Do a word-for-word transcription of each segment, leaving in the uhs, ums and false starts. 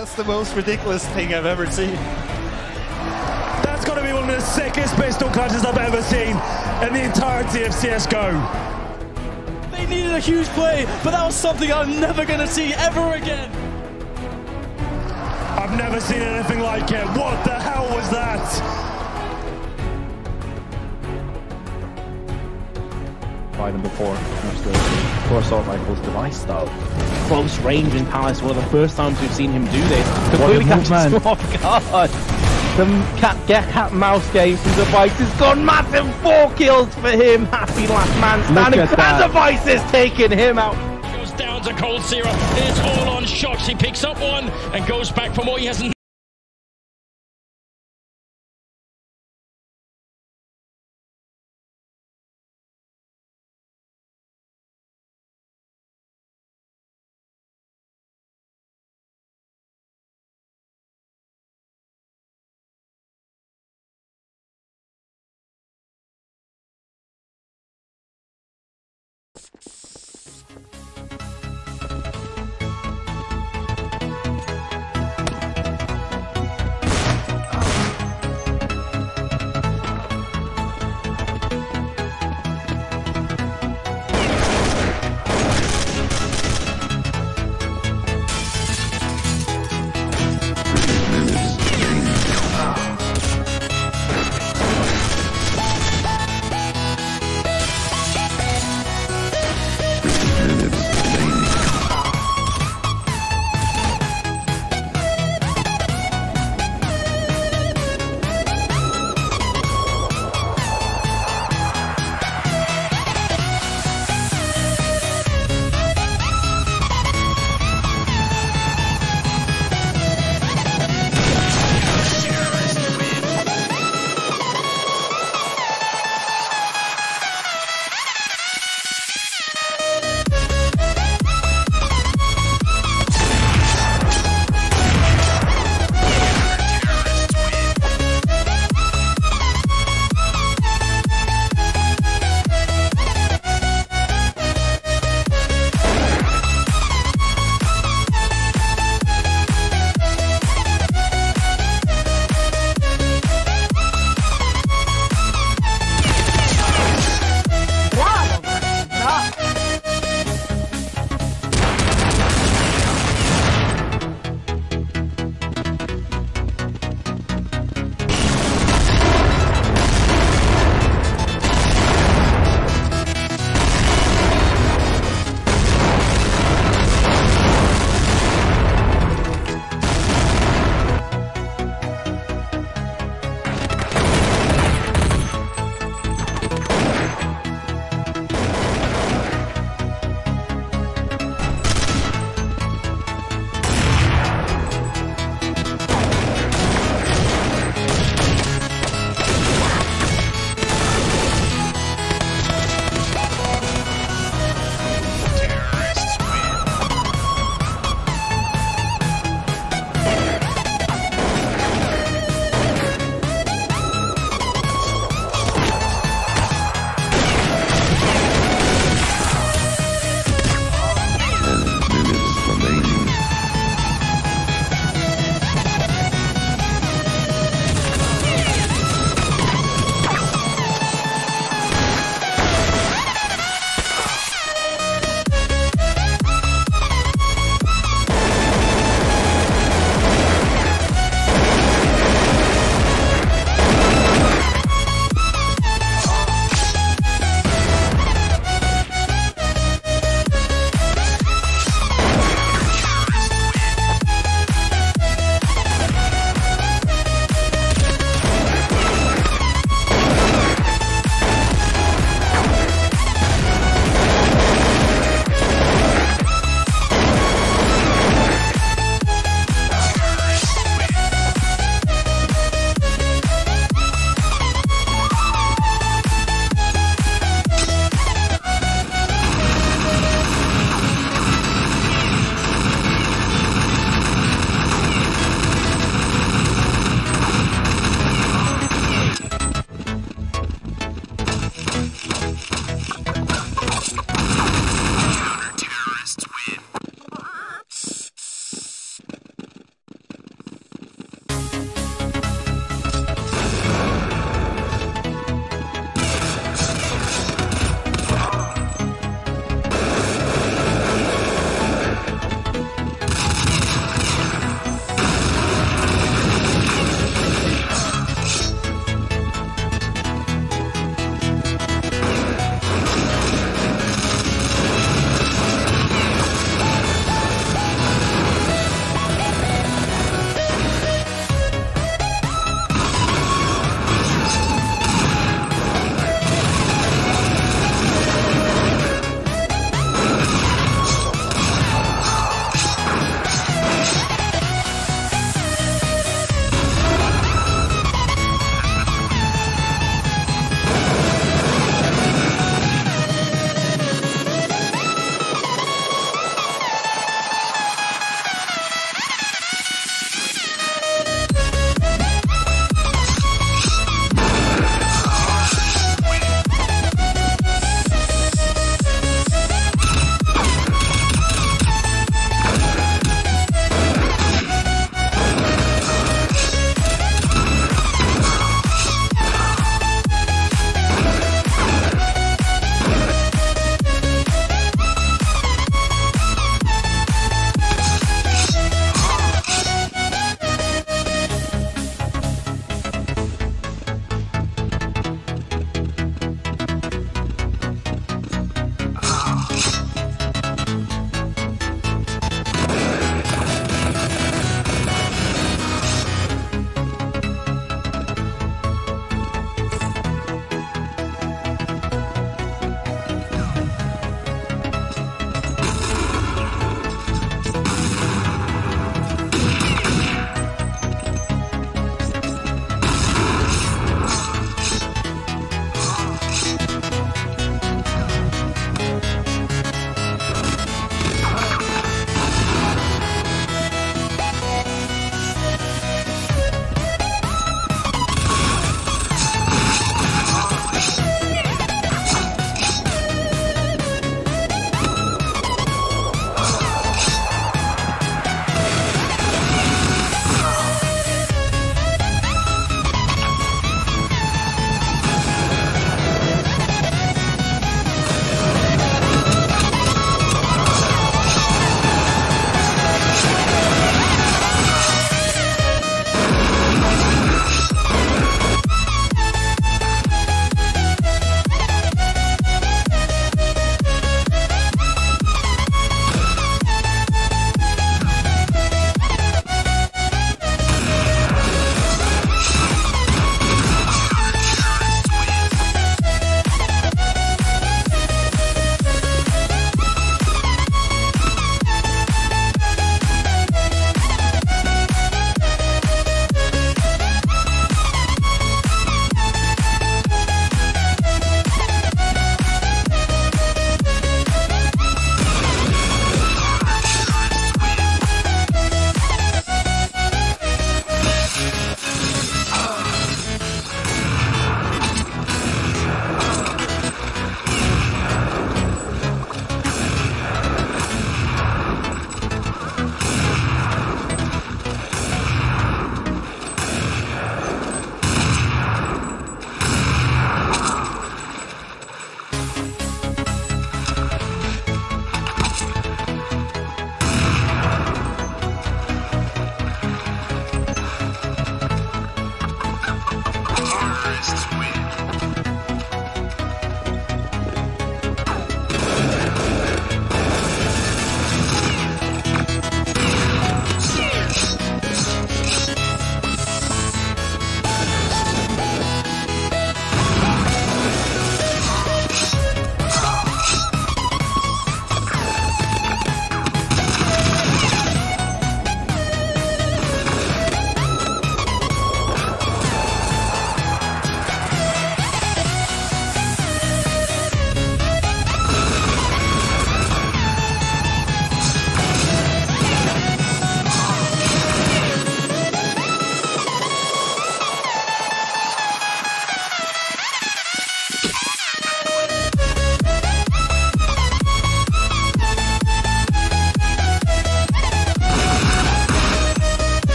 That's the most ridiculous thing I've ever seen. That's got to be one of the sickest pistol clutches I've ever seen in the entirety of C S G O. They needed a huge play, but that was something I'm never going to see ever again. I've never seen anything like it. What the hell was that? By them before. Four assault rifles device though. Close range in Palace, one of the first times we've seen him do this. Completely catches him off guard. The cat, get cat mouse game from Device has gone massive. Four kills for him. Happy last man standing. And Device is taking him out. Goes down to Coldzera. It's all on shots. He picks up one and goes back for more. He hasn't.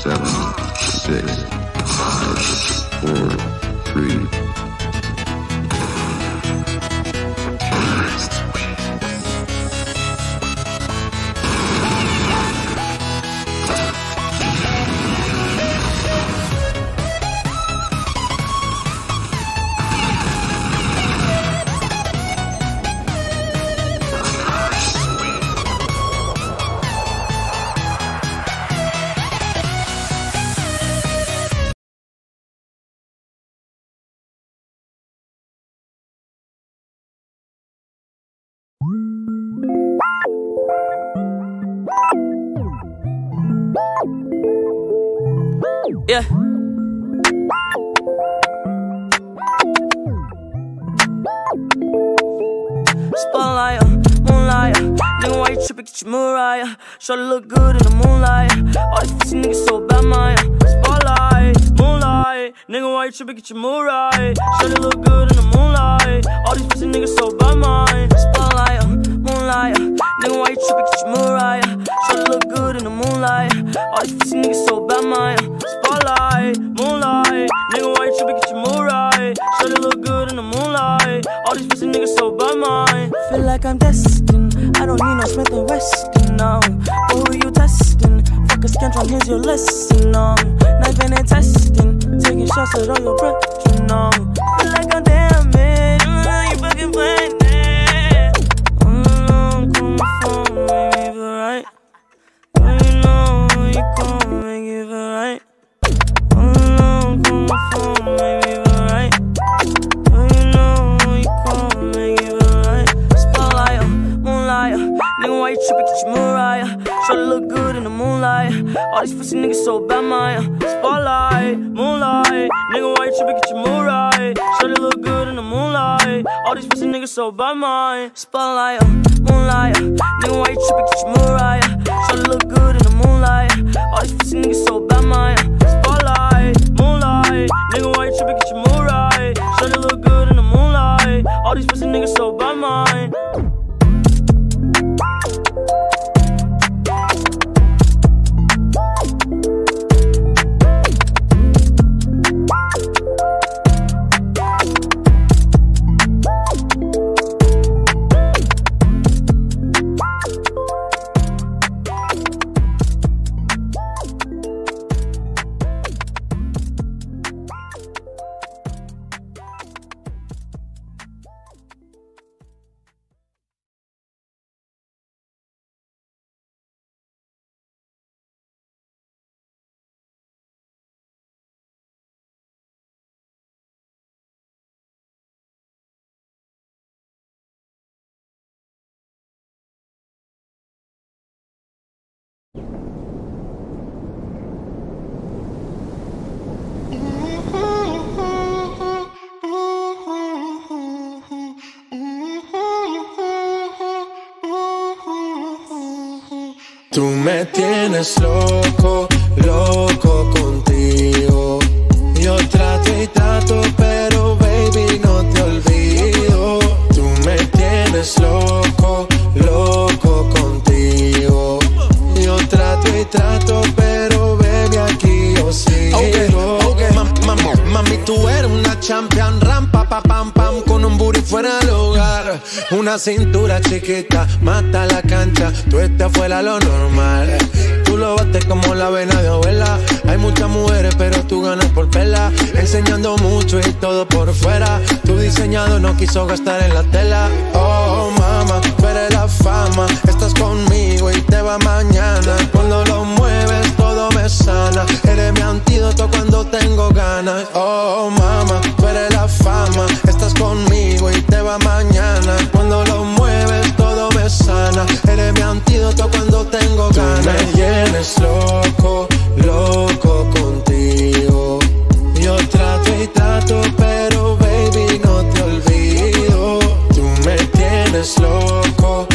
seven, six, five, four, three. Yeah. Spotlight, uh, moonlight, uh, nigga, why you trippin', get your Mariah. Shorty look good in the moonlight. All these pussy niggas so bad, my uh, spotlight, moonlight, nigga, why you trippin', get your Mariah. Shorty look good in the moonlight. All these pussy niggas so bad, my spotlight, uh, moonlight, uh, nigga, why you trippin', get your Mariah. Shorty look good in the moonlight. All these pussy niggas so bad, my spotlight, moonlight, nigga, why you trippin', get your Mariah. Shorty look good in the moonlight. All these pussy niggas so bad, my feel like I'm destined. I don't need no Smith and Weston, no. But who you testing? Fuck a scantron, here's your lesson, no. Knifing and testing, taking shots at all your breath, you know. Feel like I'm damaged, mm, you fucking playing it. Mm, come from, make me feel right. Girl, you know you come, make me feel right. Mm, come from, make me feel right. Girl, you know you come, make me feel right. Spotlight, uh, moonlight, uh, nigga, why you trippin', get your Mariah. Shorty look good in the moonlight. All these pussy niggas so bad, my uh, spotlight, moonlight, nigga, why you trippin', get your Mariah. Shorty look good in the moonlight. All these pussy niggas so bad, my spotlight, uh, moonlight, uh, nigga, why you trippin', get your Mariah. Shorty look good in the moonlight. All these pussy niggas so bad, my spotlight, moonlight, nigga, why you trippin', get your Mariah. Shorty look good in the moonlight. All these pussy niggas so bad, my. Tú me tienes loco, loco contigo. Yo trato y trato, pero baby no te olvido. Tú me tienes loco, loco contigo. Yo trato y trato, pero baby aquí yo sigo. Okay, okay. Mam, mam, mami, tú eres una champion, rampa, pa, pam, pam, con un booty fuera del hogar. Una cintura chiquita, mata la cancha, tú estás fuera lo normal. Tú lo bates como la vena de abuela. Hay muchas mujeres, pero tú ganas por pela. Enseñando mucho y todo por fuera. Tu diseñado no quiso gastar en la tela. Oh, mama, tú eres la fama. Estás conmigo y te va mañana. Cuando lo mueves todo me sana. Eres mi antídoto cuando tengo ganas. Oh, mama, tú eres la fama. Estás conmigo y te va mañana. Cuando lo mueves todo me sana. Eres mi antídoto cuando tengo ganas. Tú me tienes loco, loco contigo. Yo trato y trato, pero baby no te olvido. Tú me tienes loco,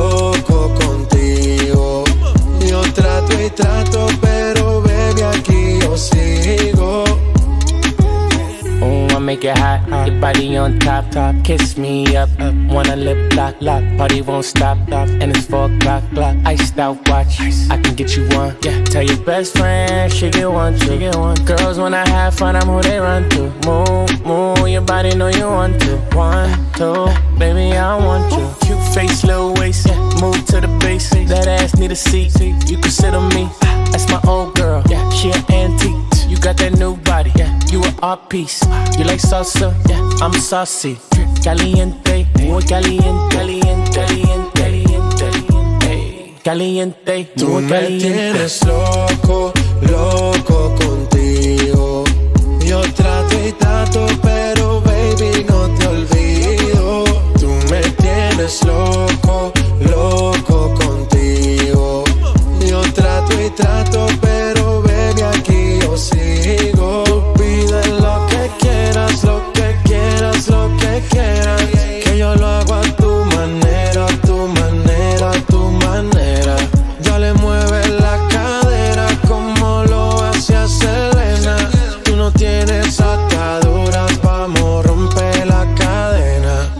loco contigo. Yo trato y trato, pero baby aquí yo sigo. Oh, I make it hot, Your body on top, top. Kiss me up, up. Wanna lip lock, lock. Party won't stop, stop. And it's four o'clock, clock. Iced out watch. I can get you one. Yeah. Tell your best friend she get one, she get one. Girls when I have fun, I'm who they run to. Move, move. Your body know you want to. One, two, baby I want you. Cute face, little waist. Yeah. Move to the base. That ass need a seat. You can sit on me. That's my old girl. Yeah, she an antique. You got that new body. Yeah, you an art piece. You like salsa? Yeah, I'm saucy. Caliente, muy caliente, caliente, caliente, caliente, caliente. Tú me tienes loco, loco contigo. Yo trato y trato, pero baby no te olvido. Tú me tienes loco, loco contigo. Yo trato y trato, pero baby aquí yo sigo. Pide lo que quieras, lo que quieras, lo que quieras. Que yo lo hago a tu manera, a tu manera, a tu manera. Dale, mueve la cadera como lo hacía Selena. Tú no tienes ataduras, vamos a romper la cadena.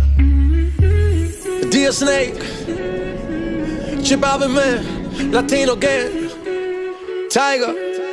Dear Snake, Chip Alvin Man, Latino Gang, Tiger.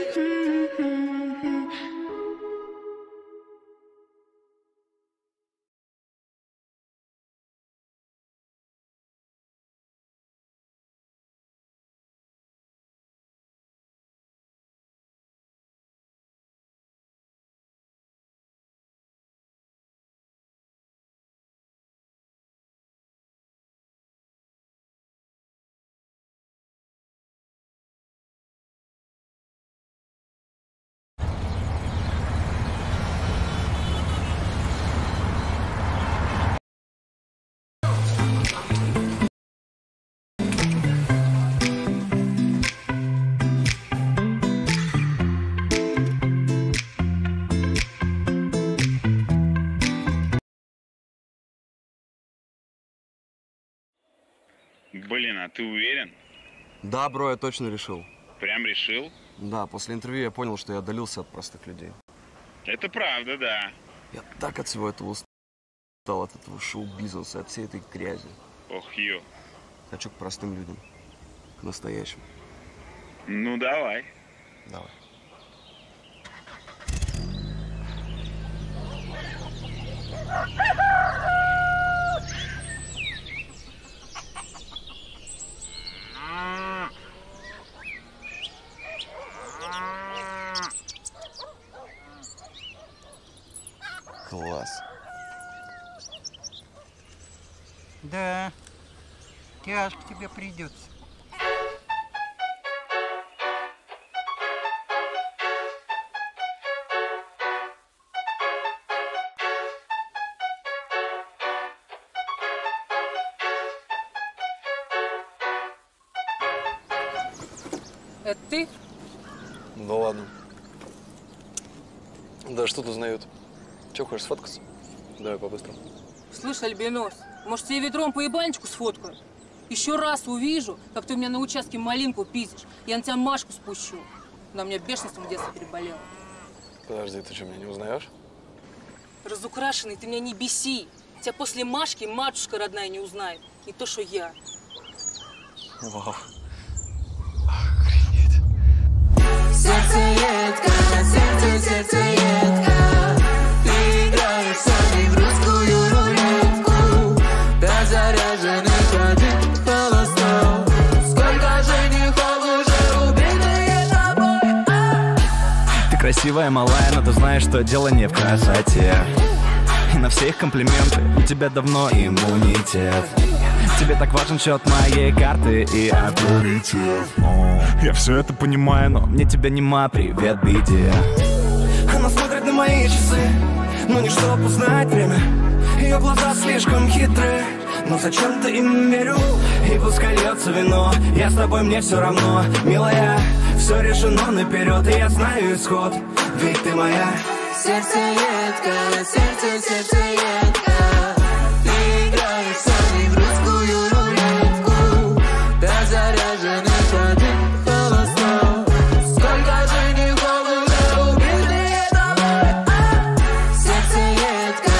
Блин, а ты уверен? Да, бро, я точно решил. Прям решил? Да, после интервью я понял, что я отдалился от простых людей. Это правда, да. Я так от всего этого устал, от этого шоу-бизнеса, от всей этой грязи. Ох, ё. Хочу к простым людям, к настоящим. Ну, давай. Давай. Класс. Да, тяжко тебе придется. Это ты? Да ладно. Да что-то узнают. Че, хочешь сфоткаться? Давай по-быстрому. Слышь, альбинос, может, тебе ведром по ебальничку сфоткаю? Еще раз увижу, как ты у меня на участке малинку пиздишь, я на тебя Машку спущу. Она у меня бешенством в детстве переболела. Подожди, ты что, меня не узнаешь? Разукрашенный, ты меня не беси. Тебя после Машки матушка родная не узнает. Не то, что я. Вау. Сердце едко, сердце, сердце едко. Ты играешь со мной в русскую рулетку. До заряженных один холостов. Сколько женихов уже убитые тобой. Ты красивая, малая, но ты знаешь, что дело не в красоте. И на все их комплименты у тебя давно иммунитет. Тебе так важен счет моей карты и авторитет. Я все это понимаю, но мне тебя нема, привет, беде. Она смотрит на мои часы, но не чтоб узнать время. Ее глаза слишком хитрые, но зачем-то им верю. И пускай льется вино, я с тобой, мне все равно. Милая, все решено наперед, и я знаю исход, ведь ты моя. Сердце едко, сердце, сердце едко. Ты играешь со мной в русскую рулетку. До заряженных один холостов. Сколько женихов уже убитые тобой. Сердце едко,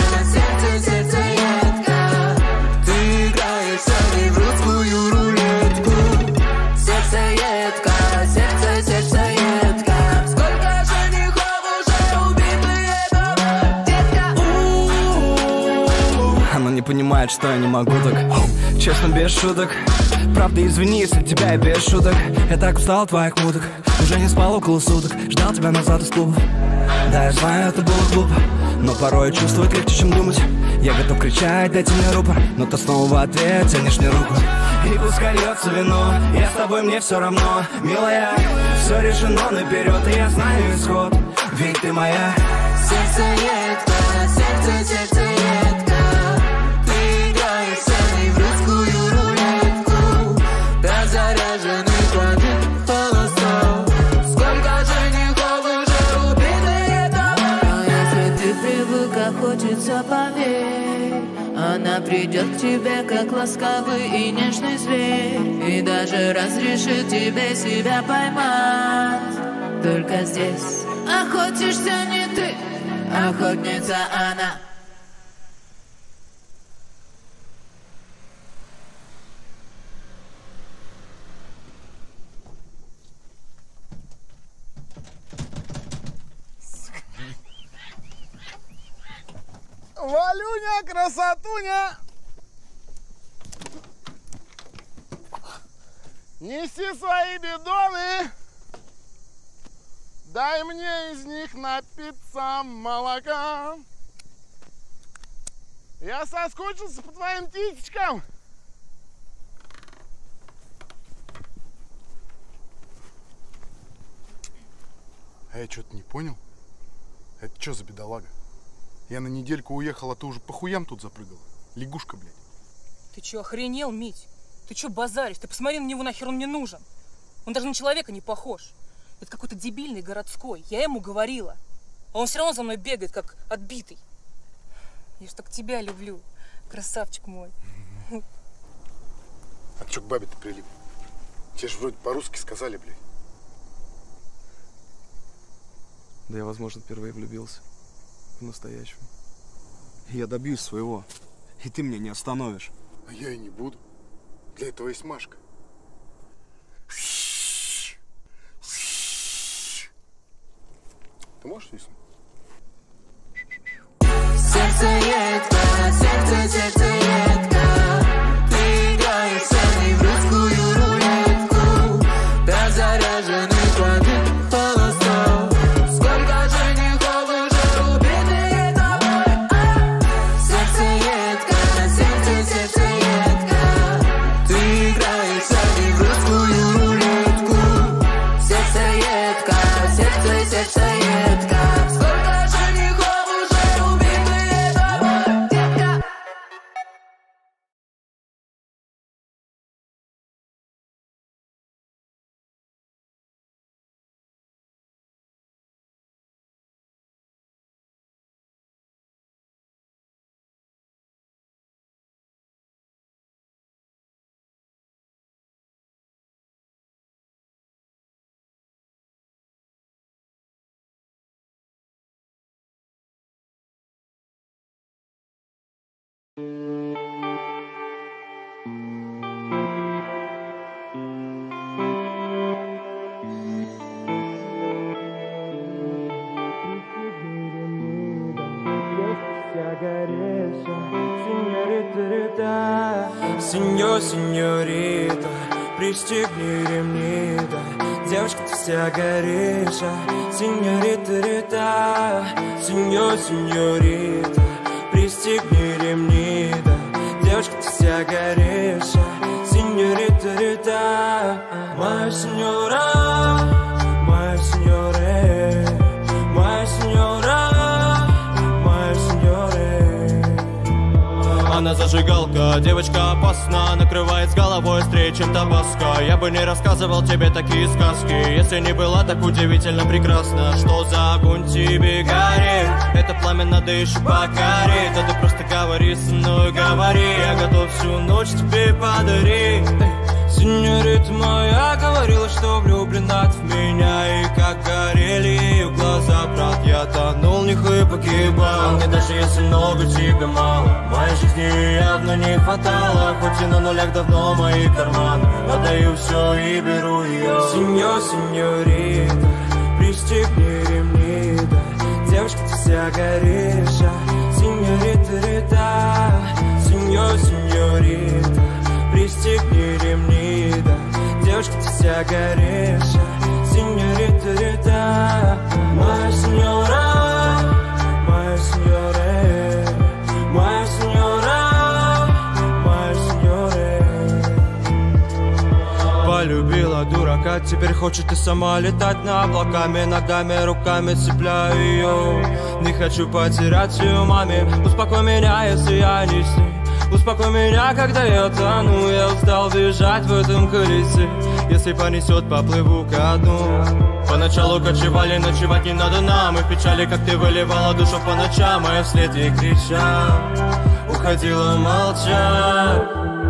знает, что я не могу так. Честно, без шуток. Правда, извини, если тебя я без шуток. Я так устал от твоих муток. Уже не спал около суток. Ждал тебя назад из клуба. Да, я знаю, это было глупо, но порой чувствовать легче, чем думать. Я готов кричать, дайте мне рупор, но ты снова в ответ тянешь мне руку. И пускай льется вино, я с тобой, мне все равно. Милая, все решено наперед, и я знаю исход, ведь ты моя. Сердце едко, сердце, сердце едко. Ты играешь со мной в русскую рулетку. Да заряженный квадрат холостов. Сколько женихов уже убитые тобой. Но если ты привык, как хочется, поверь, она придет к тебе, как ласковый и нежный зверь, и даже разрешит тебе себя поймать. Только здесь охотишься не ты, охотница она. Валюня, красотуня! Неси свои бидоны, дай мне из них напиться молока. Я соскучился по твоим титечкам. А я что-то не понял. Это что за бедолага? Я на недельку уехал, а ты уже по хуям тут запрыгала. Лягушка, блядь. Ты чё, охренел, Мить? Ты чё базаришь? Ты посмотри на него, нахер он мне нужен. Он даже на человека не похож. Это какой-то дебильный городской. Я ему говорила. А он все равно за мной бегает, как отбитый. Я ж так тебя люблю, красавчик мой. А чё к бабе-то прилип? Тебе ж вроде по-русски сказали, блядь. Да я, возможно, впервые влюбился. По-настоящему. Я добьюсь своего. И ты меня не остановишь. А я и не буду. Для этого есть Машка. Ты можешь виснуть? Сердце едко, сердце, сердце едко. Ты играешь со мной в русскую рулетку. Да заряженный квадрат холостов. Сколько женихов уже убитые тобой. Сердце едко, сердце, сердце едко. Ты играешь со мной в русскую рулетку. Сердце едко, сердце, сердце едко. Сколько женихов уже убитые тобой, детка. Сеньор, сеньорита, пристегни ремни, да. Девочка, ты вся горишь, а. Сеньорита, рита, сеньор, сеньорита, пристегни ремни, да. Девочка, ты вся горишь, а. Сеньорита, рита, моя сеньора, моя сеньоре, моя сеньора. Она зажигалка, девочка опасна, накрывает с головой острее, чем табаско. Я бы не рассказывал тебе такие сказки, если не была так удивительно прекрасна. Что за огонь тебе горит? Это пламя надо еще покорить. Да ты просто говори со мной, говори, я готов всю ночь тебе подарить. Сеньорита моя говорила, что влюблена в меня. И как горели ее глаза, брат, я тонул в них и погибал. Мне даже если много, тебе мало. Моей жизни явно не хватало. Хоть и на нулях давно мои карманы. Отдаю все и беру ее. Сеньор, сеньорита, пристегни ремни, да. Девочка, ты вся горишь, а. Сеньорита, рита, сеньор, вся горишь, сеньорита, рита, моя сеньора, моя сеньора, моя сеньора, моя сеньора. Полюбила дурака, теперь хочет и сама летать на облаками, ногами, руками цепляю ее. Не хочу потерять ее маме, успокой меня, если я не с ней. Успокой меня, когда я тону, я устал бежать в этом колесе. Если понесет, поплыву ко дну. Поначалу кочевали, ночевать не надо нам. И в печали, как ты выливала душу по ночам, а я вслед ей кричал, уходила молча.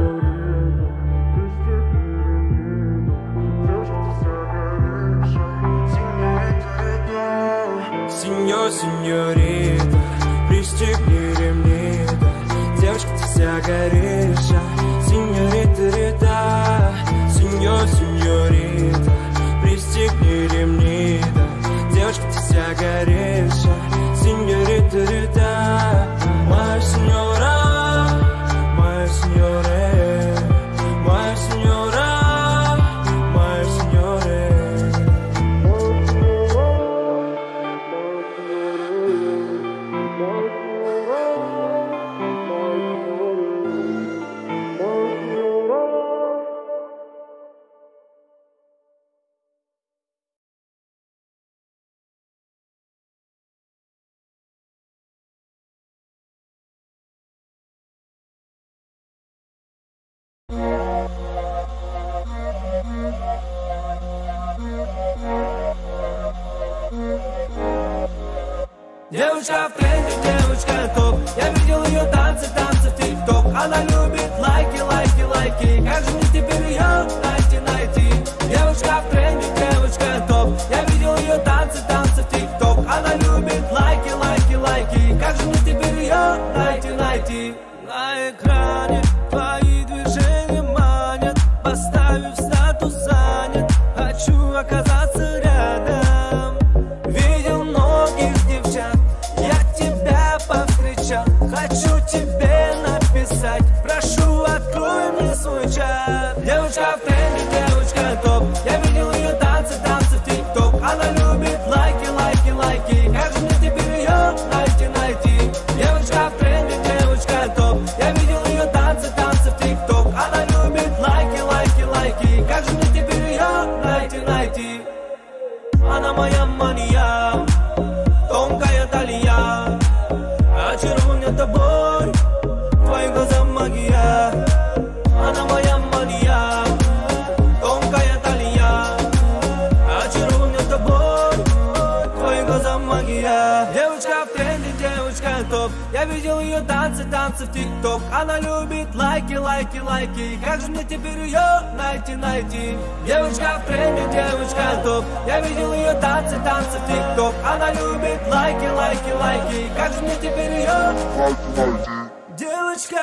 Сеньор, сеньорита, пристегни ремни, да. Девочка, ты вся горишь, сеньорита, рита. Сеньор, сеньорита, пристегни ремни, да. Девочка, ты вся горишь, сеньорита, рита. Моя сеньора, моя сеньора, моя сеньора, моя сеньора. Девочка в тренде, девочка топ. Я видел ее танцы, танцы в тик-ток. Она любит лайки, лайки, лайки. Как же мне теперь ее найти, найти? Девочка в тренде, девочка топ. Я видел ее танцы, танцы в тик-ток. Она любит лайки, лайки, лайки. Как же мне теперь ее найти, найти? На экране твои движения манят. Поставив статус занят, хочу оказаться рядом. Видел многих девчат, я тебя повстречал. Хочу тебе написать, прошу, открой мне свой чат. Девочка в тренде, девочка топ. Я видел ее танцы, танцы в тик-ток. Она любит лайки, лайки, лайки. Как же мне теперь ее найти, найти? Девочка в тренде, девочка топ. Я видел ее танцы, танцы в тик-ток. Она любит лайки, лайки, лайки. Как же мне теперь ее найти, найти? Она моя мания, тонкая талия, очарован тобой, твои глаза магия. Она моя мания, тонкая талия, очарован тобой, твои глаза магия. Девочка в тренде, девочка топ. Я видел ее танцы, танцы в тик-ток. Она любит лайки, лайки, лайки. Как же мне теперь ее найти, найти? Девочка в тренде, девочка топ. Я видел ее танцы, танцы в тик-ток. Она любит лайки, лайки, лайки. Как же мне теперь ее найти? Девочка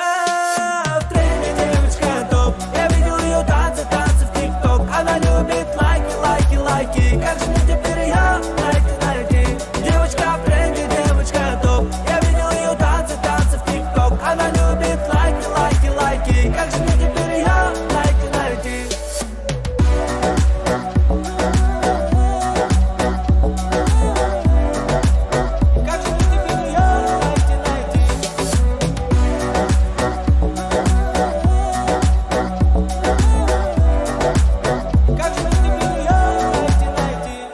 в тренде, девочка топ. Я видел ее танцы, танцы в тик-ток. Она любит лайки, лайки, лайки. Как же мне теперь ее найти, найти? Девочка в тренде, девочка топ. Я видел ее танцы, танцы в тик-ток. Она любит лайки, лайки, лайки. Как же мне теперь ее найти, найти? Как же мне теперь ее найти, найти? Как же мне теперь ее найти, найти?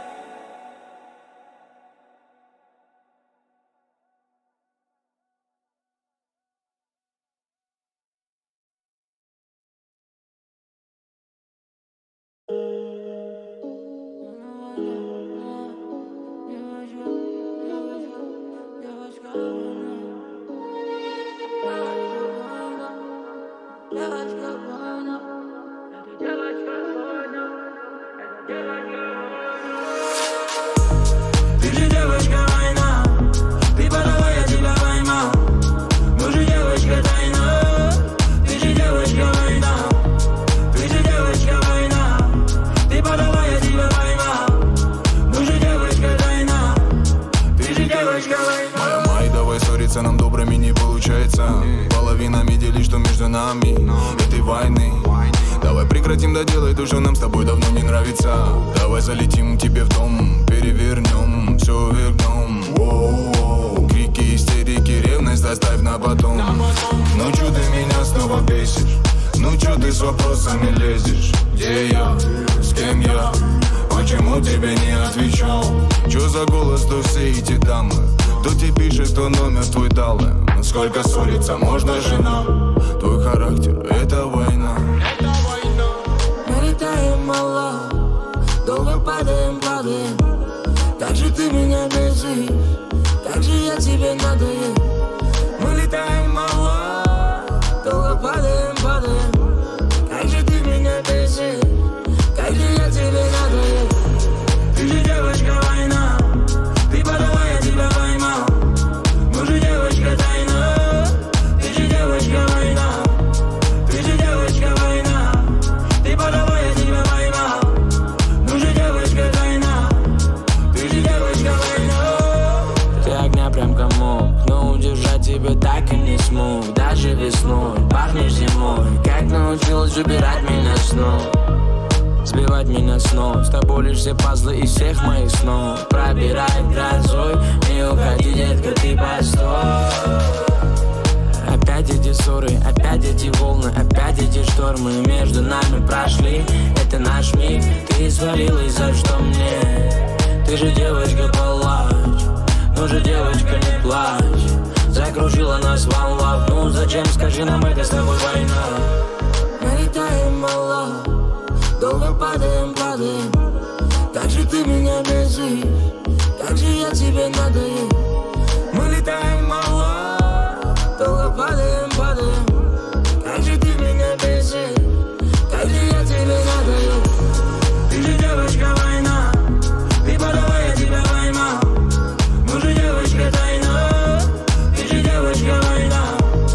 Ты же девочка война, ты подала, я тебя поймал. Мы же девочка тайна, ты же девочка война, ты же девочка война, ты подала, я тебя поймал. Мы же девочка тайна, ты же девочка война. Моя май, давай ссориться нам добрыми не получается. Половинами делить, что между нами этой войны. Давай прекратим, да делай то, что нам с тобой давно не нравится. Давай залетим тебе в дом, перевернем, все вверх дном. Воу-воу. Крики, истерики, ревность оставь на потом. Ну чё ты меня снова бесишь? Ну чё ты с вопросами лезешь? Где я? С кем я? Почему тебе не отвечал? Чё за голос, то все эти дамы? Кто тебе пишет, кто номер твой дал? Сколько ссориться можно, жена? Твой характер — это война. Мы летаем мало, долго падаем, падаем. Как же ты меня бесишь? Как же я тебе надоел? Мы летаем мало, долго падаем, падаем. Как же ты меня бесишь? Как же я тебе надоел? Ты же девочка война, ты подавай, я тебя поймал. Мы же девочка тайна, ты же девочка война. Ты же девочка война, ты подавай, я тебя поймал. Мы же девочка тайна, ты же девочка война. Ты огня прям комок, но удержать тебя так и не смог. Даже весной, пахнешь зимой. Как научилась убирать меня снова, сбивать меня с ног. С тобой лишь все пазлы из всех моих снов. Пробирает грозой, не уходи, детка, ты постой. Опять эти ссоры, опять эти волны, опять эти штормы между нами прошли. Это наш миг, ты свалилась, за что мне? Ты же девочка, палач, ну же девочка, не плачь. Закружила нас волна, ну зачем, скажи нам, это с тобой война. Мы летаем мало, долго падаем, падаем. Как же ты меня бесишь? Как же я тебе надоел? Мы летаем мало, долго падаем, падаем. Как же ты меня бесишь? Как же я тебе надоел? Ты же девочка война, ты подавай, я тебя поймал. Мы же девочка тайна, ты же девочка война.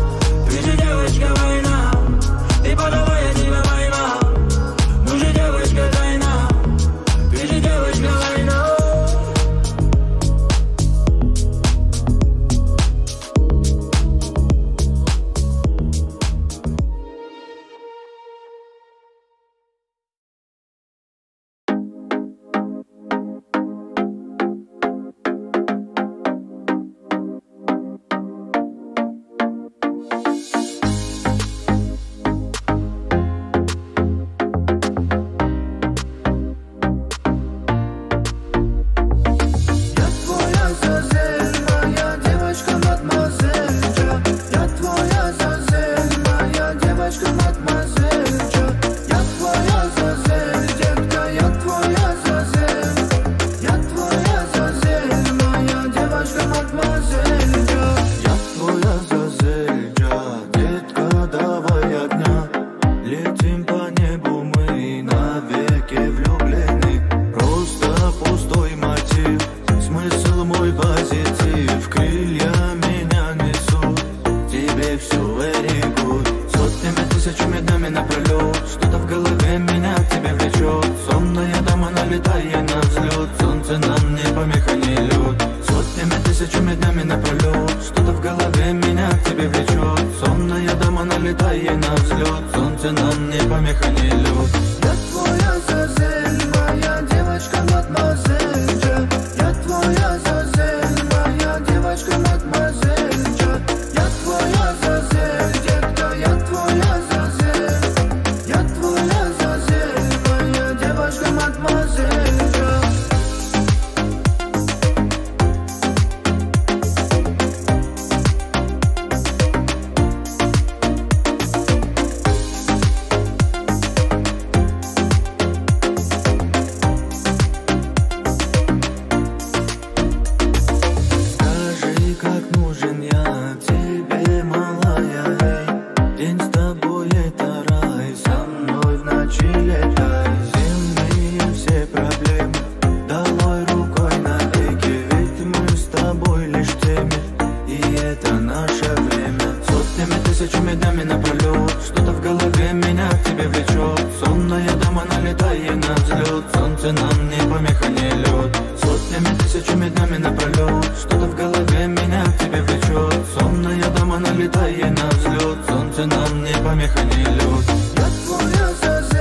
Ты же девочка война, ты подавай, я тебя поймал. Мы же девочка тайна, ты же девочка война. Налетай на взлет, солнце нам не помеха, не лед. Я твоя заземка.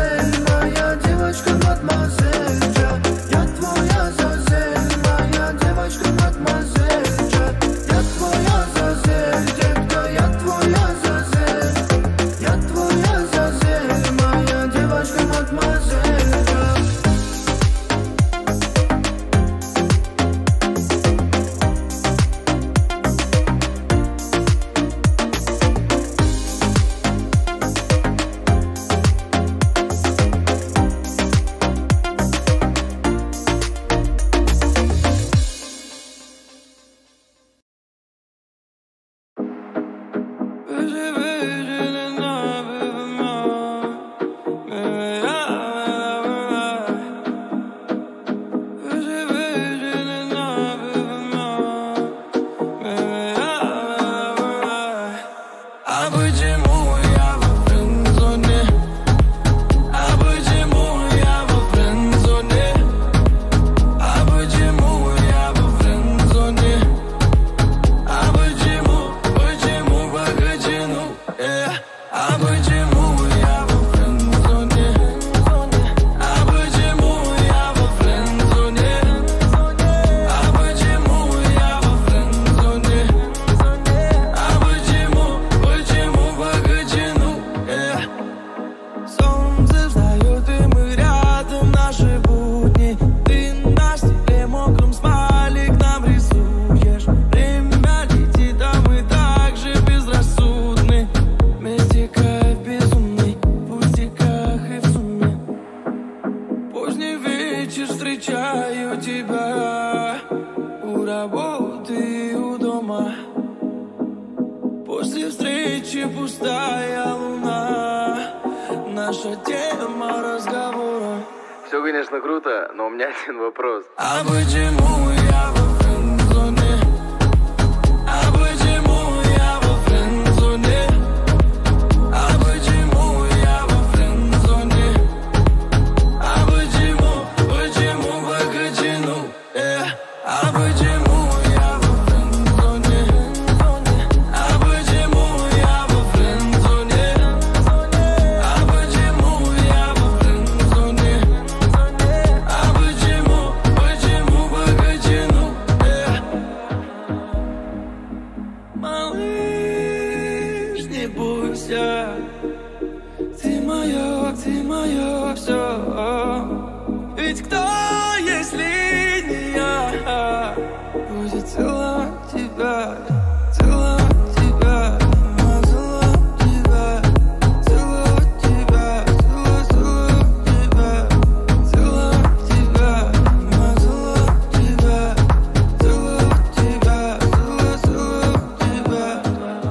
Все, конечно, круто, но у меня один вопрос. А почему я во френдзоне? А почему я во френдзоне? А почему я во френдзоне? А почему, почему покачину? Э, а почему я во френдзоне? А почему я во френдзоне? А почему я во френдзоне? А почему, почему покачину? Э. Малыш, не бойся, ты моё, ты моё всё. Ведь кто, если не я, будет целовать тебя, целовать тебя, целовать тебя, целовать тебя, целовать тебя, целовать тебя, целовать тебя, целовать тебя, целовать тебя.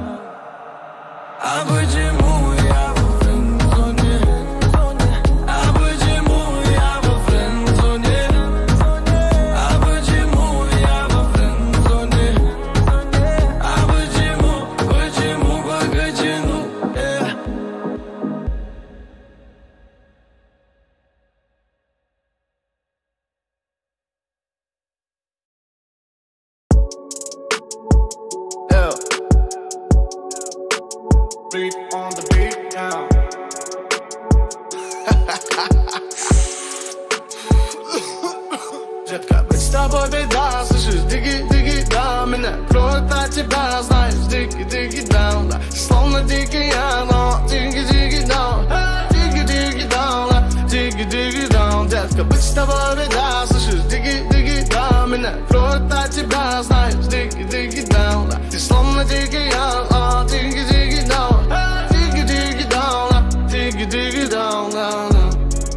А почему я во френдзоне? А почему я во френдзоне? А почему я во френдзоне? А почему, почему покачину? Э. Yeah. Breathe on the beat now. Детка, быть с тобой беда, слышишь, диги, диги, да, меня кроет от тебя, знаешь, диги, диги, да, да, словно дикий я, но диги, диги, да, диги, диги, да, диги, диги, да, детка, быть с тобой беда, слышишь, диги, диги, да, меня кроет от тебя, знаешь, диги, диги, да, да, ты словно дикий я, диги, диги, да, диги, диги, да, диги, диги, да, да, да.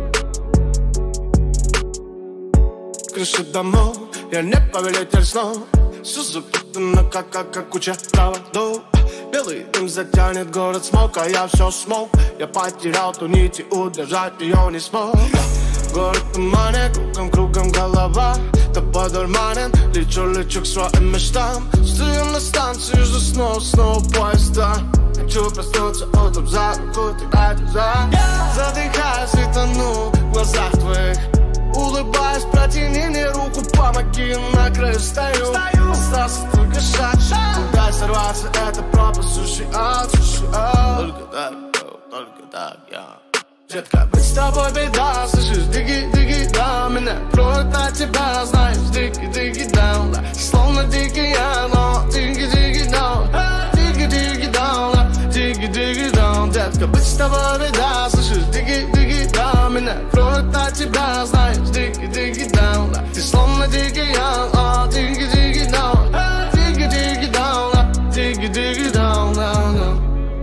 Крыши домов, я не повелитель снов. Все запутано, как, как, как куча проводов. Белый дым затянет город смог, а я все смог. Я потерял ту нить и удержать ее не смог. Город в тумане, кругом, кругом голова. Тобой дурманен, лечу, лечу к своим мечтам. Стою на станции, жду снова, снова поезда. Хочу проснуться утром за руку, ты глаза. Задыхаюсь и тону в глазах твоих. Улыбаясь, протяни мне руку, помоги, на краю стою. Остался только шаг, куда сорваться, это пропасть, суши от, суши от. Только так, только так, я. Детка, быть с тобой беда, слышишь, диги, диги, да, меня кроет от тебя, знаешь, диги, диги, да, да, словно дикий я, но диги, диги, да, диги, диги, да, диги, диги, да, детка, быть с тобой беда, слышишь, диги, диги, да, меня кроет от тебя, знаешь, диги, диги, да, да, ты словно дикий я, диги, диги, да, диги, диги, да, диги, диги, да, да, да.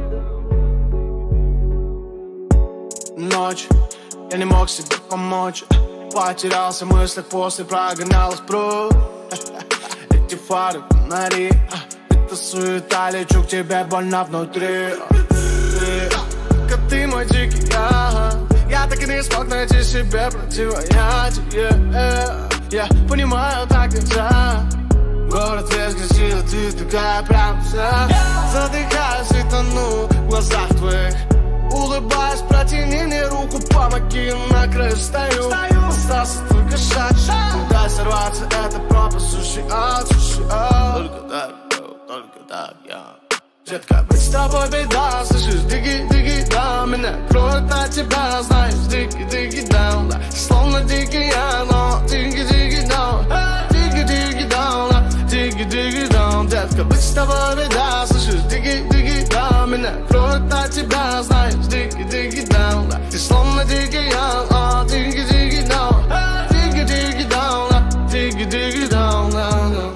Ночь, я не мог себе помочь. Потерялся в мыслях, после прогонял спрут. Эти фары, фонари, это суета, лечу к тебе, больно внутри. Ты, как ты мой дикий я. Я так и не смог найти себе противоядие. Я понимаю, так нельзя. Город весь грязил, ты такая прям вся. Задыхаюсь и тону в глазах твоих. Улыбаясь, протяни мне руку, помоги, на краю стою. Остался только шаг, куда сорваться, это пропасть, суши от, суши от. Только так, только так, я. Детка, быть с тобой беда, слышишь, диги, диги, да, меня кроет от тебя, знаешь, диги, диги, да, да, словно дикий я, но диги, диги, да, диги, диги, да, диги, диги, да, детка, быть с тобой беда, слышишь, диги, диги, да, меня кроет от тебя, знаешь, диги, диги, да, да, ты словно дикий я, диги, диги, да, диги, диги, да, диги, диги, да, да, да.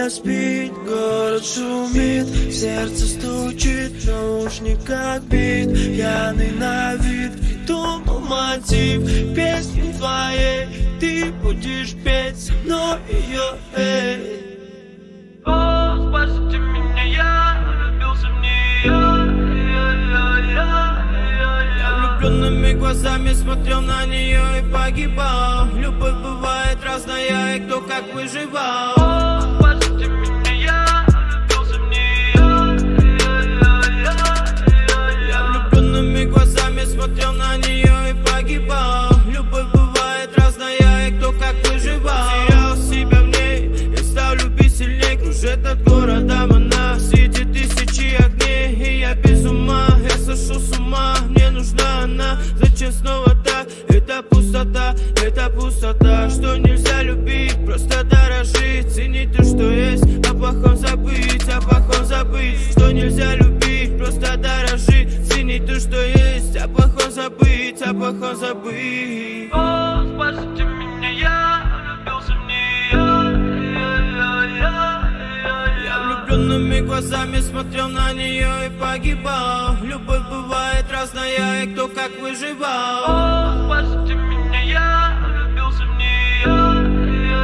не спит, город шумит, сердце стучит, в наушниках бит. Пьяный на вид, придумал мотив песни твоей. Ты будешь петь со мной ее, эй. О, спасите меня, я влюбился в нее. Я влюбленными глазами смотрел на нее и погибал. Любовь бывает разная, и кто как выживал. О, спасите меня, я влюбился в нее. Я влюбленными глазами смотрел на нее и погибал. Любовь бывает разная, и кто как выживал. Терял себя в ней, я стал любить сильней. Кружит от города она, светит тысячи огней. И я без ума, я сошел с ума. Мне нужна она, зачем снова так? Это пустота, это пустота. Что нельзя любить, просто дорожить. Ценить то, что есть, о плохом забыть, о плохом забыть. Что нельзя любить, просто дорожить. Ценить то, что есть, о плохом забыть, о плохом забыть. О, спасите меня, я влюбился в нее. Я влюбленными глазами смотрел на нее и погибал. Любовь бывает разная, и кто как выживал. О, спасите меня, я влюбился в нее.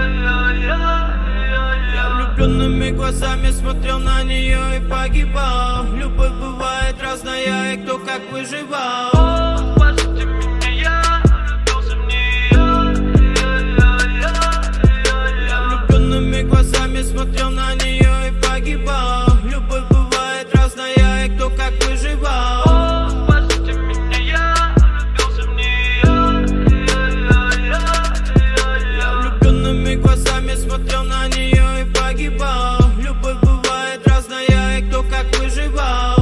Я влюбленными глазами смотрел на нее и погибал. Любовь бывает разная, и кто как выживал. О, спасите меня, я влюбился в нее. Я влюбленными глазами смотрел на нее и погибал. Любовь бывает разная, и кто как выживал. О, спасите меня, я влюбился в нее. Я влюбленными глазами смотрел на нее и погибал. Любовь бывает разная, и кто как выживал.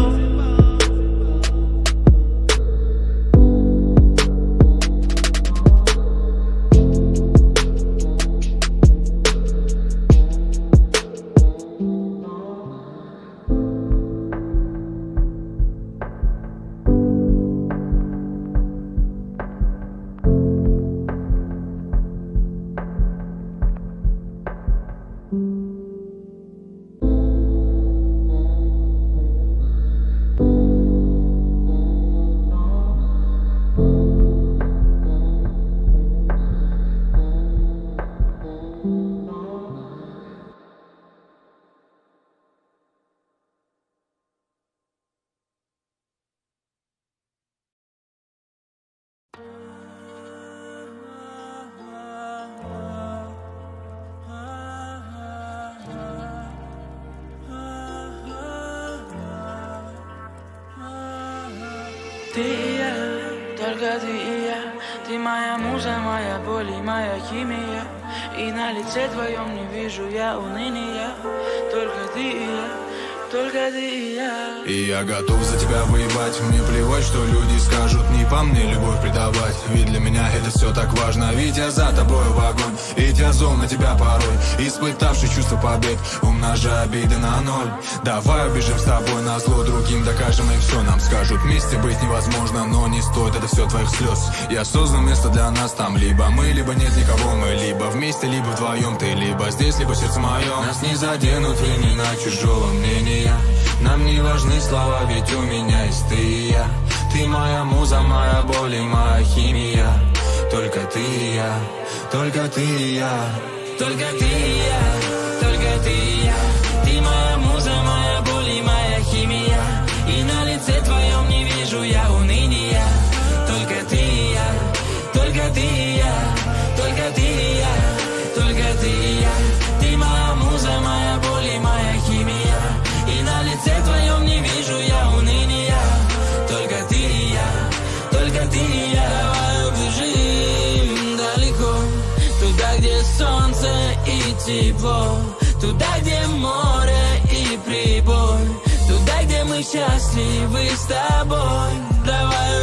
Ты и я, только ты и я. Ты моя муза, моя боль и моя химия. И на лице твоем не вижу я уныния. Только ты и я, только ты и я. И я готов за тебя воевать. Мне плевать, что люди скажут. Не по мне любовь предавать. Ведь для меня это все так важно. Ведь я за тобой в огонь. Ведь я зол на тебя порой. Испытавший чувство побед, умножая обиды на ноль. Давай убежим с тобой на зло другим. Докажем им все, нам скажут. Вместе быть невозможно, но не стоит это все твоих слез. Я создал место для нас там. Либо мы, либо нет никого. Мы либо вместе, либо вдвоем. Ты либо здесь, либо сердце мое. Нас не заденут времена чужого мнения. Нам не важны слова, ведь у меня есть ты и я. Ты моя муза, моя боль и моя химия. Только ты и я, только ты и я. Только ты и я, только ты и я. Ты моя муза, моя боль и моя химия. И на лице твоем не вижу я уныния. Только ты и я, только ты и я. Только ты и я, только ты и я. Ты моя муза, моя боль и моя химия. И на лице твоем не вижу я уныния. Только ты и я, только ты и я. Давай убежим далеко, туда, где солнце и тепло. Туда, где море и прибой. Туда, где мы счастливы с тобой. Давай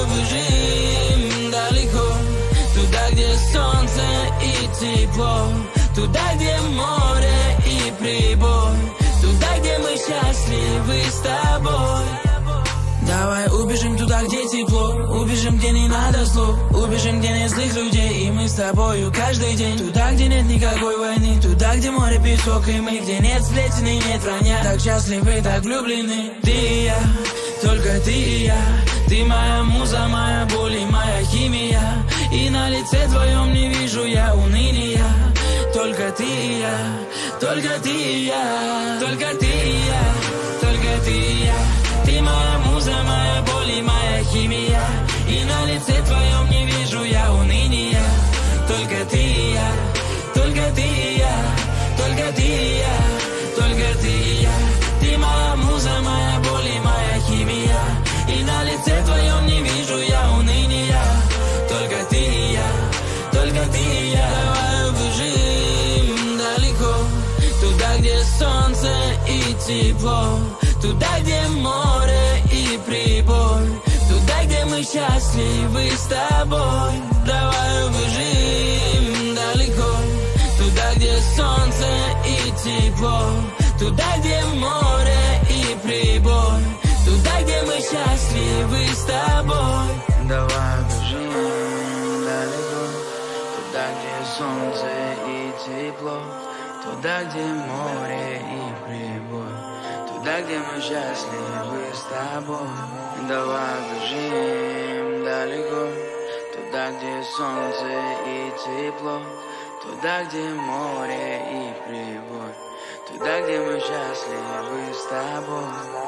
убежим далеко, туда, где солнце и тепло. Туда, где море и прибой. Туда, где мы счастливы с тобой. Давай убежим туда, где тепло, убежим, где не надо слов, убежим, где нет злых людей, и мы с тобою каждый день. Туда, где нет никакой войны, туда, где море, песок и мы, где нет сплетен и нет вранья. Так счастливы, так влюблены. Ты и я, только ты и я. Ты моя муза, моя боль и моя химия. И на лице твоем не вижу я уныния. Только ты и я, только ты и я, только ты и я, только ты и я. Ты моя муза, моя боль и моя химия. И на лице твоем не вижу я уныния. Только ты и я, только ты и я, только ты и я, только ты и я. Ты моя муза, моя боль и моя химия. И на лице твоем не вижу я уныния. Только ты и я, только ты и я. Давай убежим далеко, туда, где солнце и тепло, туда, где море и прибой, туда, где мы счастливы с тобой. Давай убежим далеко, туда, где солнце и тепло, туда, где море и прибой, туда, где мы счастливы с тобой. Давай убежим далеко, туда, где солнце и тепло, туда, где море и прибой, туда, где мы счастливы с тобой. Давай бежим далеко, туда, где солнце и тепло, туда, где море и прибой, туда, где мы счастливы с тобой.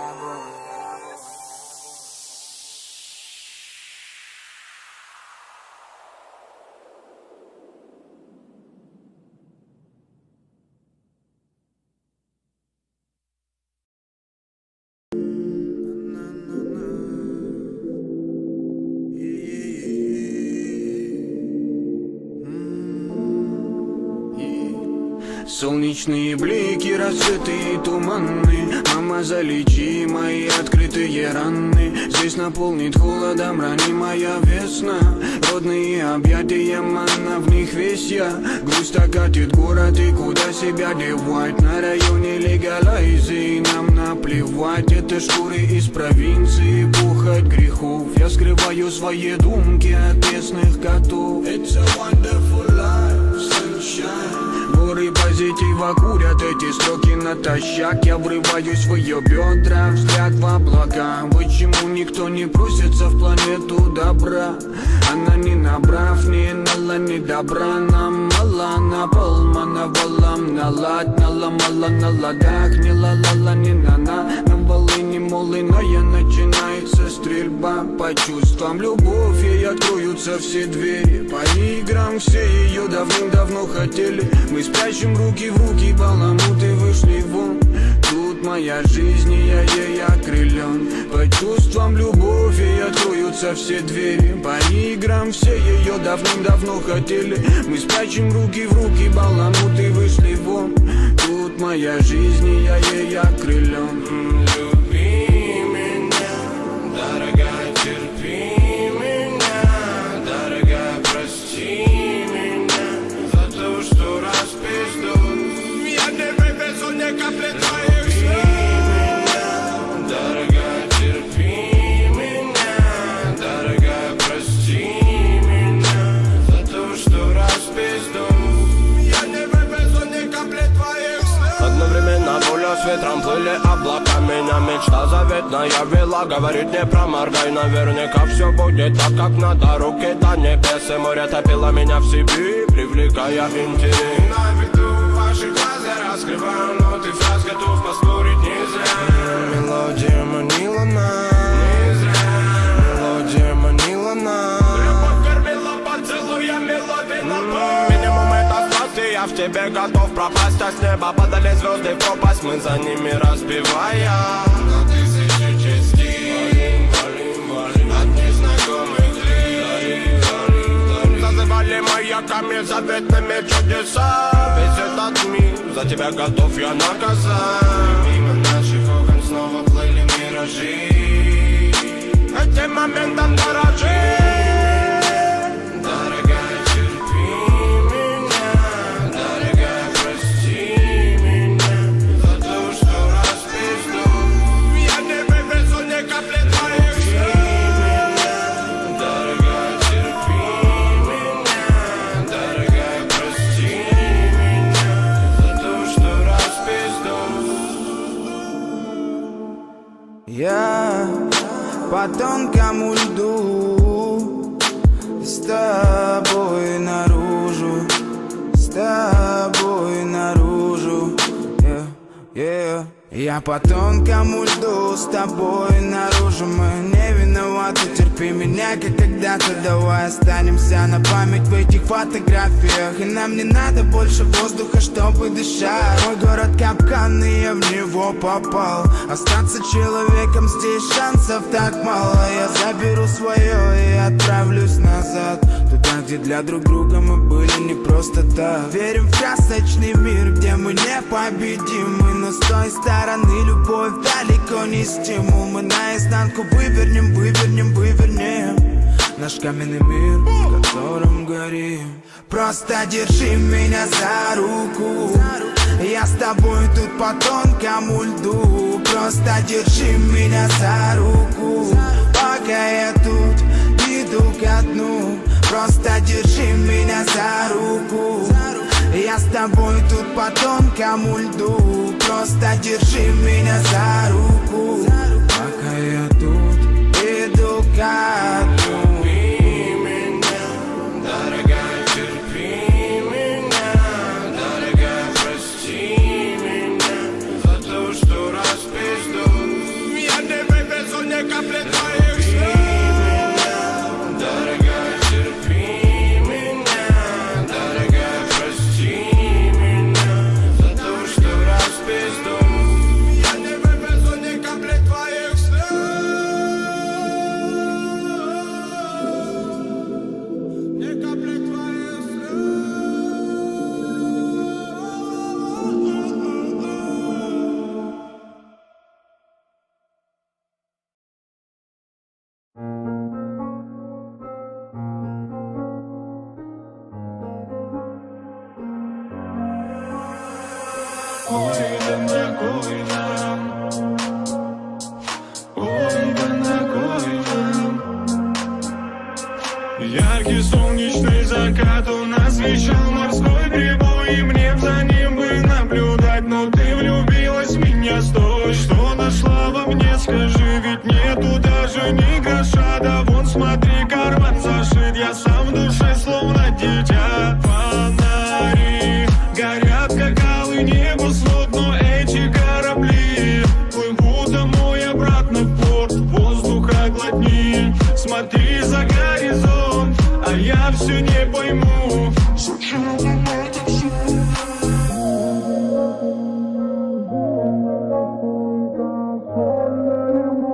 Солнечные блики, рассветы туманны. Мама, залечи мои открытые раны. Здесь наполнит холодом ранимая весна. Родные объятия, манна, в них весь я. Грусть окатит город, и куда себя девать? На районе легалайзы, нам наплевать. Это шкуры из провинции, пухоть грехов. Я скрываю свои думки от местных котов. It's a wonderful life, sunshine. Горы позитива курят эти строки натощак. Я врываюсь в ее бедра, взгляд в облака. Почему никто не просится в планету добра? Она не набрав, не нала, не добра. Нам мало, на пол мановалам налад. Наломала на ладах, не ла-ла-ла, не на-на. На волыне молыная начинается стрельба. По чувствам любовь, ей откроются все двери. По играм все ее давным-давно хотели. Мы спрячем руки в руки, баламуты вышли вон. Тут моя жизнь, и я ей окрылен. По чувствам любовь, ей откроются все двери. По играм все ее давным-давно хотели. Мы спрячем руки в руки, баламуты вышли вон. Тут моя жизнь, и я ей окрылен. Люби меня, дорогая, терпи меня, дорогая, прости меня за то, что распизду. Я не вывезу ни капли твоих слез. Дорогая, терпи меня, дорогая, прости меня за то, что распизду. Я не вывезу ни капли твоих слез. Одновременно пуля с ветром плыли облака. Меня мечта заветная вела. Говорит, не проморгай, наверняка все будет так, как надо. Руки до небес, и море топило меня в себе, привлекая интерес. На виду ваших глаз я раскрываю ноты фраз, готов поспорить не зря. Мелодия манила нас, не зря. Мелодия манила нас. Любовь кормила поцелуями, ловила боль. Минимум это страсти, я в тебе готов пропасть. А с неба падали звезды в пропасть, мы за ними разбивая на тысячи частей. Валим, валим, валим от незнакомых лиц. Зазывали маяками заветными чудеса. Весь этот мир за тебя готов я наказать. Мимо наших окон снова плыли миражи. Этим моментом дорожи. Дорогая, терпи меня, дорогая, прости меня за то, что распизду. Я не вывезу ни капли твоих Я по тонкому льду, с тобой наружу, с тобой наружу, yeah, yeah. Я по тонкому льду, с тобой наружу. Мы не виноваты, терпи меня, как когда-то. Давай останемся на память в этих фотографиях. И нам не надо больше воздуха, чтобы дышать. Мой город капкан, и я в него попал. Остаться человеком здесь шансов так мало. Я заберу свое и отправлюсь назад, туда, где для друг друга мы были не просто так. Верим в красочный мир, где мы непобедимы, но с той стороны любовь далеко не стимул. Мы наизнанку вывернем, вывернем, вывернем наш каменный мир, в котором горим. Просто держи меня за руку, я с тобой тут по тонкому льду. Просто держи меня за руку, пока я тут иду ко дну. Просто держи меня за руку, я с тобой тут по тонкому льду. Просто держи меня за руку, пока я тут иду ко дну. Терпи меня, дорогая, терпи меня, дорогая, прости меня за то, что распизду. Я не вывезу ни капли твоих слез. Яркий солнечный закат у нас вещал морской прибой, и мне за ним бы наблюдать. Но ты влюбилась в меня, стой, что нашла во мне, скажи, ведь нету даже ни гроша. Да вон смотри, карман зашит, я сам в душе словно дитя. Фонари горят, как алый небосвод, но эти корабли плывут домой обратно в порт. Воздуха глотни, смотри за горизонт, а я все не пойму, зачем нам это все. Любовь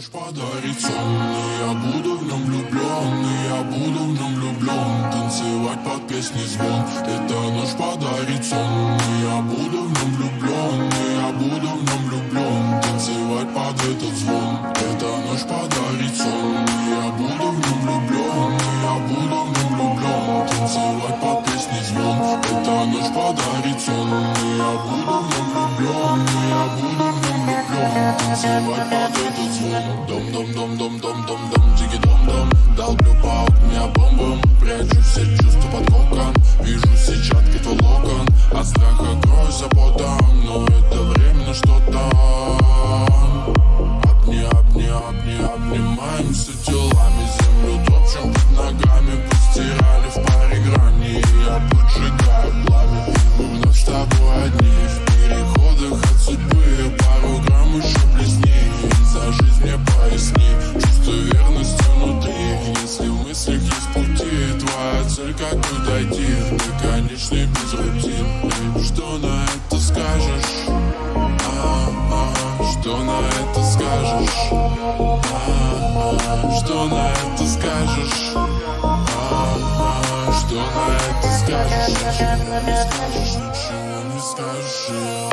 ночь подарит сон, и я буду в нем влюблен, и я буду в нем влюблен. Танцевать под песни звон, эта ночь подарит сон, и я буду в нем влюблен, и я буду в нем влюблен. Танцевать под этот звон, эта ночь подарит сон, и я буду в нем влюблен, и я буду в нем влюблен. Танцевать под песни звон, эта ночь подарит сон, и я буду в нем влюблен, и я буду в нем влюблен. Танцевать под этот звон. Дом-дом-дом-дом-дом-дом-дом, джиги-дом-дом. Долблю по окне бомбом, прячу все чувства под кокон. Вижу сетчатки твой локон, от страха кроюсь потом, но это временно что-то. Обни, обни, обни, обнимаемся телами, землю топчем под ногами, постирали в паре грани, и я поджигаю пламя. Мы вновь с тобой одни в переходах от судьбы, пару грамм еще плесней, и за жизнь мне поясни, чувство верности внутри. Если в мыслях есть пути, твоя цель как бы дойти до конечной без рутин. Что на это скажешь? А-а-а, что на это скажешь? А-а-а, что на это скажешь? А-а-а, что на это скажешь? Ничего не скажешь, ничего не скажешь.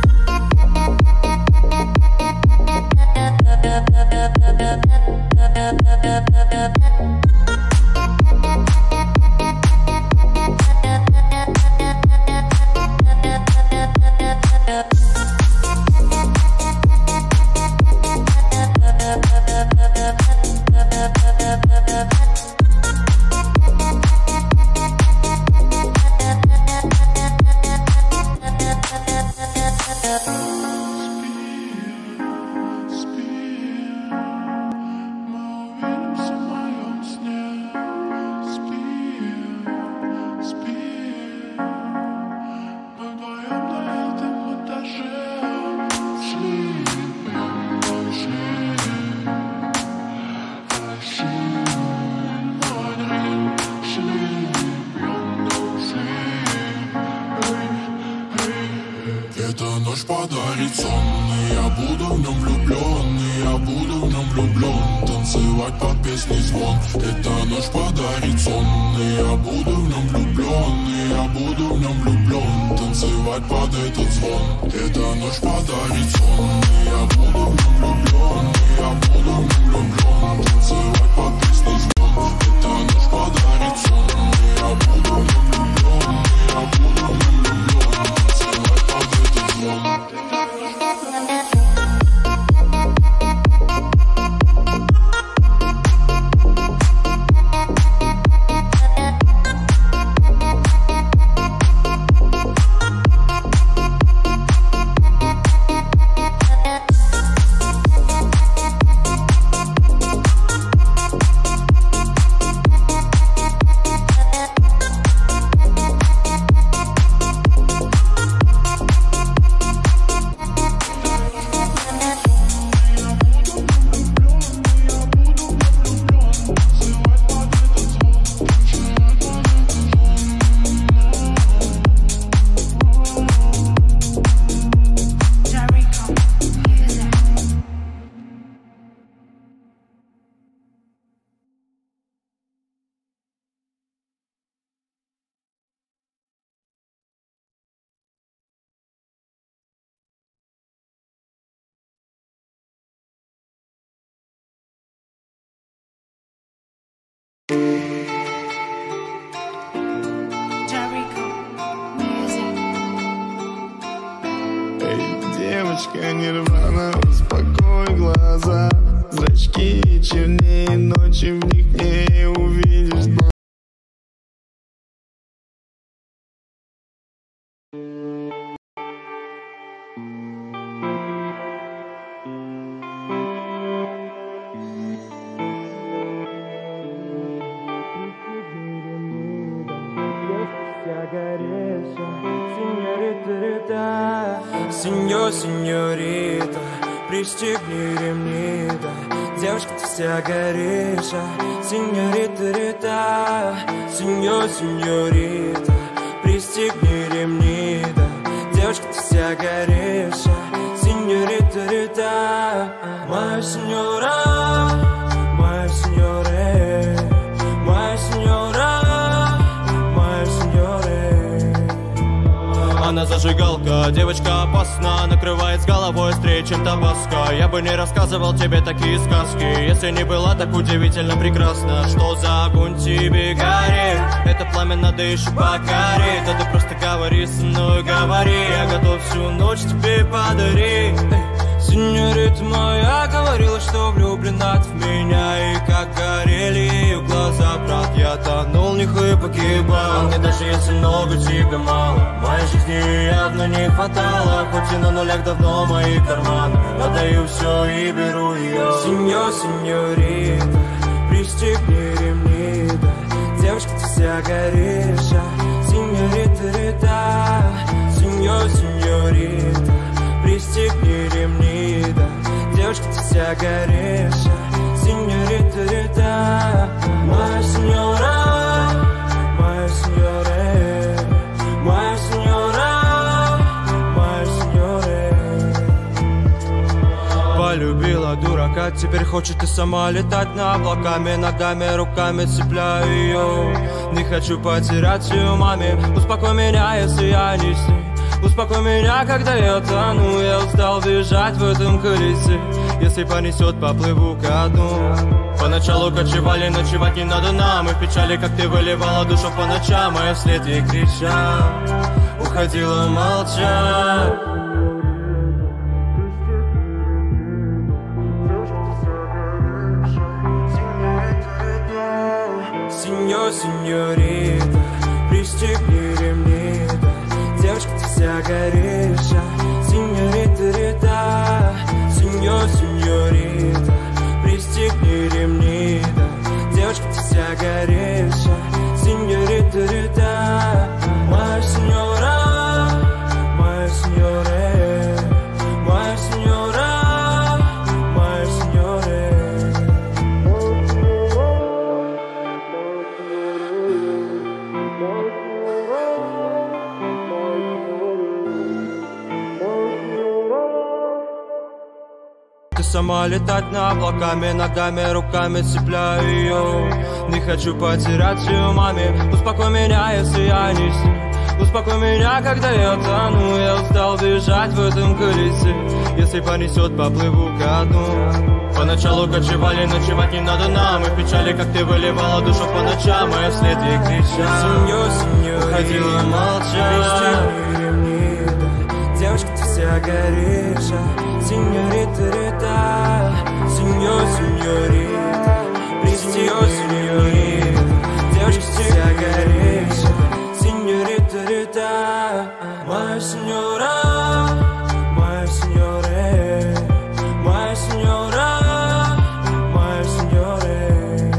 Эта ночь подарит сон, и я буду в нем влюблен, и я буду в нем влюблен. Танцевать под песни звон, эта ночь подарит сон, и я буду в нем влюблен, и я буду в нем влюблен. Танцевать под этот звон, эта ночь подарит сон, и я буду в нем влюблен, и я буду в нем влюблен. Танцевать под песни звон, эта ночь подарит сон, и я буду в нем влюблен, и я буду в нем влюблен. Танцевать под этот звон. Девочка, нирвана, успокой глаза. Зрачки чернее ночи, в них не увидишь дна. Сеньор, сеньорита, пристегни ремни, да. Девушка, ты вся горишь, а. Сеньорита, рита, сеньор, сеньорита, пристегни ремни, да. Девушка, ты вся горишь, а. Сеньорита, рита, моя сеньора. зажигалка, девочка опасна, накрывает с головой острее, чем табаско. Я бы не рассказывал тебе такие сказки, если не была так удивительно прекрасна. Что за огонь тебе горит? Это пламя надо еще покорить. Да ты просто говори со мной, говори, я готов всю ночь тебе подарить. Сеньорита моя говорила, что влюблена в меня, и как горели ее глаза, брат, я тонул в них и погибал. Мне даже если много, тебе мало, моей жизни явно не хватало. Хоть и на нулях давно мои карманы, отдаю все и беру ее. Сеньор, сеньорита, пристегни ремни, да, девушка, ты вся горишь, а, сеньорита, рита, сеньор, сеньорита, пристегни ремни, да, девушка, ты вся горишь, сеньорита, рита, моя сеньора, моя сеньора, моя сеньора, моя сеньора. Полюбила дурака, теперь хочет и сама летать над облаками, ногами, руками цепляю ее. Не хочу потерять ее маме, успокой меня, если я не с ней. Успокой меня, когда я тону, я устал бежать в этом колесе. Если понесет, поплыву ко дну. Поначалу кочевали, ночевать не надо нам, и в печали, как ты выливала душу по ночам, а я вслед ей кричал, уходила молча. Сеньор, сеньорита, пристегни ремни, да, девушка, ты вся горишь, а, сеньорита, рита, сеньор, сеньорита, пристегни ремни, да, девушка, ты вся горишь, а, сеньорита, рита, моя сеньора, моя сеньора, моя сеньора, моя сеньора. Сама летать над облаками, ногами, руками цепляю ее. Не хочу потерять ее маме, успокой меня, если я не с ней. Успокой меня, когда я тону, я устал бежать в этом колесе. Если понесет, поплыву ко дну. Поначалу кочевали, ночевать не надо нам, и в печали, как ты выливала душу по ночам, а я вслед ей кричал, сеньор, сеньор, уходила молча. Пристегни ремни, да, девушка, ты вся горишь, а, сеньорита, рита, сеньор, сеньорита, пристегни сеньорита, девушка, ты вся горишь, а, сеньорита, рита, моя сеньора, моя сеньора, моя сеньора, моя сеньора.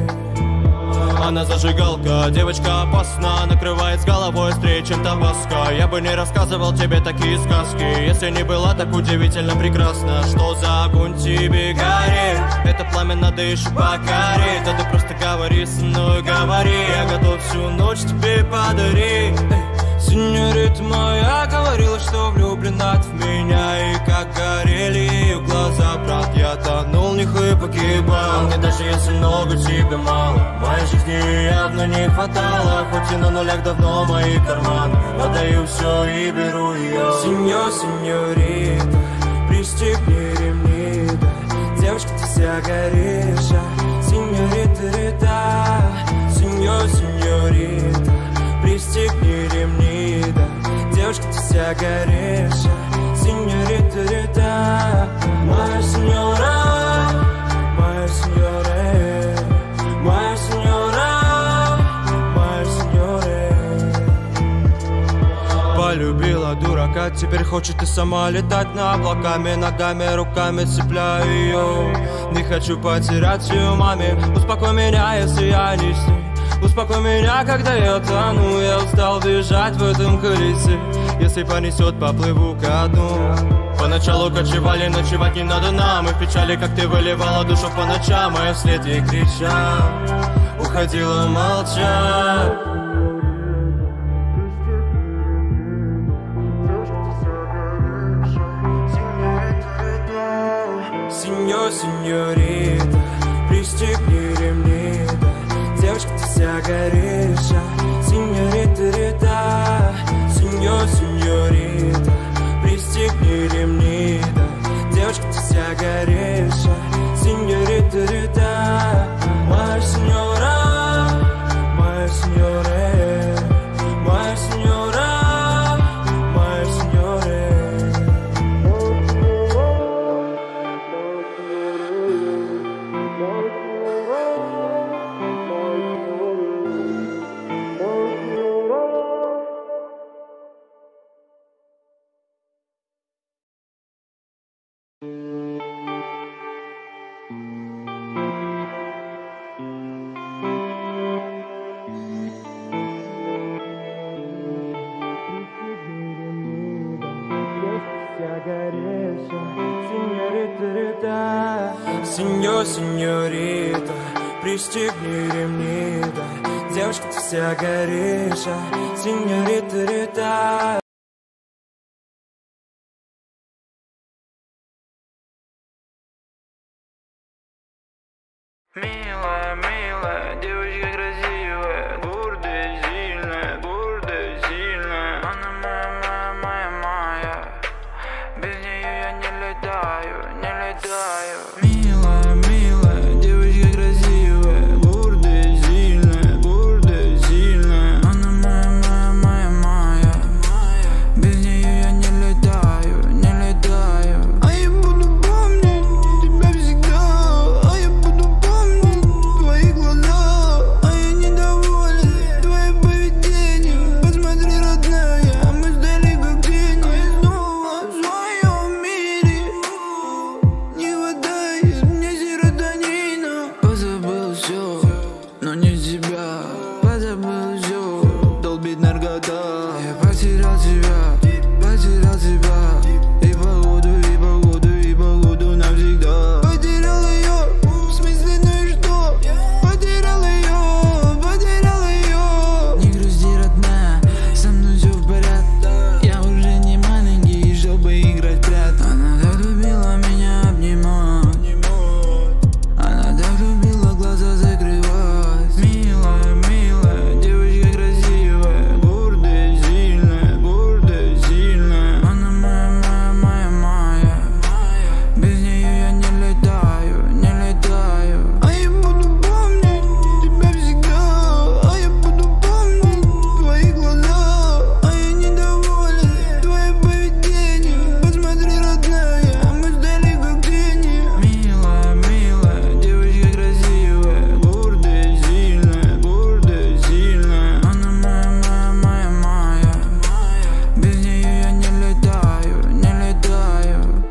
Она зажигалка, девочка опасна, накрывает с головой острее, чем табаско. Я бы не рассказывал тебе такие сказки, если не была так удивительно прекрасна. Что за огонь тебе горит? Это пламя надо еще покорить. Да ты просто говори со мной, говори, я готов всю ночь тебе подарить. Сеньорита моя говорила, что влюблена в меня, и как горели ее глаза, брат, я тонул в них и погибал. Мне даже если много, тебе мало, моей жизни явно не хватало. Хоть и на нулях давно мои карманы, отдаю все и беру ее. Сеньор, сеньорита, пристегни ремни, да, девушка, ты вся горишь, а, сеньорита, рита, сеньор, сеньорита, пристегни ремни, да, девушка, ты вся горишь, а, сеньорита, рита, моя сеньора, моя сеньора, моя сеньора, моя сеньора. Полюбила дурака, теперь хочет и сама летать над облаками, ногами, руками цепляю ее. Не хочу потерять ее маме, успокой меня, если я не с ней. Успокой меня, когда я тону, я устал бежать в этом колесе. Если понесет, поплыву ко дну. Поначалу кочевали, ночевать не надо нам, и в печали, как ты выливала душу по ночам, а я вслед ей кричал, уходила молча. Сеньор, сеньорита, пристегни ремни, да, девушка, ты вся горишь, а, сеньорита, рита, сеньор, сеньорита, О, сеньорита, пристегни ремни, да. Девочка, ты вся горишь, а, сеньорита, рита. Милая, милая, девочка красивая, гордая, сильная, гордая, сильная. Она моя, моя, моя, моя. Без нее я не летаю, не летаю. Милая, милая, девочка красивая, гордая, сильная, гордая, сильная. Она моя, моя, моя, моя. Без нее я не летаю, не летаю. А я буду помнить тебя всегда. А я буду твои глаза, а я недоволен твоим поведением. Посмотри, родная, мы стали как тени. Снова в своем мире не хватает мне серотонина. Позабыл все, но не себя. Позабыл все, долбит наркота. Я потерял тебя, потерял тебя. И походу, и походу, и походу навсегда. Потерял ее, в смысле, ну и что? Потерял ее, потерял ее. Не грусти, родная, со мной все в порядке. Я уже не маленький, чтобы играть в прятки. Она так любила меня обнимать, она так любила глаза закрывать. Милая, милая, девочка красивая, гордая, сильная, гордая, сильная. Она моя, моя, моя, моя. Без нее я не летаю, не летаю. А я буду помнить тебя всегда. А я буду помнить твои глаза. А я недоволен твоим поведением. Посмотри, родная, мы стали как тени. Милая, милая, девочка красивая, гордая, сильная, гордая, сильная. Она моя, моя, моя, моя. Без нее я не летаю, не летаю.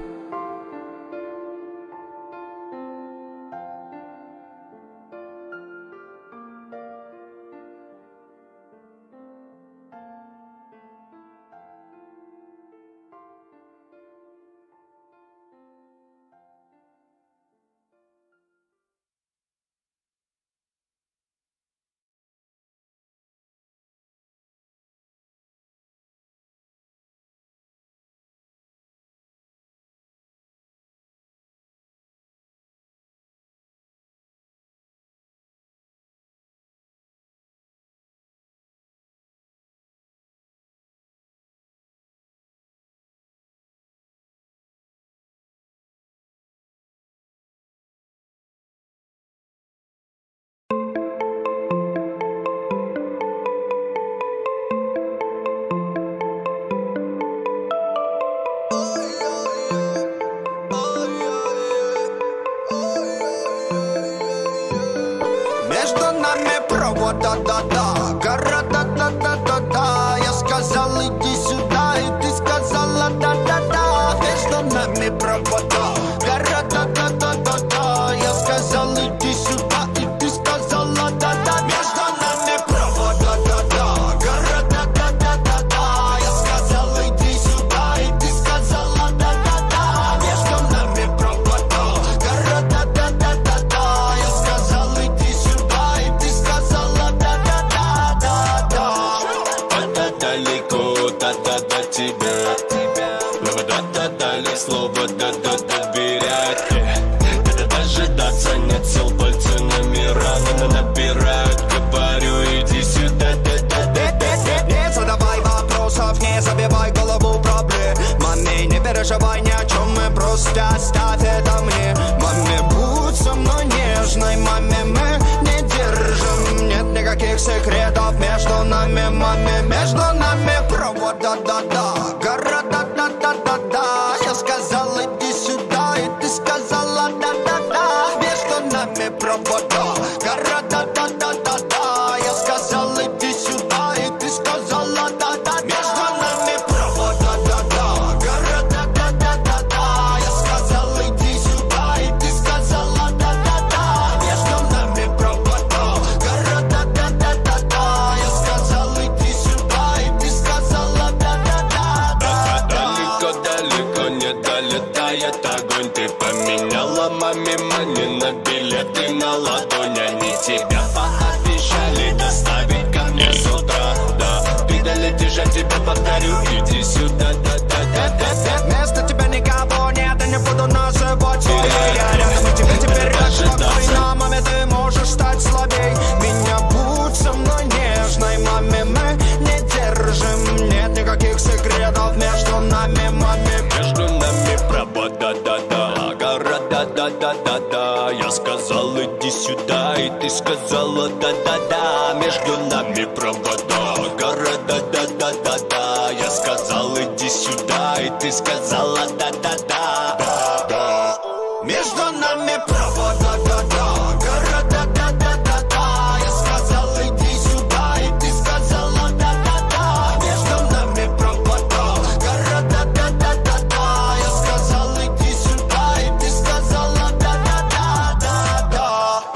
Между нами провод, да-да-да, города, да-да-да-да. Я сказал, иди сюда, и ты сказала, да-да-да. Между нами провода, города, да-да-да-да. Я сказал, иди сюда, и ты сказала, да-да-да. Между нами провода, да-да, города, да-да-да-да. Я сказал, иди сюда, и ты сказала, да-да-да. Между нами провода, города, да-да-да-да. Я сказал, иди сюда, и ты сказала, да-да-да-да-да. Да-да далеко, да-да до тебя. Да-да дали слово, да-да доверять. Да-да дожидаться нет сил, пальцы номера набирают. Говорю, иди сюда, да-да-да-да. Не задавай вопросов, не забивай голову проблемами. Не переживай ни о чем, мы просто оставь это мне. Маме, будь со мной нежной, маме, мы не держим. Нет никаких секретов между нами, маме. Между нами провод, да-да-да, города, да-да-да-да. Я сказал, иди сюда, и ты сказала, да-да-да. Между нами провода, города, да-да-да-да. Я сказал, иди сюда, и ты сказала, да-да-да. Между нами провода, да-да, города, да-да-да-да. Я сказал, иди сюда, и ты сказала, да-да-да. Между нами провода, города, да-да-да-да. Я сказал, иди сюда, и ты сказала, да-да-да. Далеко-далеко не долетает огонь. Ты поменяла маме мани на на ладони, они тебя пообещали доставить ко мне с утра. Да, ты долетишь, я тебе повторю, иди сюда, да-да-да-да-да. Вместо тебя никого нет, и не буду называть своей. Я рядом, и тебе теперь спокойно, маме, ты можешь стать слабей. Меня будь со мной нежной, маме, мы не держим. Нет никаких секретов между нами, маме. Между нами провода, да-да, города, да-да-да-да. Я сказал, иди сюда, и ты сказала, да-да-да. Между нами провода, города, да-да-да-да. Я сказал, иди сюда, и ты сказала, да-да-да. Да-да. Между нами провода, да-да, города, да-да-да-да. Я сказал, иди сюда, и ты сказала, да-да-да. Между нами провода, города, да-да-да-да. Я сказал, иди сюда, и ты сказала, да-да-да-да-да.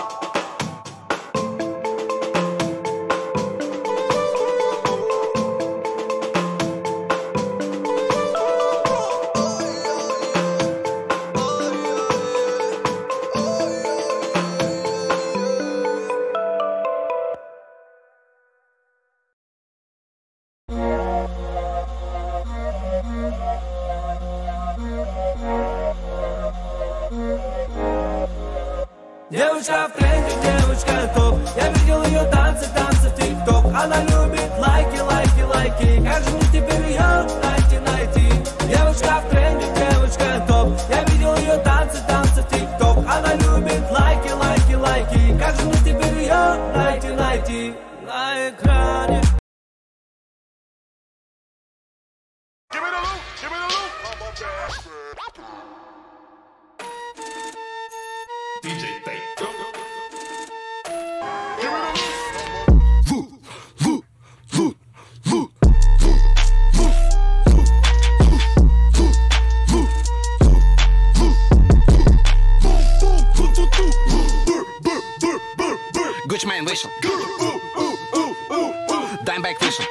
Девушка в тренде, девушка топ. Я видел ее танцы, танцы в тик-ток. Она любит лайки, лайки, лайки. Как же мне теперь ее найти, найти? Девушка в тренде, девушка топ. Я видел ее танцы, танцы в тик-ток. Она любит лайки, лайки, лайки. Как же мне теперь ее найти, найти? На экране. Гучмейн вышел, Даймбэк вышел.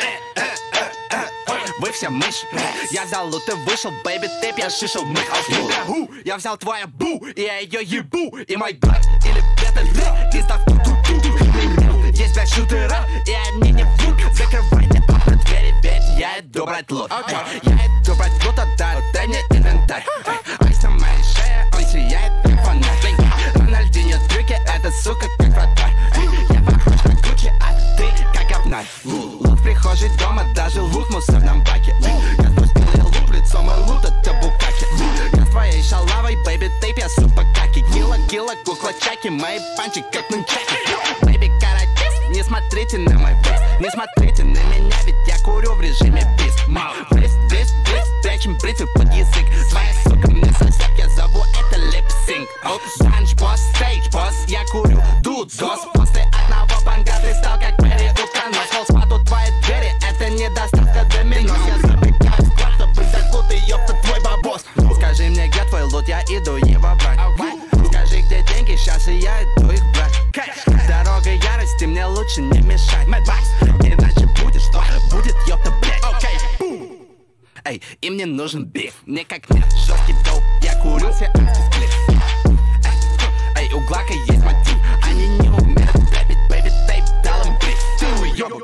Вы все мышь. Я взял лут и вышел, бэйби, ты пьяшишил мых. Я взял твою бу, и я ее ебу. И мой брат, или это ре, и став ту-ту-ту. Есть блядь шутера, и они не врут. Закрывайте окна, двери, ведь я иду брать лут. Я иду брать лут, отдай, дай мне инвентарь. Айс на моей шее, он сияет как фонарь. Рональдинho трюки, эта сука как вратарь. Я похож на Гуччи, а ты как обнарь. Лут в прихожей дома, даже лут в мусорном баке. Я спустил и луп, лицо мой лут, это букаки. Я с твоей шалавой, бэйби, тейп, я супа каки. Кило, кило, кукла чаки, мои панчи как нунчаки. Бэйби, каратист, не смотрите на мой вес. Не смотрите на меня, ведь я курю в режиме бист. Бриз, бриз, бриз, прячем бритвы под язык. Своя сука мне сосед, я зову это липсинг. Данж, босс, стейдж, босс, я курю дуд, зос. После одного банга ты стал как Перри Утконос. Холл спаду твои двери, это не доставка доминос. Я забегаю в склад, чтобы взять лут и ёпта твой бабос. Скажи мне, где твой лут, я иду его брать. Скажи, где деньги, сейчас и я иду их брать. Дорога ярости, мне лучше не мешать. Иначе будет что? Будет ёпта, блядь. Эй, им не нужен биф, мне как нет жесткий доп. Я курю все антисклип. Эй, у Глака есть мотив. Они не умеют рэпить, бэйби, тейп, дал им бриф. Ты уёб.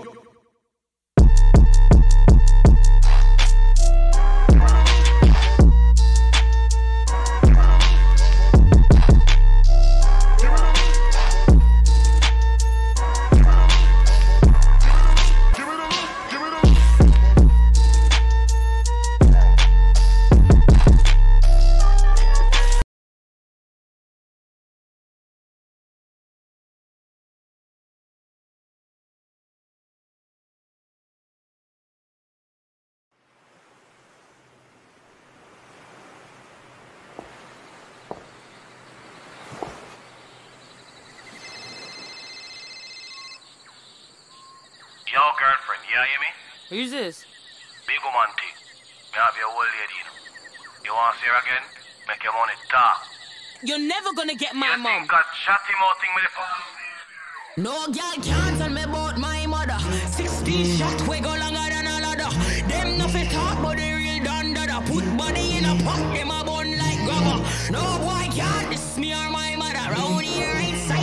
Yo, girlfriend, you hear me? Who's this? Big woman thing. Me have your old lady, you know. You want to see her again? Make your money talk. You're never gonna get my you mom. think got chatty mouth thing with the phone? No girl can't tell me about my mother. Sixteen shot we go longer than a ladder. Them nothing talk but the real done dada. Put body in a pot, them a bun like grabber. No boy can't diss me or my mother. Round here ain't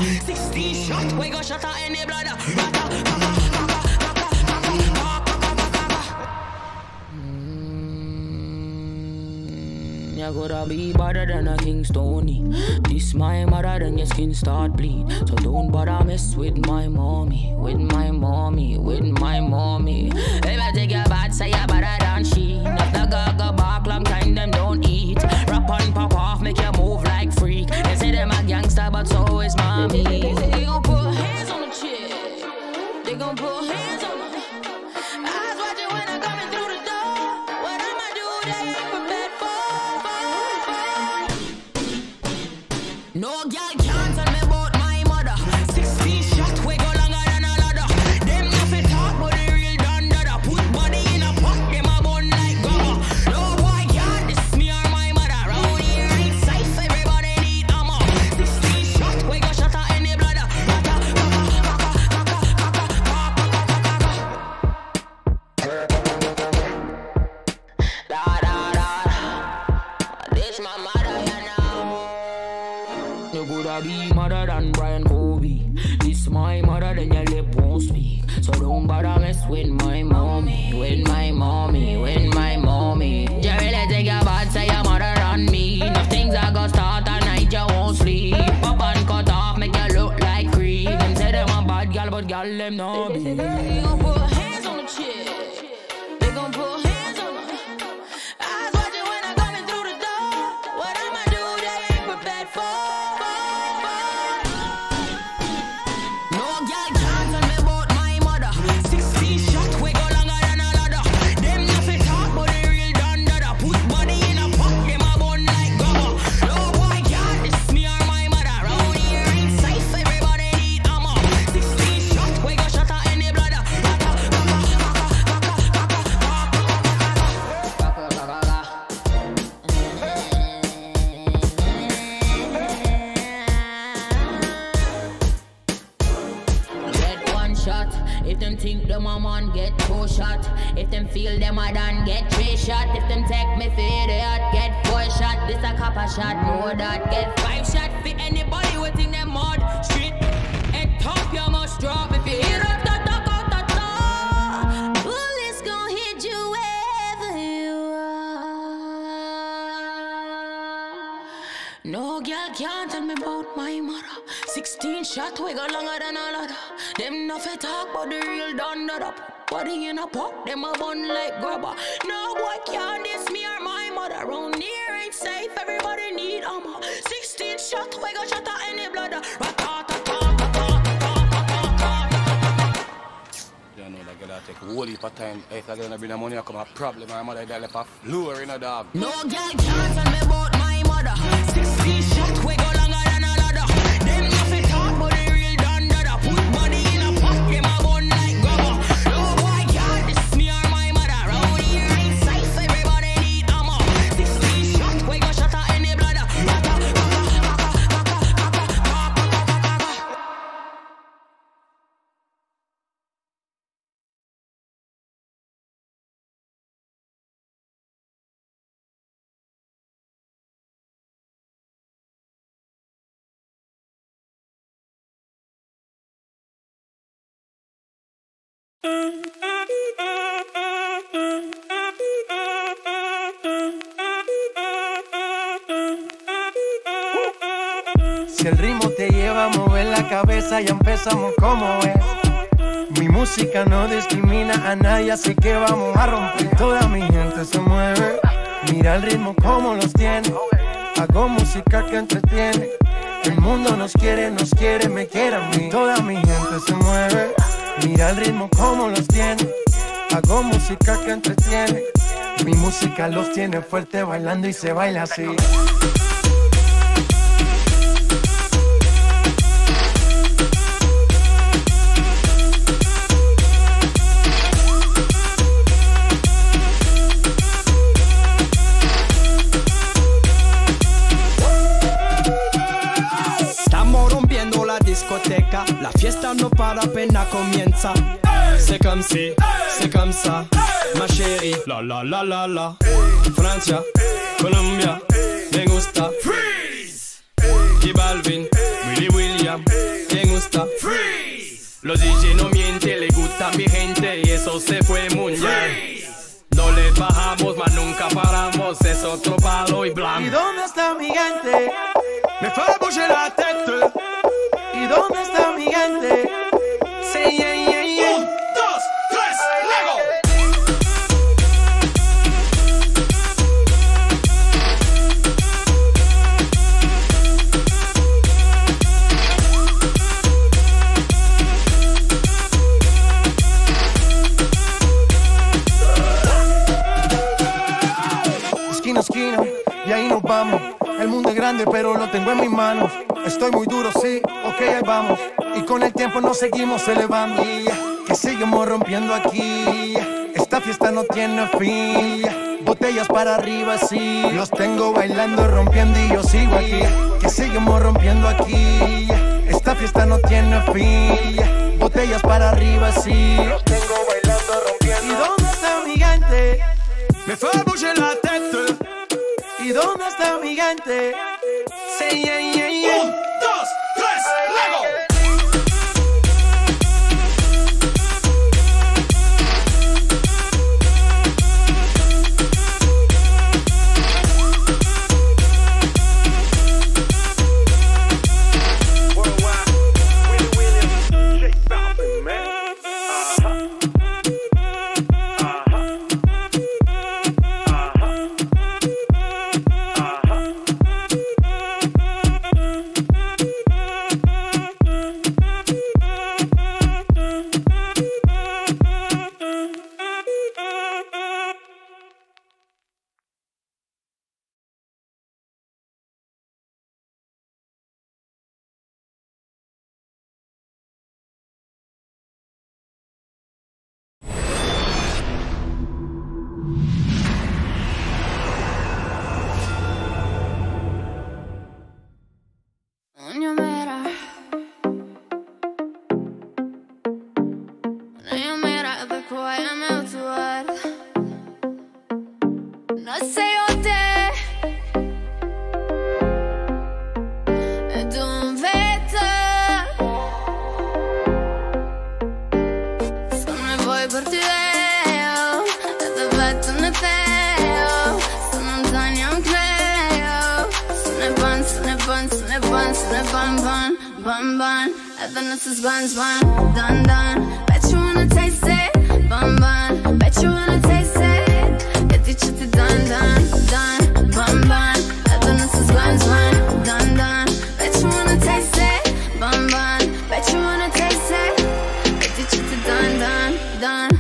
Sixteen shot, we go shot at any blood. You gotta be better than a King Stony. This my mother, then your skin start bleed. So don't bother mess with my mommy, with my mommy, with my mommy. If I take your bad, say you better than she. Not the gaga bark, long time them don't eat. Rap on, pop off, make you move like freak. They say them a gangster, but so is mommy. They gon' put hands on the chick. They gon' put hands on the. Eyes watching when I'm coming through the door. What I'ma do, they ain't prepared for. No girl can't tell me about my mother. Sixteen shot, we go longer than a ladder. Them nothing talk, but they real done dada. Put body in a pot, them a bun like gummer. No boy can't diss me or my mother. Round here ain't safe, everybody need armor. Sixteen shot, we go shot at any bladder. Da da da. This my mother, you know. You coulda be mother than Brian Kobe. This my mother, then your lip won't speak. So don't bother mess with my mommy, with my mommy, with my mommy. You really think your bad, say your mother on me. Enough things I go start at night, you won't sleep. Up and cut off, make you look like creep. Them say them a bad girl, but girl them no be. They gon' put hands on the chick. They gon' put hands on the. Eyes watching when I'm coming through the door. What I'ma do, they ain't prepared for. No girl can't tell me about my mother. Sixteen shot, we go longer than a ladder. Them nothing talk, but they real done dada. Put body in a pot, them a bun like gummer. No boy can't diss me or my mother. Round here ain't safe, everybody need armor. Sixteen shot, we go shot at any bladder. Get one shot. If them think them a man, get two shot. If them feel them a done, get three shot. If them take me for idiot, get four shot. This a copper shot, more that. Get five shot for anybody who think them mud. Street, head top, you must drop. If you hear up, ta ta ta ta ta. Bullets gon' hit you wherever you are. No girl can't tell me about my mother. Sixteen shot, we go longer than a ladder. Them nothing talk, but the real done that up. Body in a pot, them a bun like grabber. No boy can't diss me or my mother. Round here ain't safe, everybody need armor. Sixteen shot, we go shot at any bladder. You know that girl take a whole heap of time. If I gonna bring the money, I come a problem. My mother die left a floor in a dog. No girl can't tell me about my mother. Sixteen shot, we go longer than a ladder. Them nothing talk, but they real done dada. Put body in a pot, them a bun like grabber. No boy can't diss me or my mother. Round here ain't safe, everybody need armor. Sixteen shot, we go shot at any bladder. Si el ritmo te lleva a mover la cabeza, ya empezamos como es. Mi música no discrimina a nadie, así que vamos a romper. Toda mi gente se mueve, mira el ritmo como los tiene. Hago música que entretiene. El mundo nos quiere, nos quiere, me quiere a mí. Toda mi gente se mueve, mira el ritmo como los tiene. Hago música que entretiene. Mi música los tiene fuerte bailando y se baila así. discoteca, la fiesta no para apenas comienza. C'est comme si, c'est comme ça, ma chérie. La la la la la. Francia, Colombia, me gusta. Freeze. Y Balvin, Willy William, se fue mundial. No le bajamos, mas nunca paramos, es otro palo y blanco. ¿Y dónde está mi gente? Me fait bouger la tête. ¿Y dónde está mi gente? Say yeah, yeah, yeah. Un, dos, tres, Lego. Esquina a esquina, y ahí nos vamos. El mundo es grande, pero lo tengo en mis manos. Estoy muy duro, sí, ok, ahí vamos. Y con el tiempo nos seguimos elevando. Que seguimos rompiendo aquí. Esta fiesta no tiene fin. Botellas para arriba, sí. Los tengo bailando, rompiendo y yo sigo aquí. Que seguimos rompiendo aquí. Esta fiesta no tiene fin. Botellas para arriba, sí. Los tengo bailando, rompiendo. ¿Y dónde está mi gente? Me fait bouger la tête. ¿Y dónde está mi gente? Say yeah, yeah, yeah. Un, dos, tres, Lego. Bun bun, Evanescence is buns bun, done done. Bet you wanna taste it, bun bun. Bet you wanna taste it. Get the chitty done done done, bun bun. Evanescence is buns bun, done done. Bet you wanna taste it, bun bun. Bet you wanna taste it. Get the chitty done done done.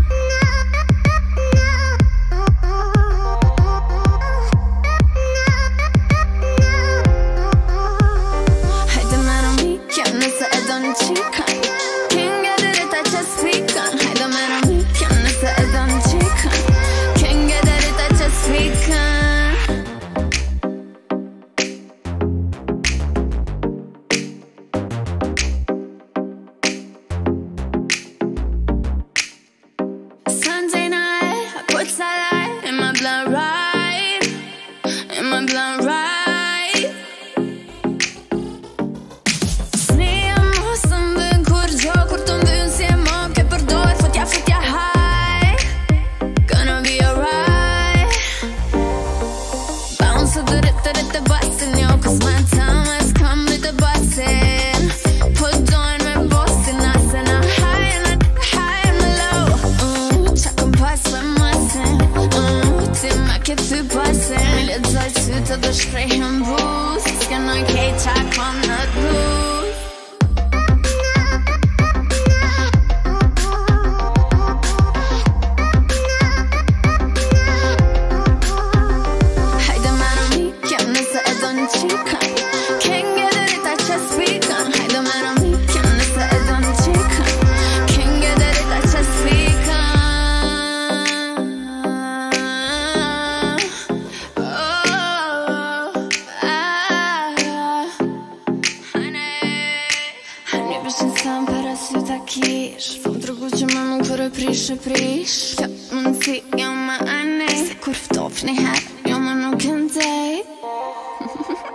Prish, prish, ja, man ser, ja, man är nej. Se kurvt av, ni här, ja, man nog kan dig.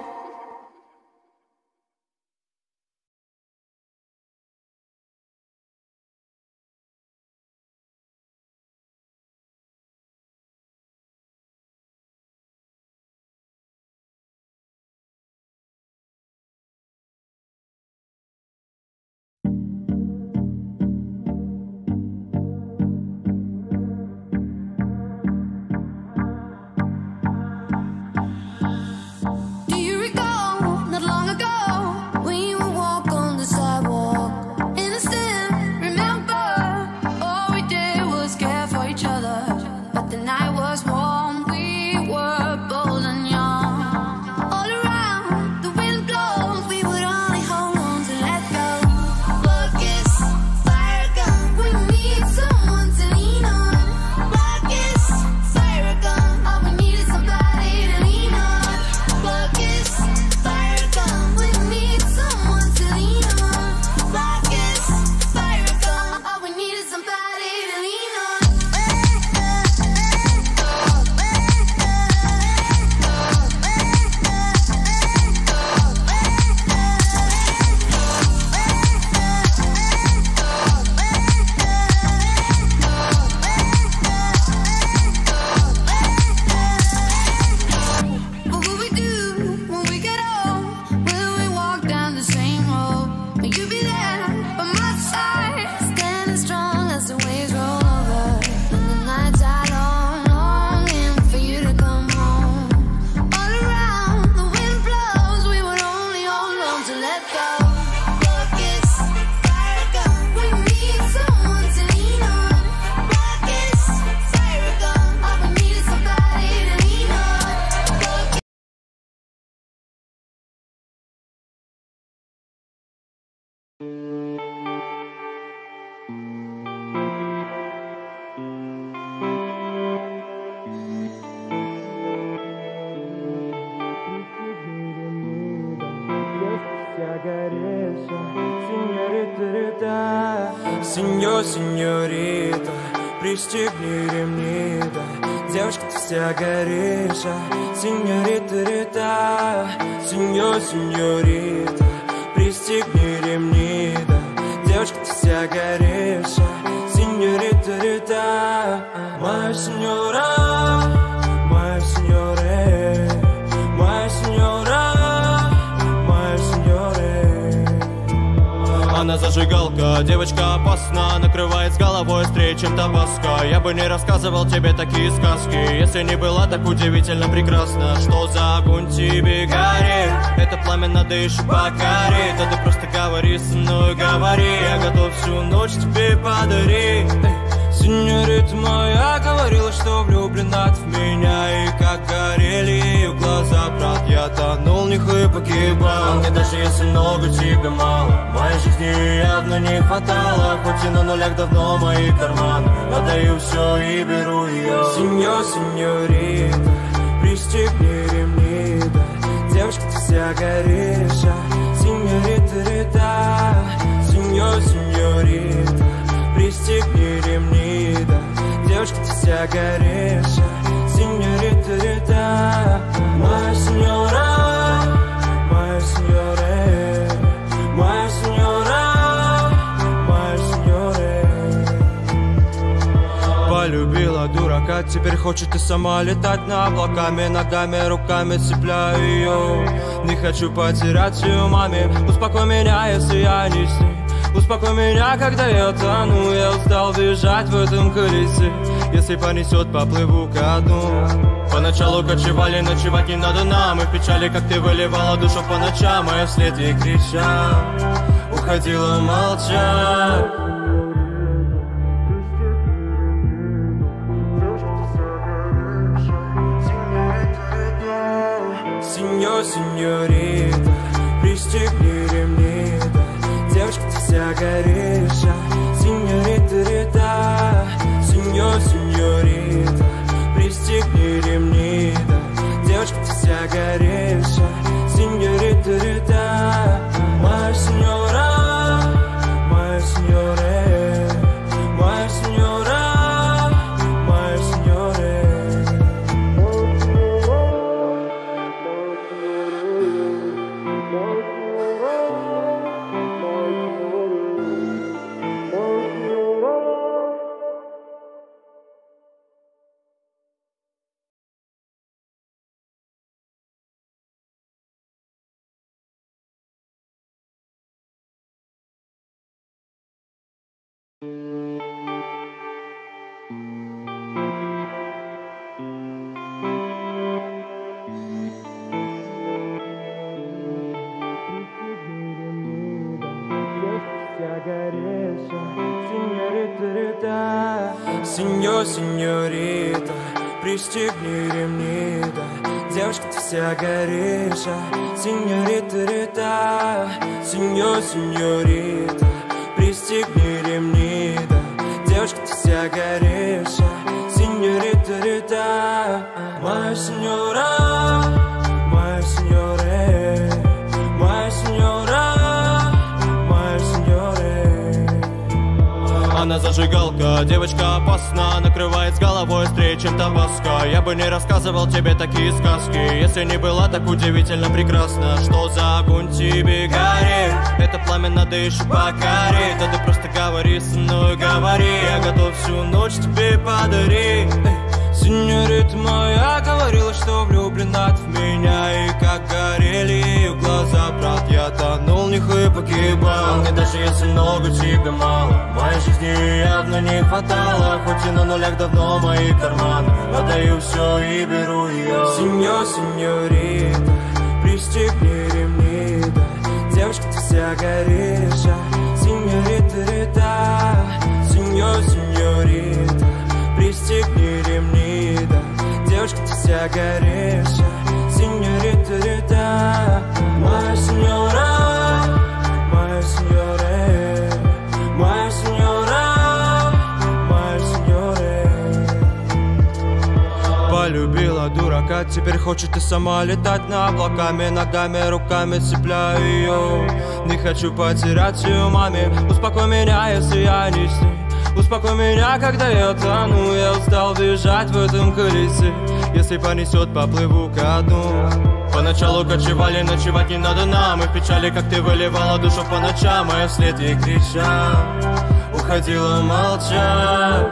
Will you be there by my side? Standing strong as the waves roll over. And the nights are long, longing for you to come home. All around, the wind blows. We would only hold on to let go. Rockets, fire gun. We need someone to lean on. Rockets, fire gun. All we need is somebody to lean on. Rockets. Сеньор, сеньорита, пристегни ремни, да. Девочка, ты вся горишь, а. Сеньорита, рита, сеньор, сеньорита, пристегни ремни, да. Девочка, ты вся горишь, а. Сеньорита, рита, моя сеньора, моя сеньоре, моя сеньора, моя сеньоре. Она зажигалка, девочка опасна, накрывает с головой острее, чем табаско. Я бы не рассказывал тебе такие сказки, если не была так удивительно прекрасна. Что за огонь тебе горит? Это пламя надо еще покорить. Да ты просто говори со мной, говори, я готов всю ночь тебе подарить. Сеньорита моя говорила, что влюблена в меня. И как горели ее глаза, брат, я тонул в них и погибал. Мне даже если много, тебе мало. Моей жизни явно не хватало. Хоть и на нулях давно мои карманы. Отдаю все и беру ее. Сеньор, сеньорита, пристегни ремни, да. Девочка, ты вся горишь, а. Сеньорита, рита, сеньор, сеньорита, пристегни ремни, да. Девочка, ты вся горишь, а. Сеньорита, рита, моя сеньора, моя сеньоре, моя сеньора, моя сеньоре. Полюбила дурака, теперь хочет и сама летать на облаками. Ногами, руками цепляю ее. Не хочу потерять ее маме. Успокой меня, если я не с ней. Успокой меня, когда я тону. Я устал бежать в этом колесе. Если понесет, поплыву ко дну. Поначалу кочевали, ночевать не надо нам. И в печали, как ты выливала душу по ночам. А я вслед ей кричал, уходила молча. Сеньор, сеньорита, пристегни ремни, да. Девочка, ты вся горишь, а. Сеньорита, рита, сеньор, сеньорита, пристегни ремни, да. Девочка, ты вся горишь, а. Сеньорита, рита, моя сеньора, моя сеньоре, моя сеньора, моя сеньоре. Сеньор, сеньорита, пристегни ремни, да. Девочка, ты вся горишь, а. Сеньорита, рита, сеньор, сеньорита, пристегни ремни, да. Девочка, ты вся горишь, а. Сеньорита, рита, моя сеньора, моя сеньоре, моя сеньора, моя сеньоре. Она зажигалка, девочка опасна, накрывает с головой острее, чем табаско. Я бы не рассказывал тебе такие сказки, если не была так удивительно прекрасна. Что за огонь тебе горит? Это пламя надо еще покорить. Да ты просто говори со мной, говори, я готов всю ночь тебе подарить. Сеньорита моя говорила, что влюблена в меня. И как горели ее глаза, брат, я тонул в них и погибал. Мне даже если много, тебе мало, моей жизни явно не хватало. Хоть и на нулях давно мои карманы, отдаю все и беру ее. Сеньор, сеньорита, пристегни ремни, да. Девушка, ты вся горишь, а. Сеньорита, рита, сеньор, сеньорита, пристегни ремни, да. Девушка, ты вся горишь, а. Сеньорита, рита, моя сеньора, моя сеньора, моя сеньора, моя сеньора. Полюбила дурака, теперь хочет и сама летать над облаками. Ногами, руками цепляю ее. Не хочу потерять ее маме. Успокой меня, если я не с ней. Успокой меня, когда я тону. Я устал бежать в этом колесе. Если понесет, поплыву ко дну. Поначалу кочевали, ночевать не надо нам. И в печали, как ты выливала душу по ночам. А я вслед ей кричал, уходила молча.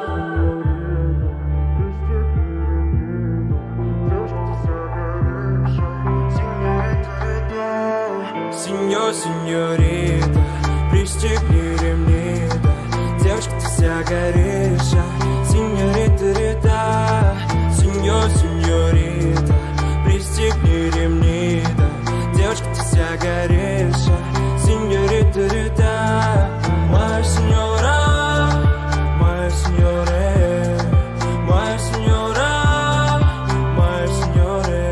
Сеньор, сеньорита, пристегни ремни, да. Девушка, ты вся горишь, а. Сеньорита, рита, сеньор, сеньорита, пристегни ремни, да. Девушка, ты вся горишь, а. Сеньорита, рита, моя сеньора, моя сеньора, моя сеньора, моя сеньора.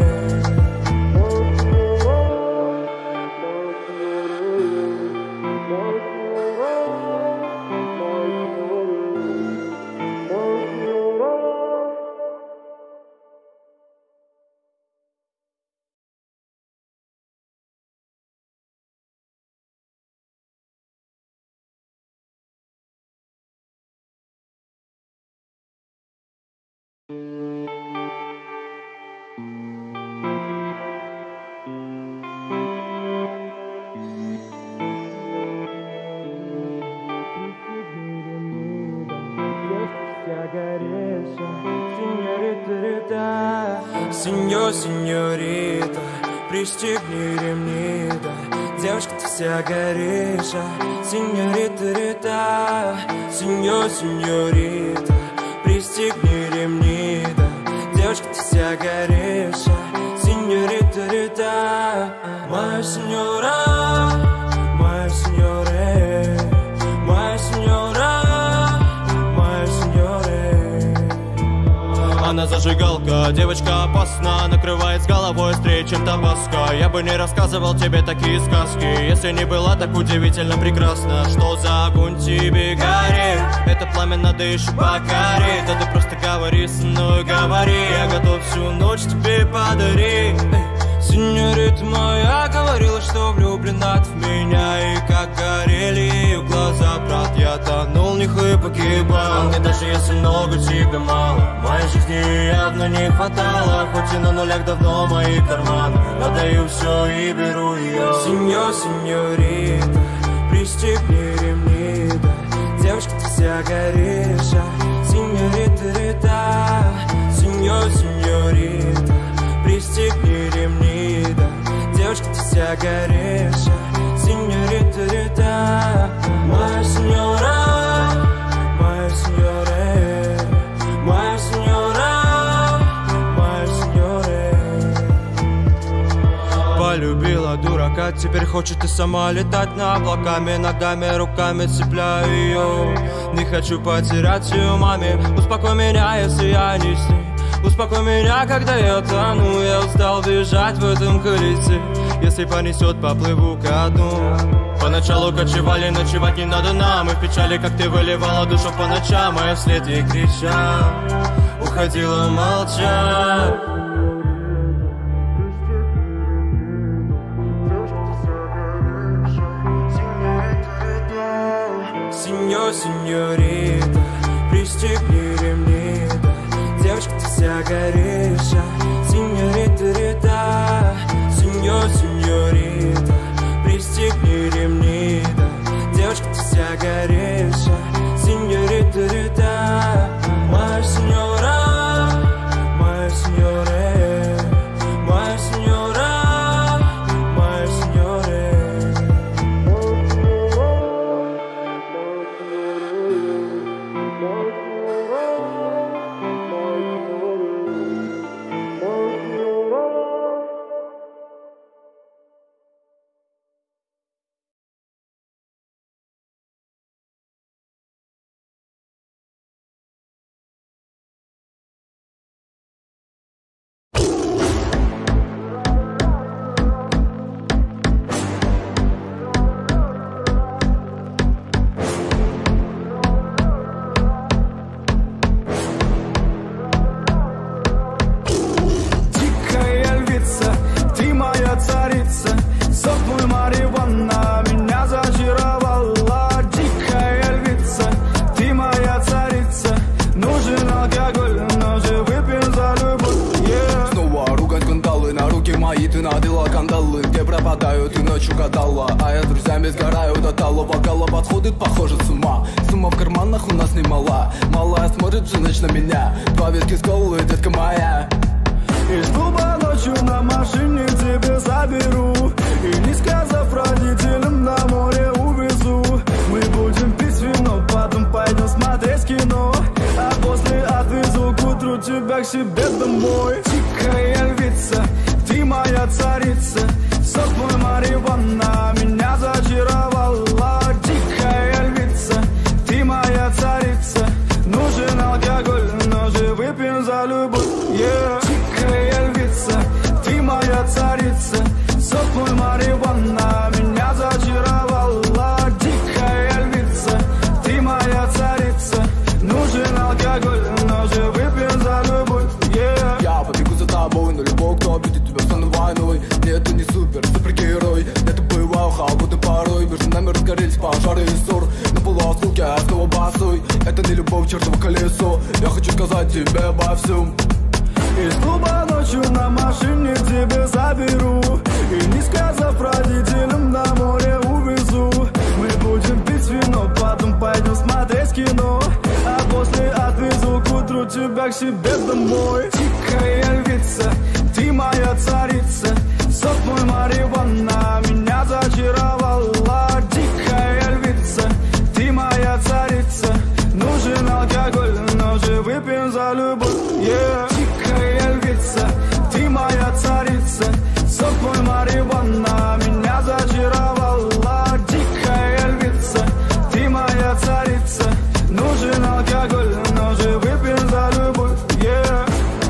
Сеньор, сеньорита, пристегни ремни, да. Девушка, ты вся горишь, а. Сеньорита, рита, сеньор, сеньорита, пристегни ремни, да. Девушка, ты вся горишь, а. Сеньорита, рита, моя сеньора, моя сеньора, моя сеньора, моя сеньора. Она зажигалка, девочка опасна, накрывает с головой острее, чем табаско. Я бы не рассказывал тебе такие сказки, если не была так удивительно прекрасна. Что за огонь тебе горит? Это пламя надо еще покорить. Да ты просто говори со мной, говори, я готов всю ночь тебе подарить. Сеньорита моя говорила, что влюблена в меня. И как горели ее глаза, брат, я тонул в них и погибал. Мне даже если много, тебе мало, моей жизни явно не хватало. Хоть и на нулях давно мои карманы, отдаю все и беру ее. Сеньор, сеньорита, пристегни ремни, да. Девушка, ты вся горишь, а. Сеньорита, рита, сеньор, сеньорита, пристегни ремни, да. Девушка, ты вся горишь, а. Сеньорита, рита, моя сеньора, моя сеньора, моя сеньора, моя сеньора. Полюбила дурака, теперь хочет и сама летать над облаками. Ногами, руками цепляю ее. Не хочу потерять ее маме. Успокой меня, если я не с ней. Успокой меня, когда я тону. Я устал бежать в этом колесе. Если понесет, поплыву ко дну. Поначалу кочевали, ночевать не надо нам. И в печали, как ты выливала душу по ночам. А я вслед ей кричал, уходила молча. Сеньор, сеньорита, пристегни ремни, да. Девушка, ты вся горишь, а. Сеньорита, рита, сеньор, сеньорита, пристегни ремни, да. Девушка, ты вся горишь, а. Сеньорита, рита, моя сеньора, угадала. А я с друзьями сгораю до талого. Голова сходит, похоже, с ума. Сумма в карманах у нас немала. Малая смотрит всю ночь на меня. Два виски с колой, детка моя. И жду по ночью на машине тебя заберу. И не сказав родителям, на море увезу. Мы будем пить вино, потом пойдем смотреть кино. А после отвезу к утру тебя к себе домой. Тихая львица, ты моя царица. Сок мой марихуана меня зачаровала. Тихая львица, ты моя царица. Нужен алкоголь, но же выпьем за любовь, yeah. Тихая львица, ты моя царица. Сок мой марихуана меня зачаровала. Тихая львица, ты моя царица. Нужен алкоголь, но же выпьем за любовь, yeah. Я побегу за тобой, но любой, кто обидит тебя, стану войной. Нет, ты не супер, супергерой. Это бывал холодный порой. Между нами разгорелись пожары и ссор. На полуосколке я снова босой. Это не любовь, чертово колесо. Я хочу сказать тебе обо всем. Из клуба ночью на машине тебя заберу. И не сказав родителям, на море увезу. Мы будем пить вино, потом пойдем смотреть кино. А после отвезу к утру тебя к себе домой. Тихая львица, ты моя царица. Сок мой марихуана меня зачаровала. Тихая львица, ты моя царица. Нужен алкоголь, но же выпьем за любовь, yeah. Тихая львица, ты моя царица. Сок мой марихуана меня зачаровала. Тихая львица, ты моя царица. Нужен алкоголь, но же выпьем за любовь, yeah.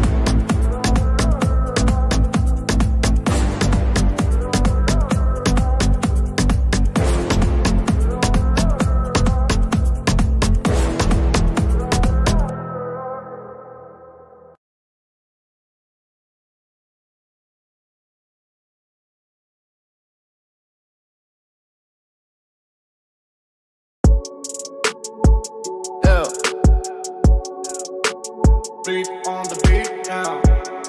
Beat on the beat now.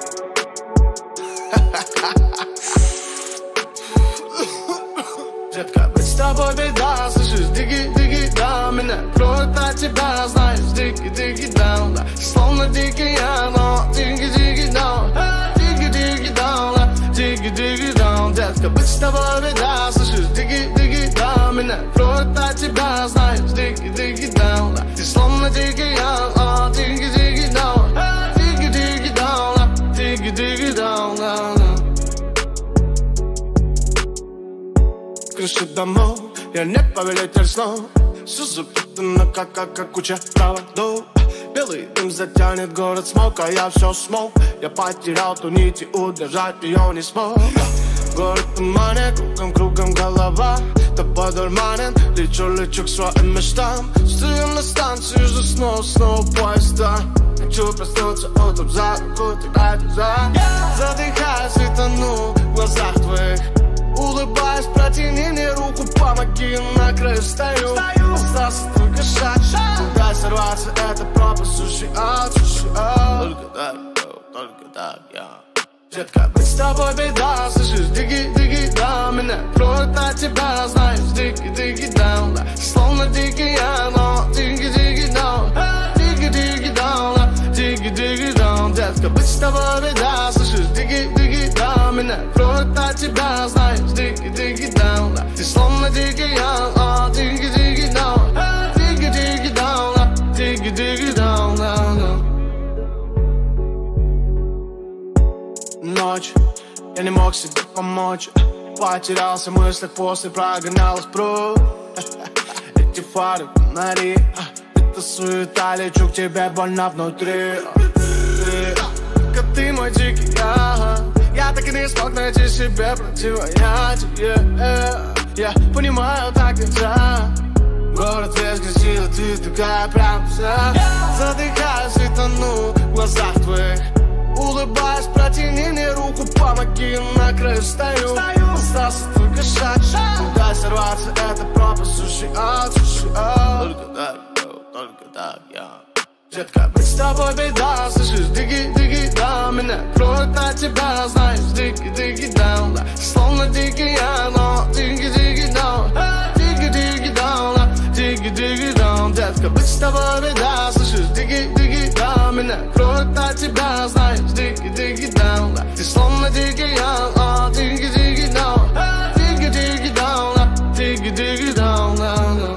Детка, быть с тобой беда, слышишь, диги, диги, да. Меня кроет на тебя, знаешь, диги, диги, да. Словно дикий я, но диги, диги, да. Диги, диги, да, диги, диги, да. Детка, быть с тобой беда, слышишь, диги, диги, да. Меня кроет на тебя, знаешь, диги, диги, да. Ты словно дикий я, диги, диги, да. Diggy diggy down, diggy diggy down, down, down. Крыши домов, я не повелитель снов. Все запутано, как, как, как куча проводов. Белый дым затянет город смог, а я все смог. Я потерял ту нить и удержать ее не смог. Город туманит, кругом, кругом голова. Тобой дурманен, лечу, лечу к своим мечтам. Стою на станции, жду снова, снова поезда. Хочу проснуться утром за руку, тебя глаза. Задыхаюсь и тону в глазах твоих. Улыбаясь, протяни мне руку, помоги, на краю стою. Остался только шаг, куда сорваться, это пропасть, суши ад, суши ад. Только так, только так, я. Детка, быть с тобой беда, слышишь, диги, диги, да. Меня кроет на тебя, знаешь, диги, диги, да. Словно дикий я, но диги, диги, да. Диги, диги, да, диги, диги, да. Детка, быть с тобой беда, слышишь, диги, диги, да. Меня кроет на тебя, знаешь, диги, диги, да. Ты словно дикий я, диги, диги, да. Диги, диги, да, диги, диги, да, да, да. Ночь, я не мог себе помочь. Потерялся в мыслях, после прогонял их прочь. Эти фары, фонари, это суета, лечу к тебе, больно внутри. Ты, как ты мой дикий я. Я так и не смог найти себе противоядие. Я понимаю, так нельзя. Город весь грязил, ты такая прям вся. Задыхаюсь и тону в глазах твоих. Улыбаясь, протяни мне руку, помоги, на краю стою. Остался только шаг, куда сорваться, это пропасть, суши ад, суши ад. Только так, только так, я. Детка, быть с тобой беда, слышишь, диги-диги, да. Меня кроет на тебя, знаешь, диги-диги, да. Словно дикий я, но диги-диги, да. Диги-диги, да, диги-диги, да. Детка, быть с тобой беда, слышишь, диги-диги, да. Меня кроет на тебя, знаешь, диги-диги, да. Ты словно дикий я, диги-диги, да. Диги-диги, да, диги-диги, да, да.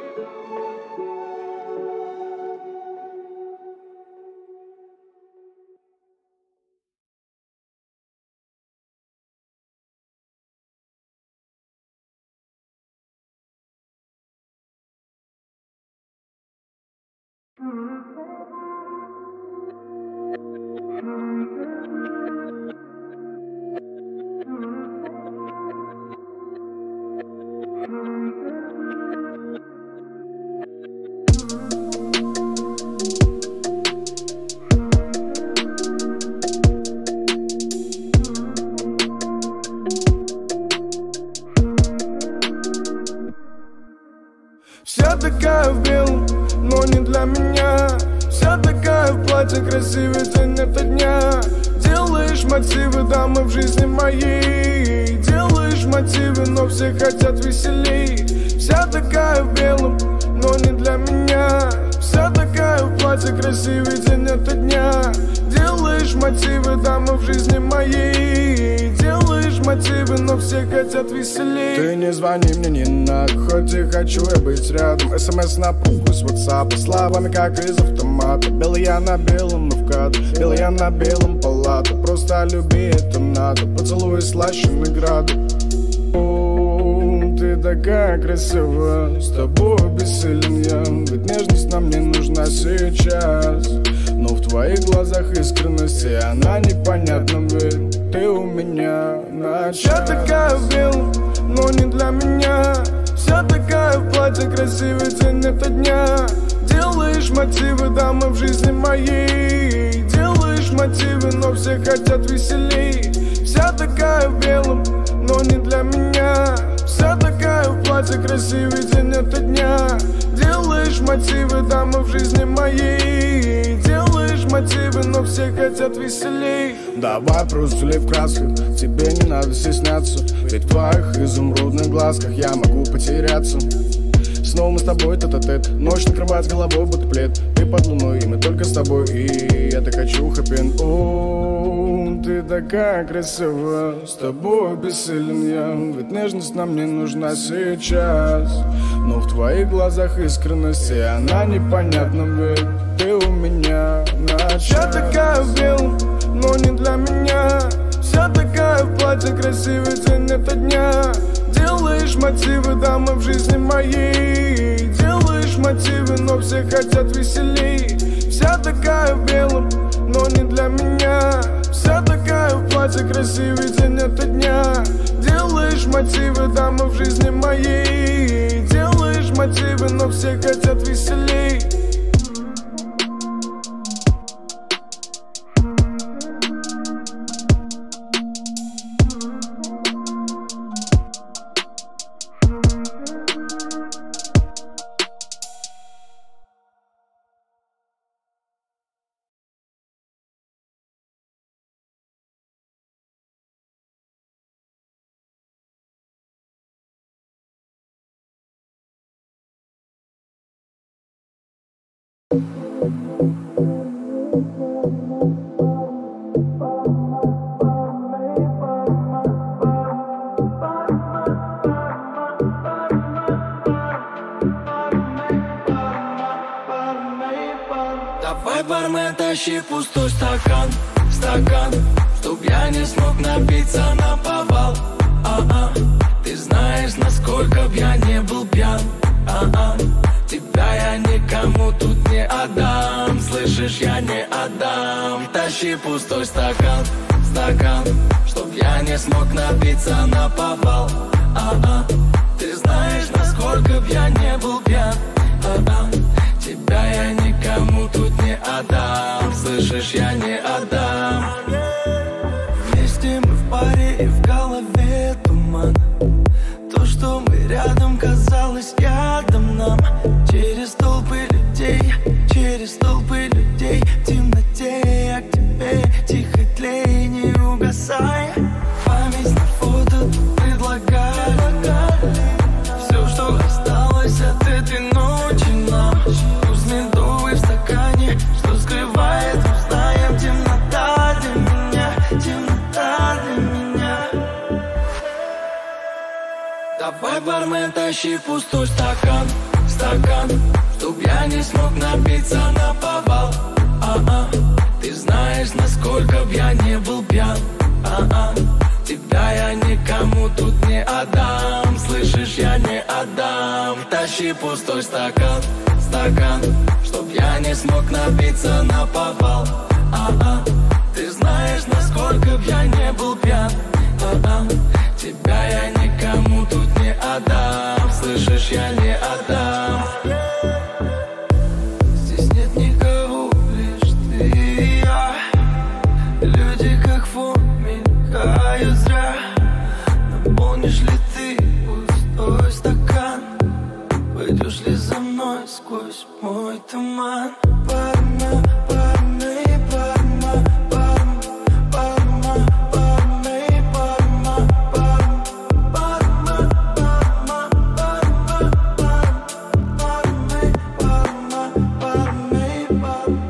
Вся такая в белом, но не для меня. Вся такая в платье, красивый день это дня. Делаешь мотивы, дамы в жизни моей. Делаешь мотивы, но все хотят веселей. Вся такая в белом, но не для меня. Вся такая в платье, красивый день это дня. Делаешь мотивы, дамы в жизни моей. Делаешь мотивы, но все хотят веселей. Ты не звони мне, не надо, хоть и хочу я быть рядом. СМС на пункту с WhatsApp, словами как из автомата. Белый я на белом, мы вкат, белый я на белом палата. Просто люби, это надо, поцелуй слаще награду. О, ты такая красивая, с тобой бессилен я. Ведь нежность нам не нужна сейчас. Но в твоих глазах искренность, и она непонятна, ведь ты у меня на час. Вся такая в белом, но не для меня. Вся такая в платье, красивый день это дня. Делаешь мотивы, дамы в жизни моей. Делаешь мотивы, но все хотят веселей. Вся такая в белом, но не для меня. Вся такая в платье, красивый день это дня. Делаешь мотивы, дамы в жизни моей. Делаешь мотивы, но все хотят веселей. Давай просто лей в красках, тебе не надо стесняться. Ведь в твоих изумрудных глазках я могу потеряться. Снова мы с тобой тет-а-тет, ночь накрывает головой, будто плед. Ты под луной, и мы только с тобой, и я так хочу хэппи-энд. О, ты такая красивая, с тобой бессилен я. Ведь нежность нам не нужна сейчас. Но в твоих глазах искренность, и она непонятна, ведь ты у меня на час. Вся такая в белом, но не для меня. Вся такая в платье, красивый день это дня. Делаешь мотивы, дамы в жизни моей. Делаешь мотивы, но все хотят веселей. Вся такая в белом, но не для меня. Вся такая в платье, красивый день это дня. Делаешь мотивы, дамы в жизни моей. Делаешь мотивы, но все хотят веселей. Давай, бармен, тащи пустой стакан, стакан, чтоб я не смог напиться наповал. А-а, ты знаешь, насколько б я не был пьян. А-а, тебя я никому тут не отдам. Слышишь, я не отдам. Тащи пустой стакан, стакан, чтоб я не смог напиться наповал. А-а, ты знаешь, насколько б я не был пьян. А-а, тебя я никому тут не отдам. Слышишь, я не отдам. Вместе мы в паре и в голове туман. То, что мы рядом, казалось ядом нам. Через толпы людей, через толпы бармен, тащи пустой стакан, стакан, чтоб я не смог напиться наповал. А-а, ты знаешь, насколько б я не был пьян. А-а, тебя я никому тут не отдам. Слышишь, я не отдам. Тащи пустой стакан, стакан, чтоб я не смог напиться наповал. А-а, ты знаешь, насколько б я не был пьян. А-а, тебя я никому тут не отдам. Слышишь, я не отдам. Здесь нет никого, лишь ты и я. Люди как фон мелькают зря. Наполнишь ли ты пустой стакан? Пойдешь ли за мной сквозь мой туман? Парма, парма и парма, парма, парма, парма и парма, парма, парма, парма, парма, парма, парма и парма.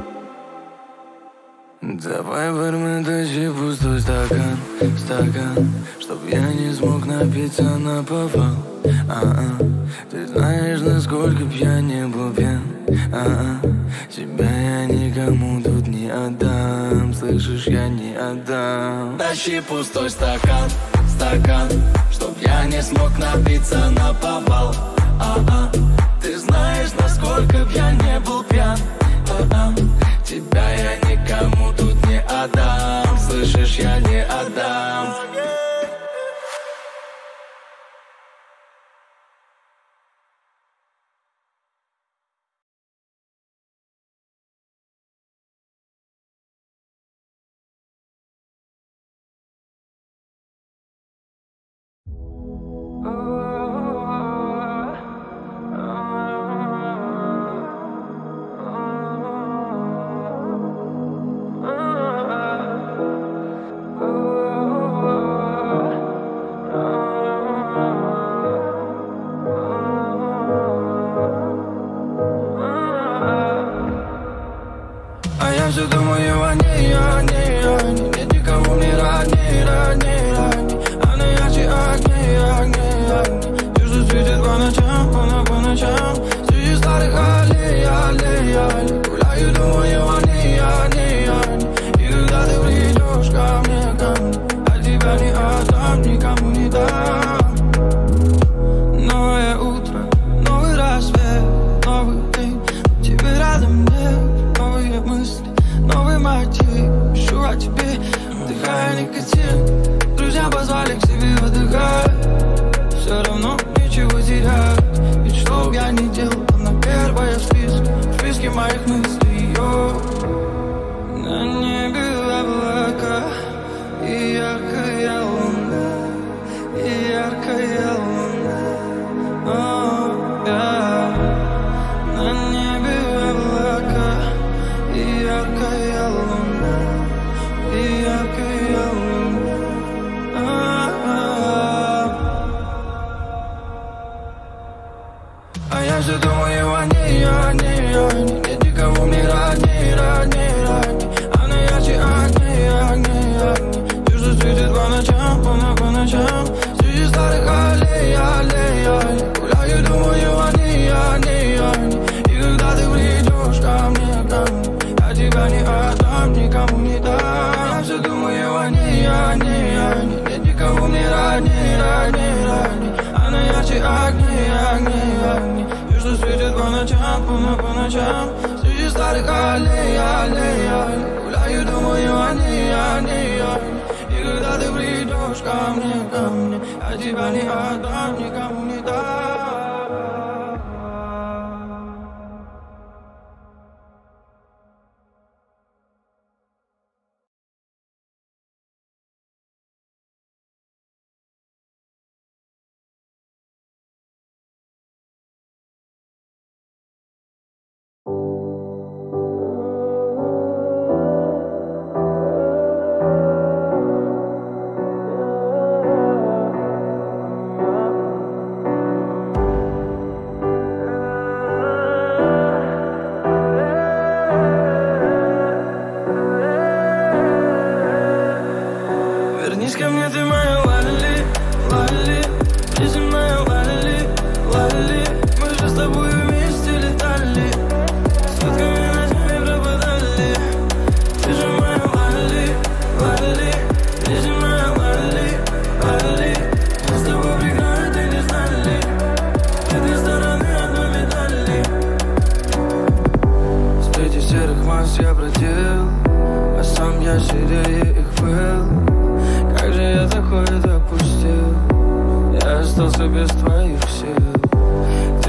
Давай, бармен, тащи пустой стакан, стакан, чтоб я не смог напиться наповал. А-а, ты знаешь, насколько б я не был пьян. А-а, тебя я никому тут не отдам. Слышишь, я не отдам. Тащи пустой стакан, стакан, чтоб я не смог напиться наповал. А-а, ты знаешь, насколько б я не был пьян. А-а, тебя я никому тут не отдам. Слышишь, я не отдам. А я все думаю о ней, о ней, о ней. Нет никого мне родней, родней, родней. Она ярче огней, огней, огней. Все, что светит по ночам, она по ночам. Среди старых аллей, аллей, аллей. Гуляю, думаю о ней, о ней, о ней. И когда ты придешь ко мне, ко мне, а тебя не отдам, никому не дам. Новое утро, новый рассвет, новый день. Тебе рядом нет, новые мысли, новый мотив. Пишу о тебе, вдыхая никотин. Друзья позвали к себе отдыхать. Все равно ничего терять. Ведь что б я ни делал, она первая в списке, в списке моих мыслей. Йо. На небе облака и яркая луна, и яркая луна. О, yeah. На небе облака и яркая луна, и яркая луна. А-а-а. А я все думаю о ней, о ней, о ней. Нет никого мне родней, родней, родней. Она ярче огней, огней, огней. Все, что светит по ночам, она по ночам. Среди старых аллей, аллей, аллей. Гуляю, думаю о ней, о ней, о ней. И когда ты придешь ко мне, ко мне, я тебя не отдам, никому не дам. Я все думаю о ней, о ней, о ней. Нет никого мне родней, родней, родней. Она ярче огней, огней, огней. Все, что светит по ночам, она по ночам. Среди старых аллей, аллей, аллей. Гуляю, думаю о ней, о ней, о ней. И когда ты придешь ко мне, ко мне, я тебя не отдам, никому не дам.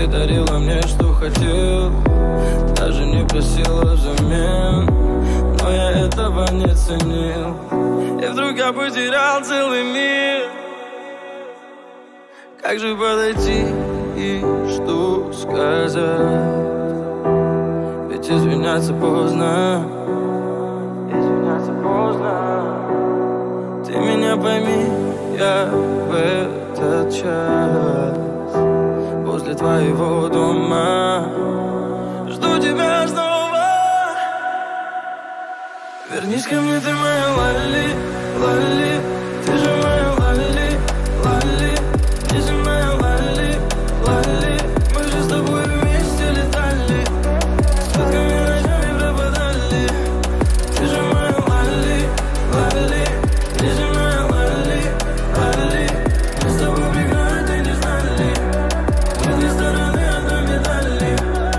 ты дарила мне, что хотел, даже не просила взамен, но я этого не ценил. И вдруг я потерял целый мир. Как же подойти и что сказать? Ведь извиняться поздно, извиняться поздно. Ты меня пойми, я в этот час возле твоего дома жду тебя снова. Вернись ко мне, ты моя лали, лали, ты же моя лали, лали, ты же моя лали, лали. Мы же с тобой вместе летали, сутками ночами пропадали. Ты же моя лали, лали, ты же моя лали, лали. Мы с тобой прекрасно не знали, мы две стороны одной медали.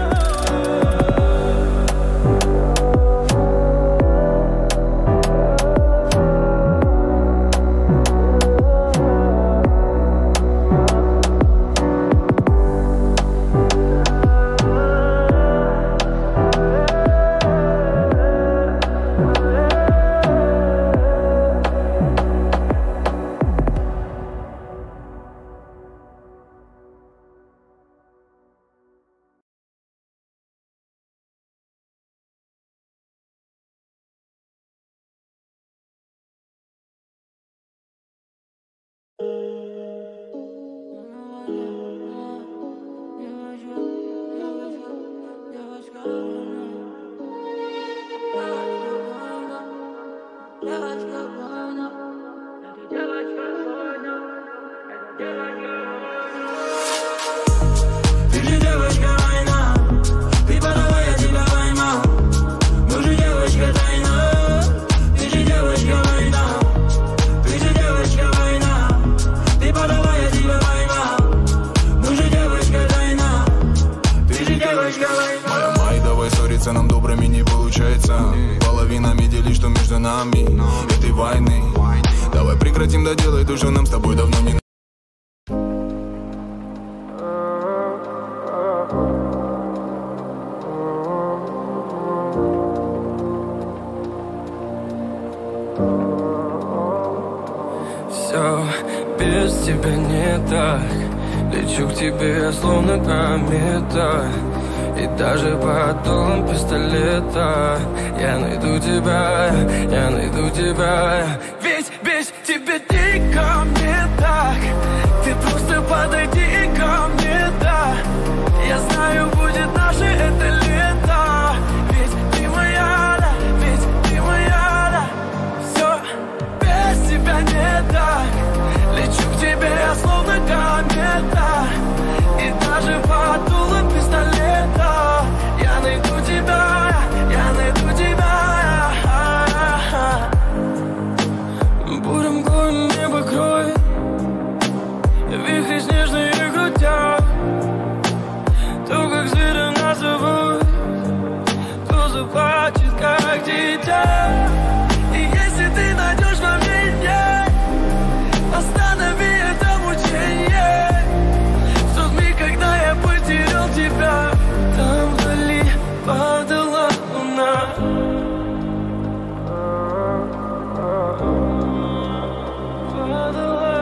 Нам добрыми не получается. Половинами делишь, что между нами этой войны. Давай прекратим доделать то, что нам с тобой давно не. Все без тебя не так. Лечу к тебе, я словно комета. И даже под дулом пистолета я найду тебя, я найду тебя. Ведь без тебя дико мне так. Ты просто подойди ко мне, да. Я знаю, будет наше это лето. Ведь ты моя, да, ведь ты моя, да. Все без тебя не так. Лечу к тебе, я словно комета. И даже под дулом пистолета я найду тебя, я найду тебя. Бурым мглой небо кроет, вихри снежные крутят. То, как зверя нас зовут, то заплачет, как дитя. И если ты найдешь во мне, останови это мучение. В тот миг, когда я потерял тебя, там вдали падала луна. Падала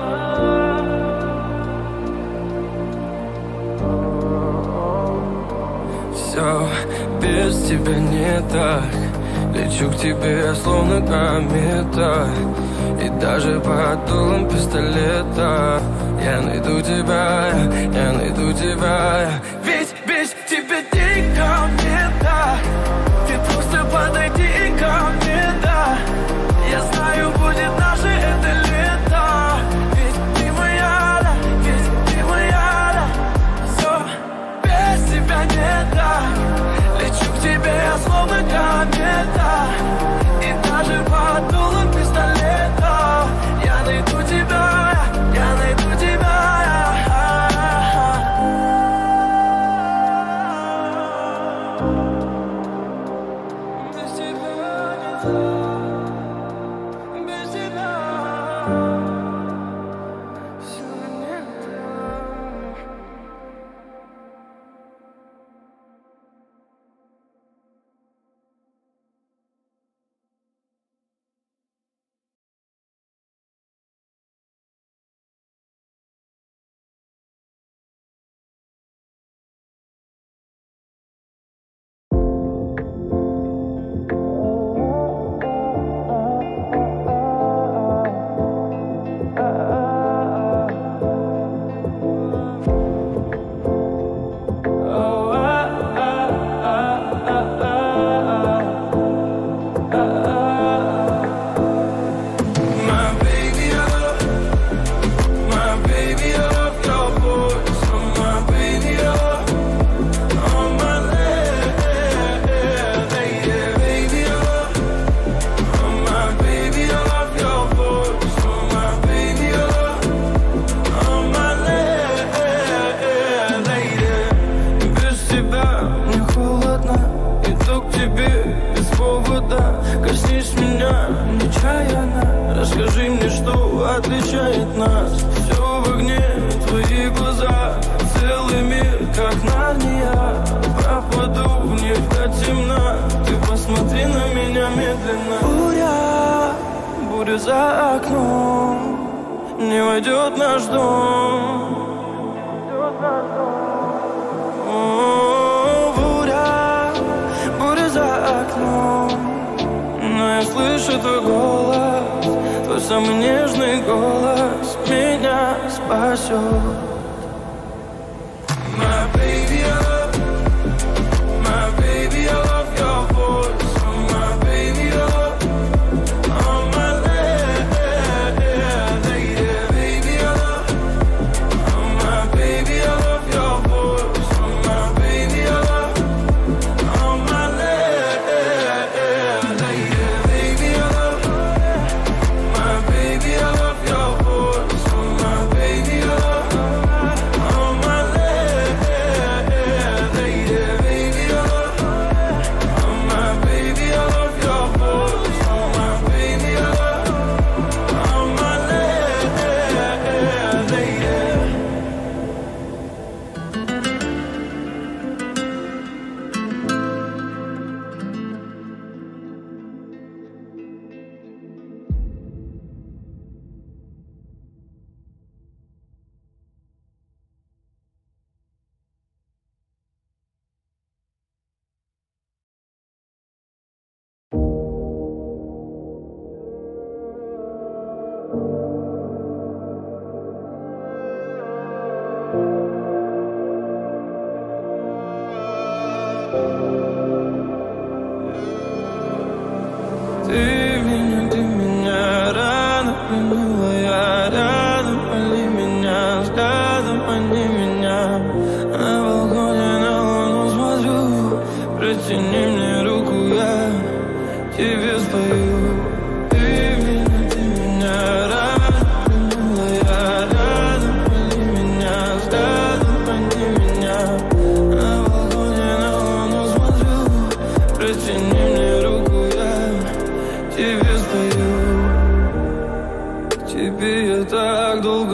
луна. Все без тебя не так. Лечу к тебе, я словно комета. И даже под дулом пистолета я найду тебя, я найду тебя. Ведь без тебя дико мне так. Ты просто подойди ко мне, да. Я знаю, будет наше это лето. Ведь ты моя, да, ведь ты моя, да. Все без тебя не так. Лечу к тебе, я словно комета. И даже под дулом пистолета я найду тебя, я найду тебя. Без тебя не так, без тебя все не так. отличает нас. Все в огне, твои глаза, целый мир, как Нарния. Пропаду в них до темна, ты посмотри на меня медленно. Буря, буря за окном, не войдет наш дом. О, буря, буря за окном, но я слышу твой голос, твой самый нежный голос меня спасет. My baby, I love, my baby, I love your voice. Oh, my baby, I love, oh, my lady, baby, I love, oh, my baby, I love your voice. Oh, my baby, I love, oh, my lady, baby, I love, my baby, I love your voice. Oh, my baby, I love. Ты меня, ты меня рано пленила, я рядом, они меня взглядом, они меня. На балконе на луну смотрю, протяни мне руку, я тебе стою. Ты меня, ты меня рано пленила, я рядом, они меня взглядом, они меня. На балконе на луну смотрю, протяни мне руку, тебе стою. К тебе я так долго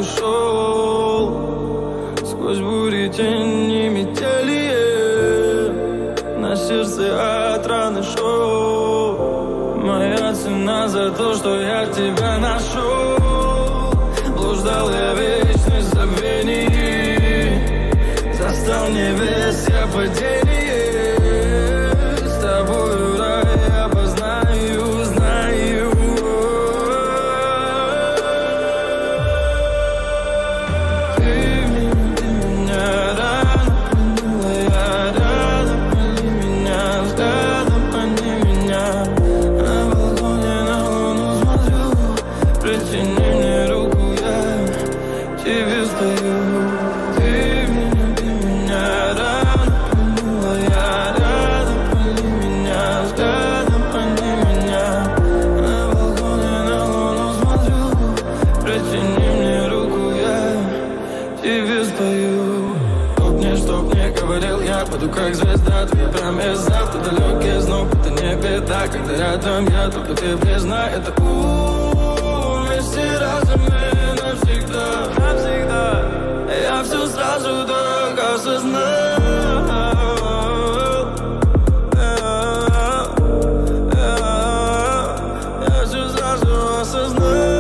шел, сквозь бури, тени, метели, на сердце от раны шел. Моя цена за то, что я тебя нашел. Блуждал я вечность забвений, застал небес я падение. С тобою рай я познаю, знаю. Ты меня, ты меня рано пленила, я рядом, они меня взглядом, они меня. На балконе на луну смотрю, протяни мне руку, я тебе стою. Ты меня, ты меня рано пленила, я рядом, они меня взглядом, они меня. На балконе на луну смотрю, протяни мне руку, я тебе стою. Чтоб мне, чтоб не говорил, я буду как звезда. Твоя промес завтра далекий знов, это не беда. Когда рядом я, только ты близна. Это у вместе разом мы навсегда, навсегда. Я все сразу так осознал. Я все сразу осознал.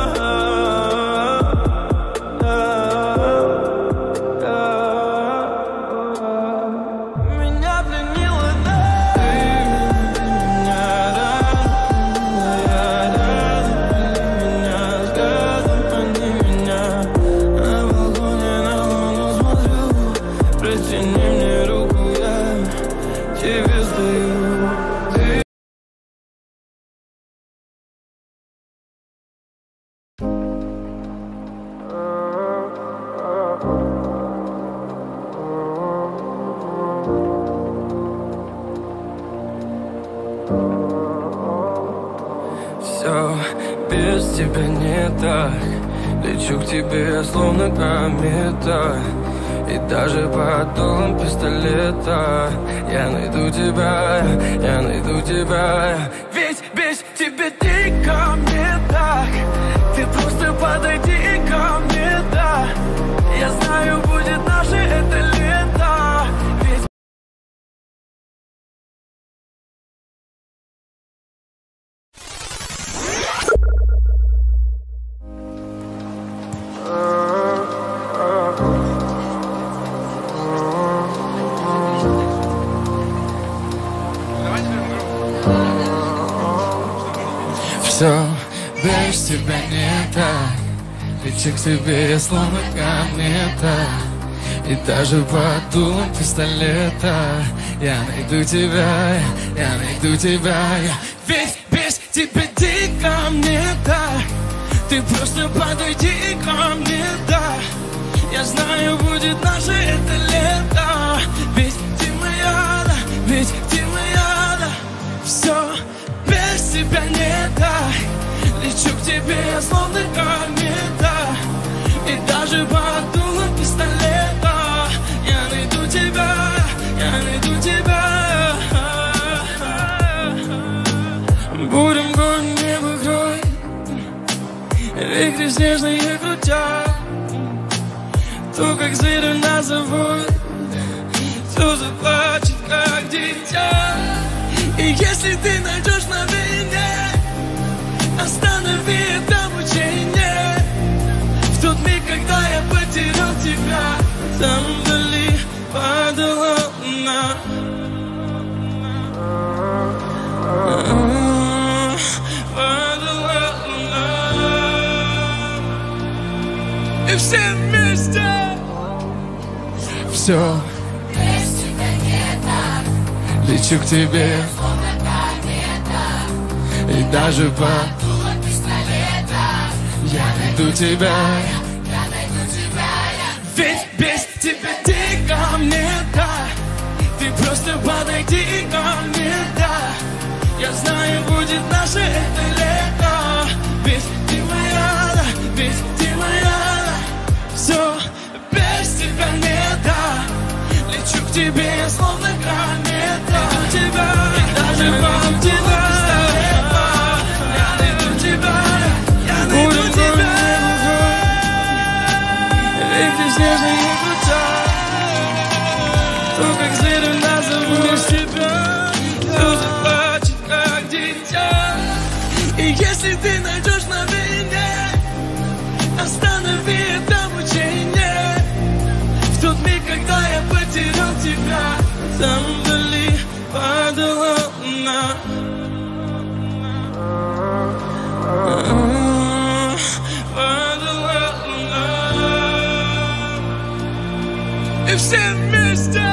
Меня пленила, да. Ты меня, ты меня рано пленила, я рядом, они меня взглядом, они меня. На балконе на луну смотрю, протяни мне руку, я тебе стою. Ты все без тебя не так. Лечу к тебе, словно комета, и даже под дулом пистолета я найду тебя, я найду тебя. Ведь без тебя дико мне так. Ты просто под Все без тебя не так. Лечу к тебе, словно комета. И даже под дулом пистолета я найду тебя, я найду тебя. Я ведь без тебя дико мне так. Ты просто подойди ко мне, да. Я знаю, будет наше это лето. Ведь ты моя, да, ведь ты моя, да. Все без тебя не так. Лечу к тебе, словно комета. И даже под дулом пистолета я найду тебя, я найду тебя. Будем гоним небо крой, ветры снежные крутят. То, как зверь нас зовут, то заплачет, как дитя. И если ты найдешь на вине, останови это мучение. В тот миг, когда я потерял тебя, там вдали падала луна. Падала луна. И все вместе. Все без тебя не так. Лечу к тебе, словно комета. И даже под дулом пистолета я найду тебя, я найду тебя. Ведь без тебя дико мне так. Ты просто подойди ко мне, да. Я знаю, будет наше это лето. Ведь ты моя, да, ведь ты моя, да. Все без тебя не так. Лечу к тебе, словно комета. Найду тебя, и даже под тебя. Я найду тебя, я найду тебя. Ветры снежные крутят. То, как зверь нас зовут, без тебя, то заплачет, как дитя. И если ты найдешь на вине, останови это мучение. В тот миг, когда я потерял тебя, там вдали падала луна. Падала луна. И все вместе.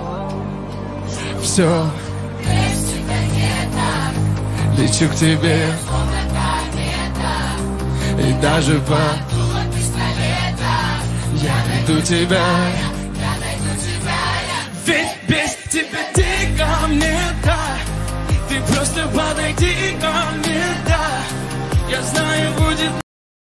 Все без тебя не так. Лечу к тебе, словно комета. И даже под дулом пистолета я найду тебя, я найду тебя. Ведь без тебя дико мне так. Ты просто подойди ко мне, да. Я знаю, будет.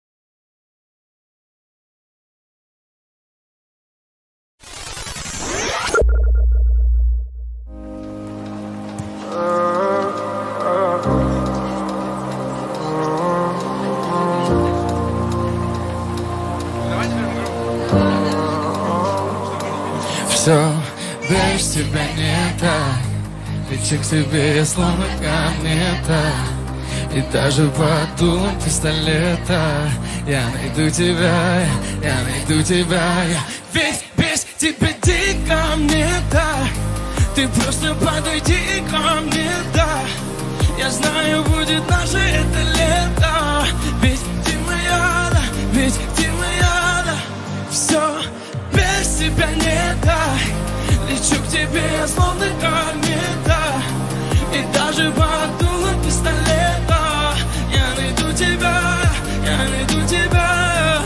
Все без тебя не так. Лечу к тебе, словно комета. И даже под дулом пистолета я найду тебя, я найду тебя. Я ведь без тебя дико мне так. Ты просто подойди ко мне, да. Я знаю, будет наше это лето. Ведь ты моя, да, ведь ты моя, да. Все без тебя не так. Лечу к тебе, словно комета. И даже под дулом пистолета я найду тебя, я найду тебя.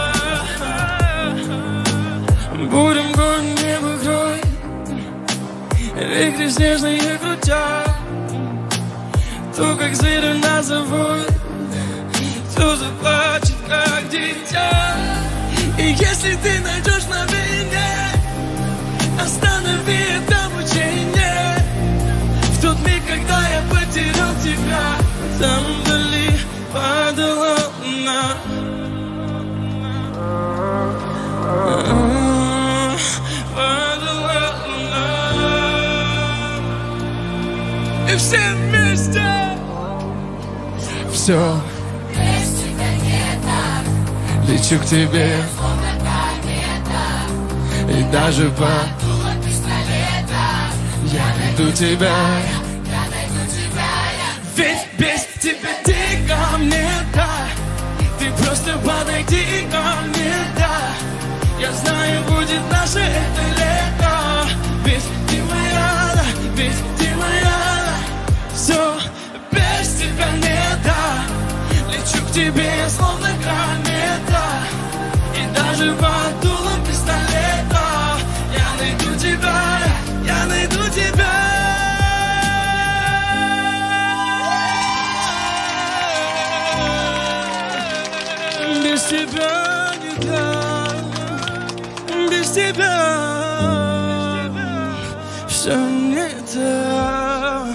Будем гоним небо крой, ветры снежные крутят. То, как зверь нас зовут, то заплачет, как дитя. И если ты найдешь на вине, останови это мучение. В тот миг, когда я потерял тебя, там вдали падала луна. Падала луна. И все вместе. Все без тебя не так. Лечу к тебе, словно комета. И даже под дулом пистолета я найду тебя, я найду тебя. Ведь без тебя ты ко мне, да. Ты просто подойди ко мне, да. Я знаю, будет наше это лето. Ведь ты моя, да, ведь ты моя, да. Все, без тебя нет, да. Лечу к тебе, словно комета. И даже под дулом пистолета я найду тебя, я найду тебя. Без тебя не так, без тебя все не так.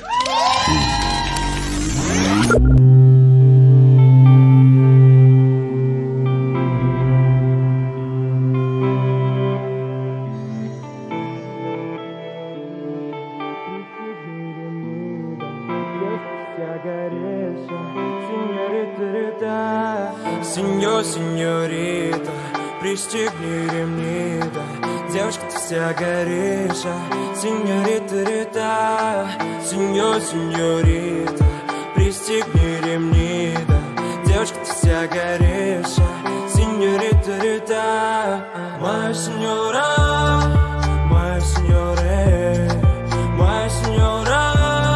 Сеньор, сеньорита, пристегни ремни, да. Девочка, ты вся горишь, а. Сеньорита, рита, сеньор, сеньорита, пристегни ремни, да. Девочка, ты вся горишь, а. Сеньорита, рита, моя сеньора, моя сеньоре, моя сеньора.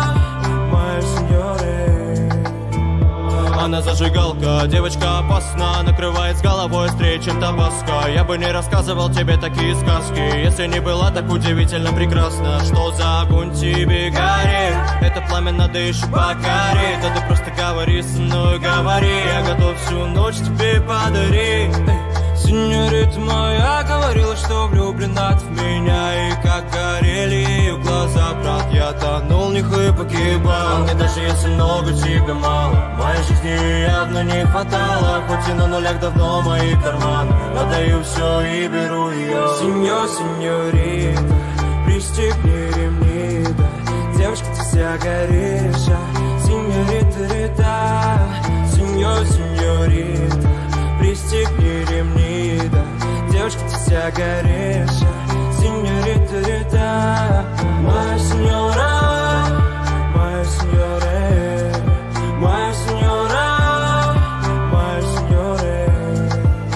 Она зажигалка, девочка опасна, накрывает с головой острее, чем табаско. Я бы не рассказывал тебе такие сказки, если не была так удивительно прекрасна. Что за огонь тебе горит? Это пламя надо еще покорить. Да ты просто говори со мной, говори. Я готов всю ночь тебе подарить. Сеньорита моя говорила, что влюблена в меня. И как горели ее глаза, брат, я тонул в них и погибал. Мне даже если много, тебе мало. Моей жизни явно не хватало. Хоть и на нулях давно мои карманы. Отдаю все и беру ее. Сеньор, сеньорита, пристегни ремни, да. Девочка, ты вся горишь, а. Сеньорита, рита, сеньор, сеньорита, пристегни ремни, да. Девочка, ты вся горишь, а. Сеньорита, рита, моя сеньора, моя сеньоре, моя сеньора, моя сеньоре.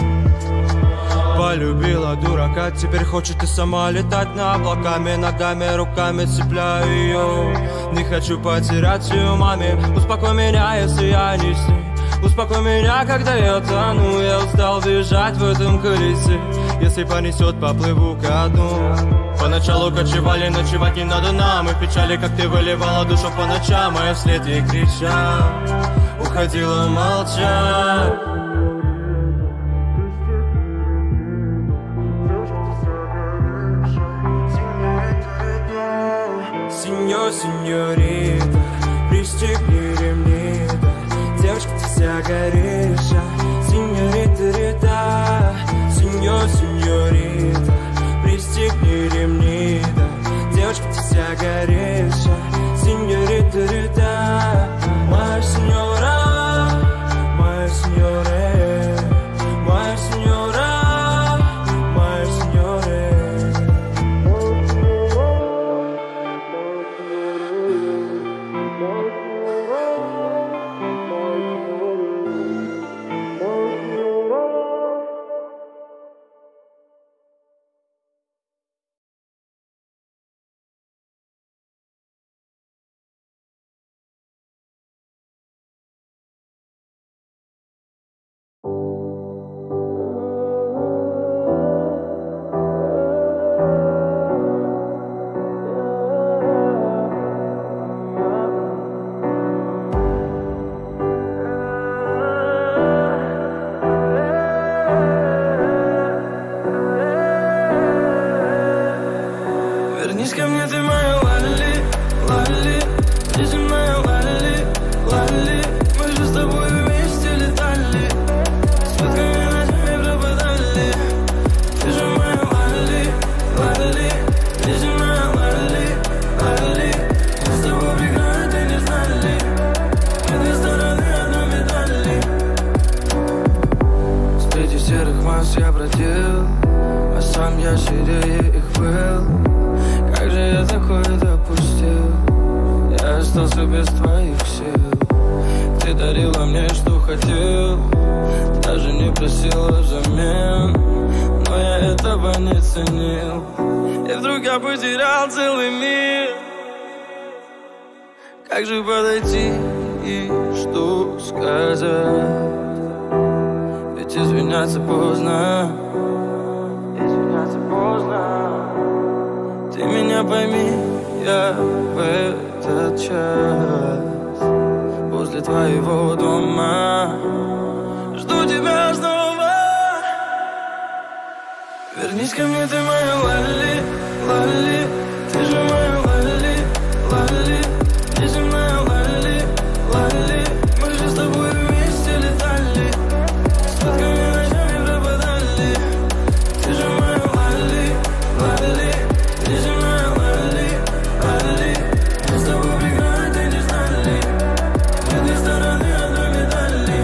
Полюбила дурака, теперь хочет и сама летать на облаками. Ногами, руками цепляю ее. Не хочу потерять ее маме. Успокой меня, если я не с ней. Успокой меня, когда я тону. Я устал бежать в этом колесе. Если понесет, поплыву ко дну. Поначалу кочевали, ночевать не надо нам. И в печали, как ты выливала душу по ночам. А я вслед ей кричал, уходила молча. Сеньор, сеньорита, пристегни ремни, да. Девочка, ты вся горишь, а. Сеньорита, рита, сеньор, сеньорита, пристегни ремни, да. Девочка, ты вся горишь, а. Сеньорита, рита, моя сеньора, моя сеньоре, моя сеньора, моя сеньоре. Вернись ко мне, ты моя Лали, Лали, ты же моя Лали, Лали. Мы же с тобой вместе летали, сутками ночами пропадали. Ты же моя Лали, Лали, ты же моя Лали, Лали. Мы с тобой прекрасно не знали, мы две стороны одной медали. Среди серых масс я бродил, а сам я серее их был. Как же я такое допустил? Я остался без твоих сил. мне, что хотел. Даже не просила взамен, но я этого не ценил. И вдруг я потерял целый мир. Как же подойти и что сказать? Ведь извиняться поздно. Извиняться поздно. Ты меня пойми, я в этот час возле твоего дома жду тебя снова. Вернись ко мне, ты моя лали, лали. Ты же моя лали, лали. Неземная лали, лали. Мы же с тобой вместе летали, сладкими ночами пропадали. Ты же моя лали, лали. Неземная лали, лали. Мы с тобой преград и не знали. Мы две стороны одной медали.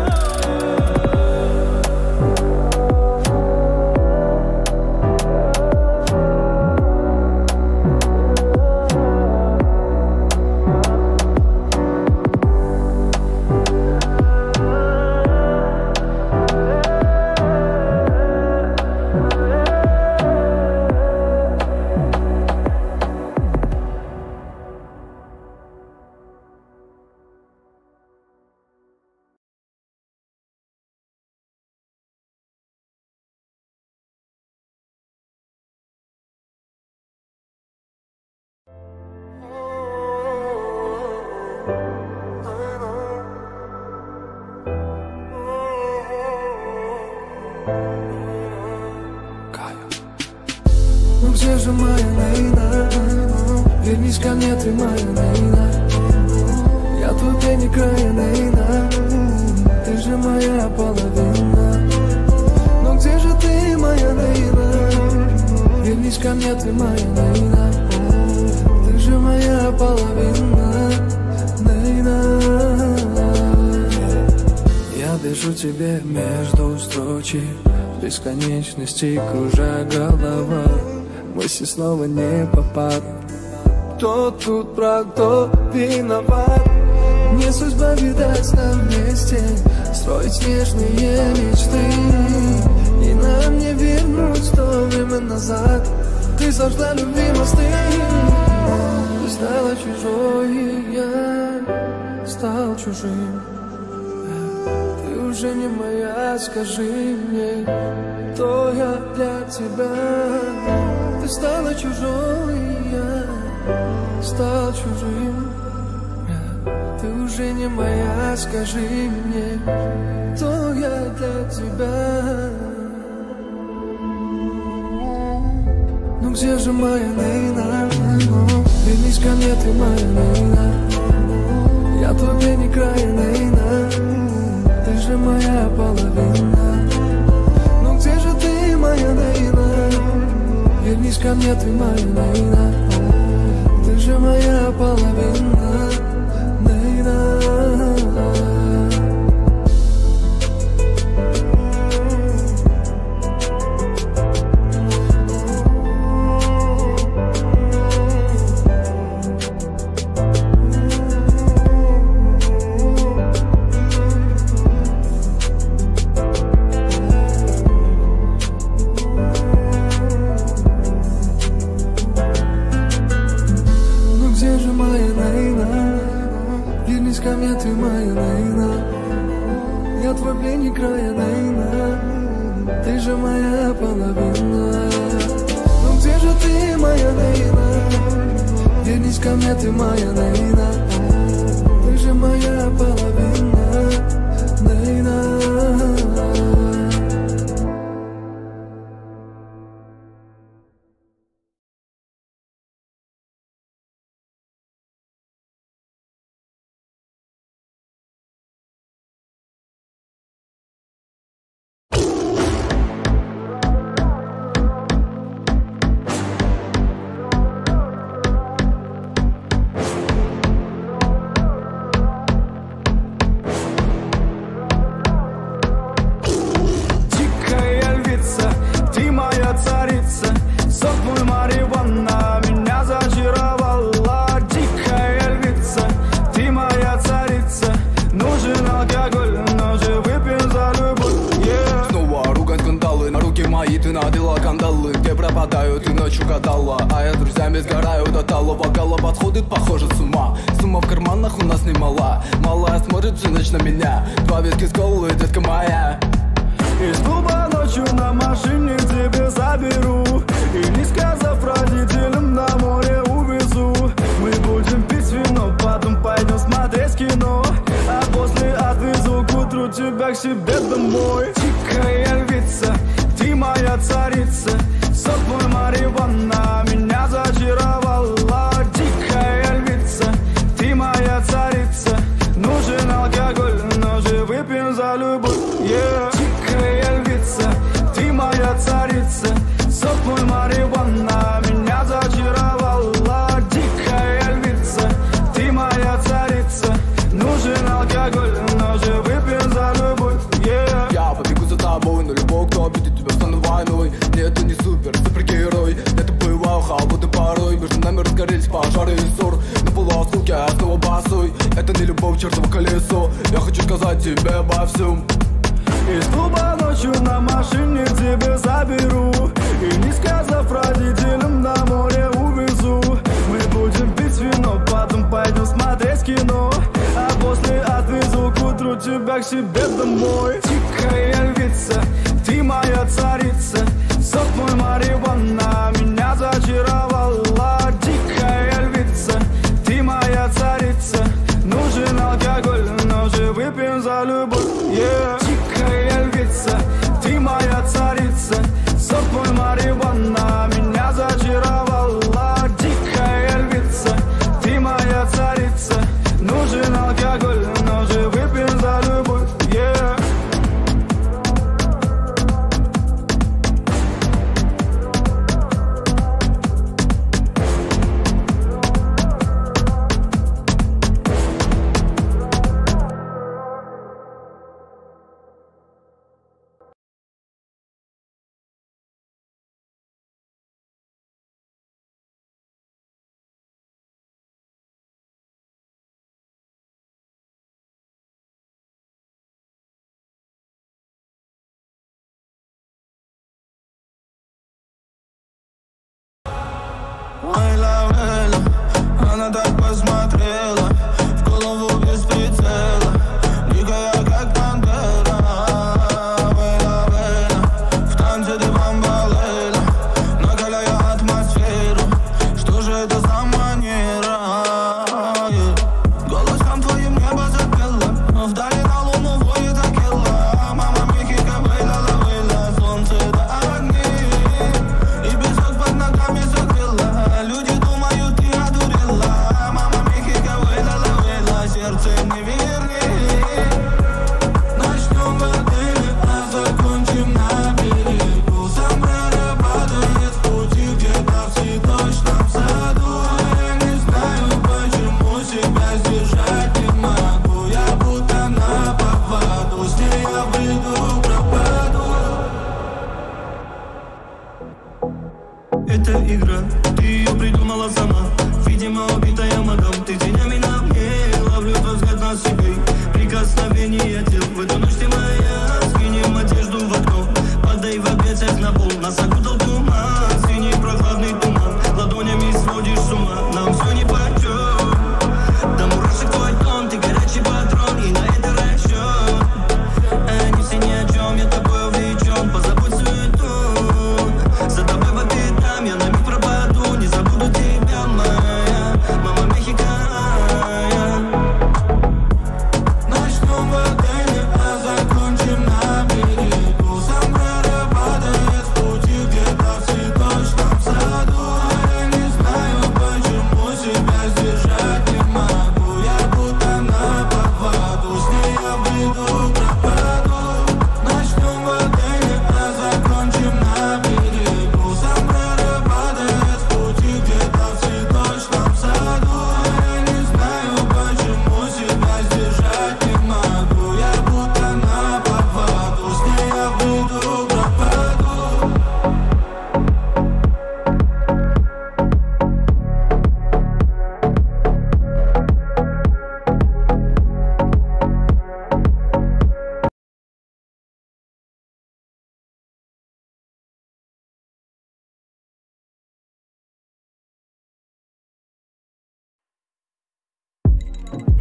Ну где же моя Нейна? Вернись ко мне, ты моя Нейна. Я твой пень края, Нейна. Ты же моя половина. Но где же ты, моя Нейна? Вернись ко мне, ты моя Нейна. Ты же моя половина, Нейна. Я пишу тебе между строчек, бесконечности кружа голова. Мысли снова не попад. Кто тут прав, кто виноват? Не судьба, видать, нам вместе строить нежные мечты. И нам не вернуть то время назад. Ты сожгла любви мосты. Ты стала чужой, и я стал чужим. Ты уже не моя, скажи мне, кто я для тебя? Ты стала чужой, и я стал чужим. Ты уже не моя, скажи мне, кто я для тебя? Ну где же моя Нейна? Вернись ко мне, ты моя Нейна. Я твой пень края, Нейна. Ты же моя половина. Ну где же ты, моя Нейна? Вернись ко мне, ты моя Нейна. Ты же моя половина, Нейна. Ты моя Нейна, я твой пленник края, Нейна. Ты же моя половина. Ну где же ты, моя Нейна? Вернись ко мне, ты моя Нейна. Ты же моя половина, Нейна. пропадаю, ты ночью гадала, а я с друзьями сгораю до талого. Гала подходит, похоже, с ума. Сумма в карманах у нас немала. Малая смотрит всю ночь на меня. Два виски с колой, детка моя. Из клуба ночью на машине тебе заберу, и не сказав родителям, на море увезу. Мы будем пить вино, потом пойдем смотреть кино, а после отвезу к утру тебя к себе домой. Дикая львица, ты моя царица, сок мой марихуана меня зачаровала. Дикая львица, ты моя царица, нужен алкоголь, но же выпьем за любовь, yeah. Дикая львица, ты моя царица, сок мой марихуана меня зачаровала. Дикая львица, ты моя царица, нужен алкоголь, но же выпьем за любовь, yeah. Я побегу за тобой, но любой, кто обидит тебя, стану войной. Нет, ты не супер, супергерой. Это бываю холодный порой. Между нами разгорелись пожары и ссор. На полуосколке я снова босой. Это не любовь, чертово колесо. Я хочу сказать тебе обо всем. Из клуба ночью на машине тебе заберу, и не сказав родителям, на море увезу. Мы будем пить вино, потом пойдем смотреть кино, а после отвезу к утру тебя к себе домой. Дикая львица, ты моя царица, сок мой марихуана меня зачаровала. Дикая львица, ты моя царица, нужен алкоголь, но же выпьем за любовь, yeah. Дикая львица, ты моя царица, сок мой марихуана меня зачаровала. Дикая львица, ты моя царица, нужен алкоголь, но же выпьем за любовь, yeah.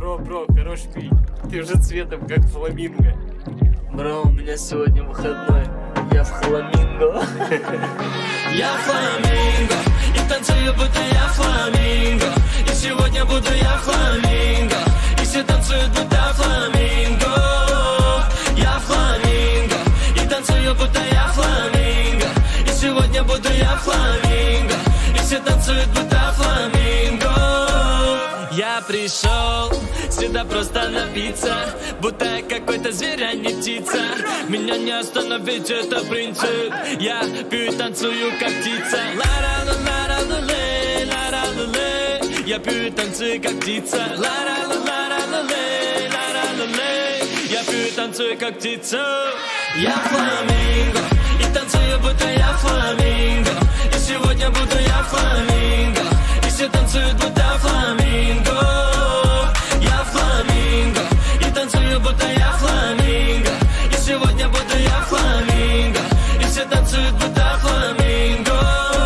Бро, бро, хорош пить. Ты уже цветом как фламинго. Бро, у меня сегодня выходной. Я в фламинго. Я фламинго, и танцую, будто я фламинго. И сегодня буду я фламинго, и все танцуют, будто фламинго. Я фламинго, и танцую, будто я фламинго. И сегодня буду я фламинго, и все танцуют, будто фламинго. Я пришел сюда просто напиться, будто я какой-то зверь, а не птица. Меня не остановить, это принцип. Я пью и танцую, как птица. Ла-ра-ла-ла-ла-ле, ла-ра-ла-ле. Я пью и танцую, как птица. Ла-ра-ла-ла-ла-ле, ла-ра-ла-ле. Я пью и танцую, как птица. Я фламинго, и танцую, будто я фламинго. И сегодня буду я фламинго, и все танцуют, будто фламинго. Я фламинго, и танцую, будто я фламинго. И сегодня буду я фламинго, и все танцуют, будто фламинго.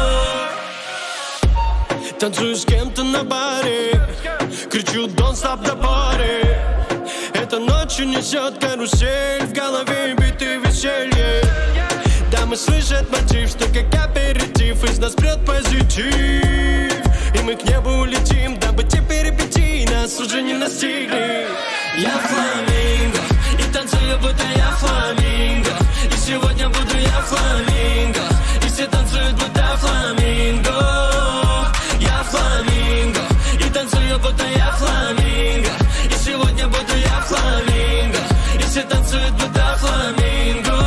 Танцую с кем-то на баре, кричу don't stop the party. Эта ночью несет карусель, в голове биты веселье. Дамы слышат мотив, что как аперитив из нас прет позитив. И мы к небу улетим, дабы те перипетии нас уже не настигли. Я фламинго, и танцую, будто я фламинго. И сегодня буду я фламинго, и все танцуют, будто фламинго. Я фламинго, и танцую, будто я фламинго. И сегодня буду я фламинго, и все танцуют, будто фламинго.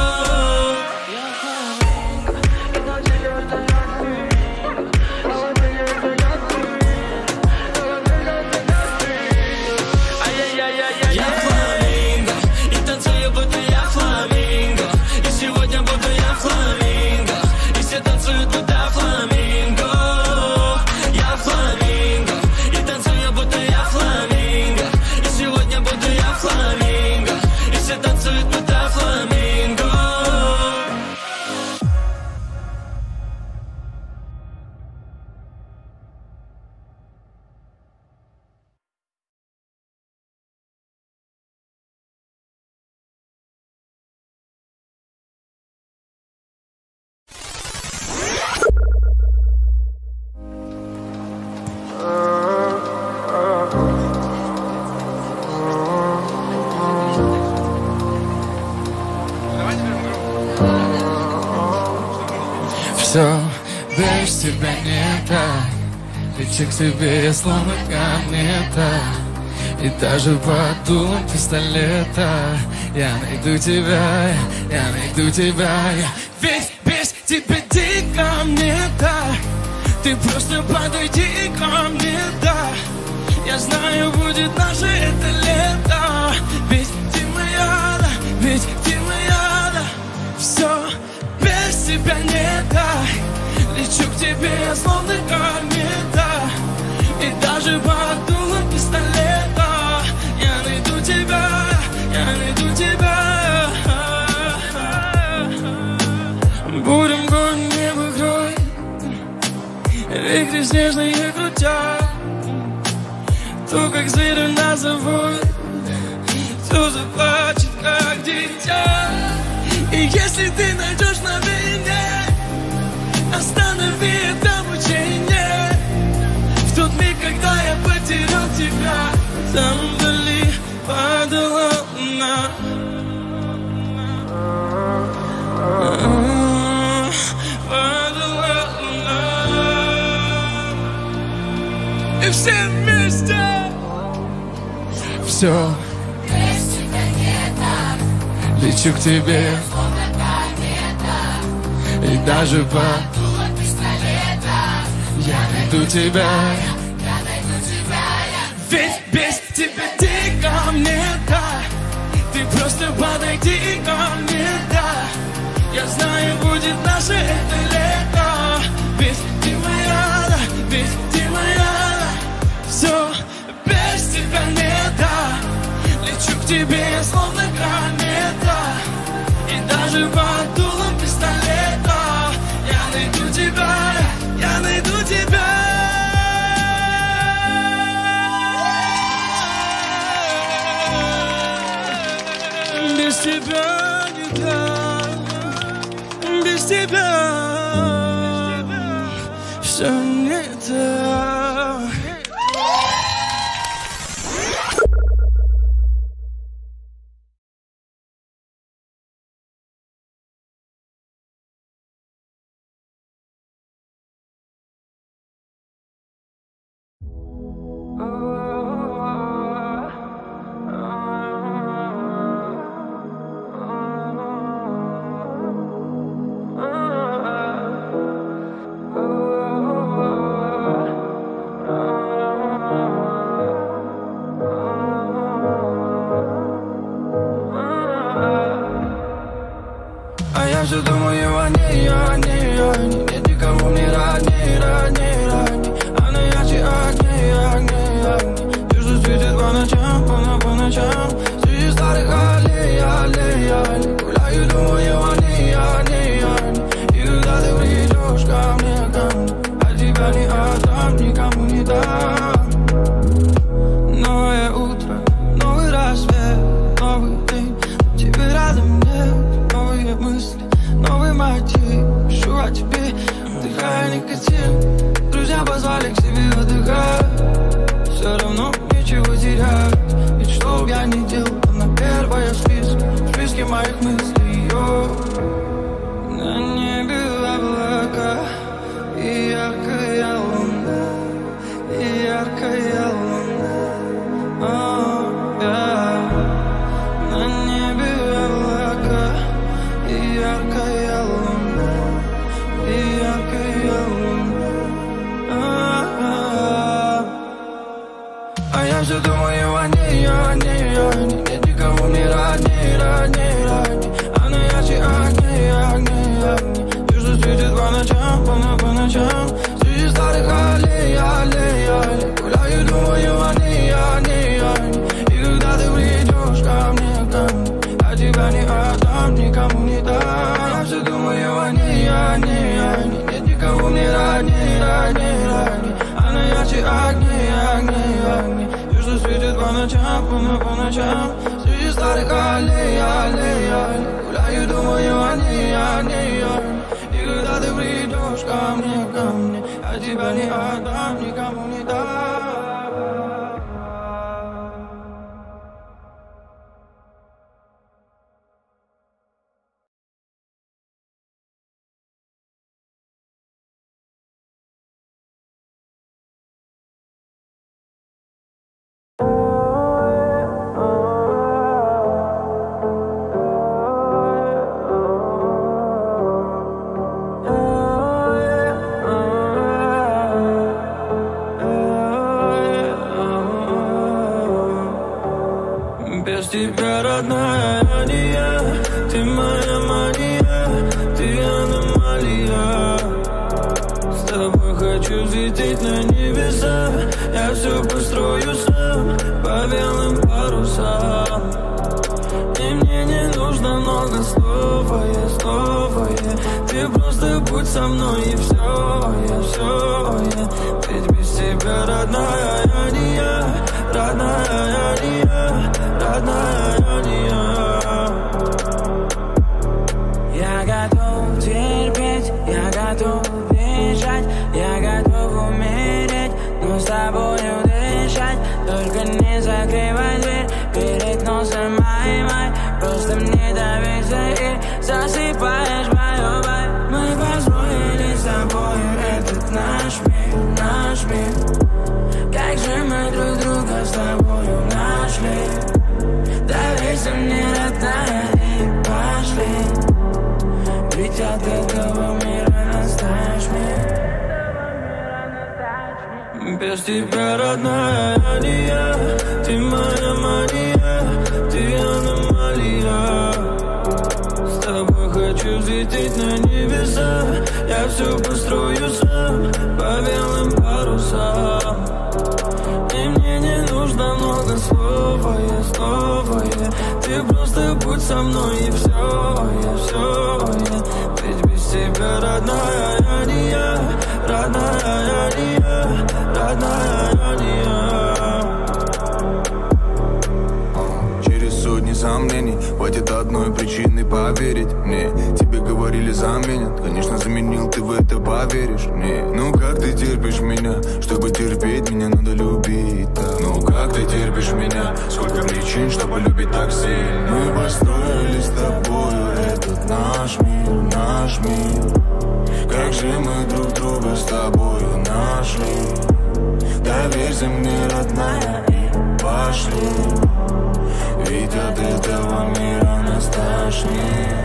Я фламинго, и танцую, будто я фламинго. И сегодня буду я фламинго, и все танцуют, будто фламинго. Я фламинго, и танцую, будто я фламинго. И сегодня буду я фламинго, и все танцуют, будто фламинго. Все без тебя не так, лечу к тебе я словно комета. И даже под дулом пистолета я найду тебя, я найду тебя. Я ведь без тебя дико мне так. Ты просто подойди ко мне, да. Я знаю, будет наше это лето. Ведь ты моя, да, ведь ты моя, да. Все без тебя не так. Лечу к тебе я словно комета. И даже под дулом пистолета я найду тебя, я найду тебя. Будем год небо кроить, вихри снежные крутят. То, как зверь нас заводит, то заплачет, как дитя. И если ты найдешь на меня, останови это мучение. В тот миг, когда я потерял тебя, там вдали падала луна. Падала луна. И все вместе. Все без тебя не так. Лечу к тебе словно комета. И даже по дулу пистолета я найду тебя, я найду тебя. Ведь без тебя ты ко мне, да. Ты просто подойди ко мне, да. Я знаю, будет наше это лето. Ведь ты моя, да, ведь ты моя, да. Все без тебя не да. Лечу к тебе словно комета. И даже под дулом пистолета я найду тебя, я найду тебя. тебя не так, без тебя все не так. Я все думаю о ней, о ней, о ней. Нет никого мне родней, родней, родней. Она ярче огней, огней, огней. Ты же светит по ночам, по, по ночам. Среди старых аллей, аллей, аллей. Гуляю, думаю о ней, о ней, о ней. И когда ты придешь ко мне, ко мне, от тебя не отдам, никому не дам. Новое утро, новый рассвет, новый день. Тебе рядом нет, новые мысли, новый мотив. Пишу о тебе, вдыхая никотин. Друзья позвали к себе отдыхать. Все равно нечего терять. Ведь что б я ни делал, она первая в списке, в списке моих мыслей. Йо. На небе облака и яркая луна, и яркая луна. О, yeah. На небе облака и яркая луна, и яркая луна. А-а-а. А я все думаю о ней, о ней, о ней. Нет никого мне родней, родней, родней. Она ярче огней, огней, огней. Ты же светит по ночам, по, по ночам. Среди старых аллей, аллей, аллей. Гуляю, думаю о ней, о ней, о ней. И когда ты придешь ко мне, ко мне, а тебя не отдам, никому не дам. Я все думаю о ней, о ней, о ней. Нет никого мне родней, родней, родней. Она ярче огней, огней, огней. Ты же светит по ночам, по, по ночам. Среди старых аллей, аллей, аллей. Гуляю, думаю о ней, о ней, о ней. И когда ты придешь ко мне, ко мне, а тебя не отдам, никому не дам. Без тебя, родная, не я. Ты моя мания, ты аномалия. С тобой хочу взлететь на небеса. Я все построю сам по белым парусам. И мне не нужно много слов, а я снова я. Ты просто будь со мной и все, я все я. Ведь без тебя, родная, я не я. Родная, я не я. Родная, я не я. Я готов терпеть, я готов бежать, я готов умереть, но с тобою дышать. Только не закрывай дверь перед носом моей май. Просто мне доверься и засыпаешь мою боль. Мы построили с тобою этот наш мир, наш мир. Как же мы друг друга с тобою нашли. Доверься мне, родная, и пошли. Ведь от этого мира настаешь мир. Без тебя, родная, я не я. Ты моя мания, ты аномалия. С тобой хочу взлететь на небеса. Я все построю сам по белым парусам. И мне не нужно много слов, а я снова я. Ты просто будь со мной и все, я все я. Ведь без тебя, родная, я не я. Родная, я не я. Родная, я не я. Через сотни сомнений хватит одной одной причины поверить мне. Тебе говорили заменят, конечно заменил, ты в это поверишь мне. Ну как ты терпишь меня? Чтобы терпеть меня надо любить так. Ну как ты терпишь меня? Сколько причин, чтобы любить так сильно. Мы построили с тобою этот наш мир, наш мир. Как же мы друг друга с тобою нашли. Доверься мне, родная, и пошли. Ведь от этого мира нас тошнит.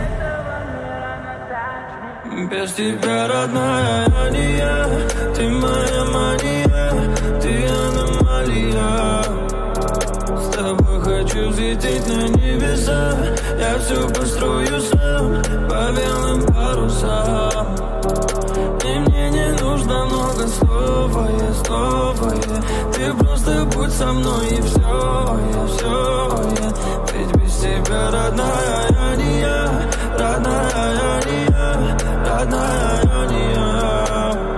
Без тебя, родная, я не я. Ты моя мания, ты аномалия. С тобой хочу взлететь на небеса. Я все построю сам по белым парусам. И мне не нужно много слов, а я снова я. Ты просто будь со мной и все, я все я. Ведь без тебя, родная, я не я. Родная, я не я. Родная, я не я.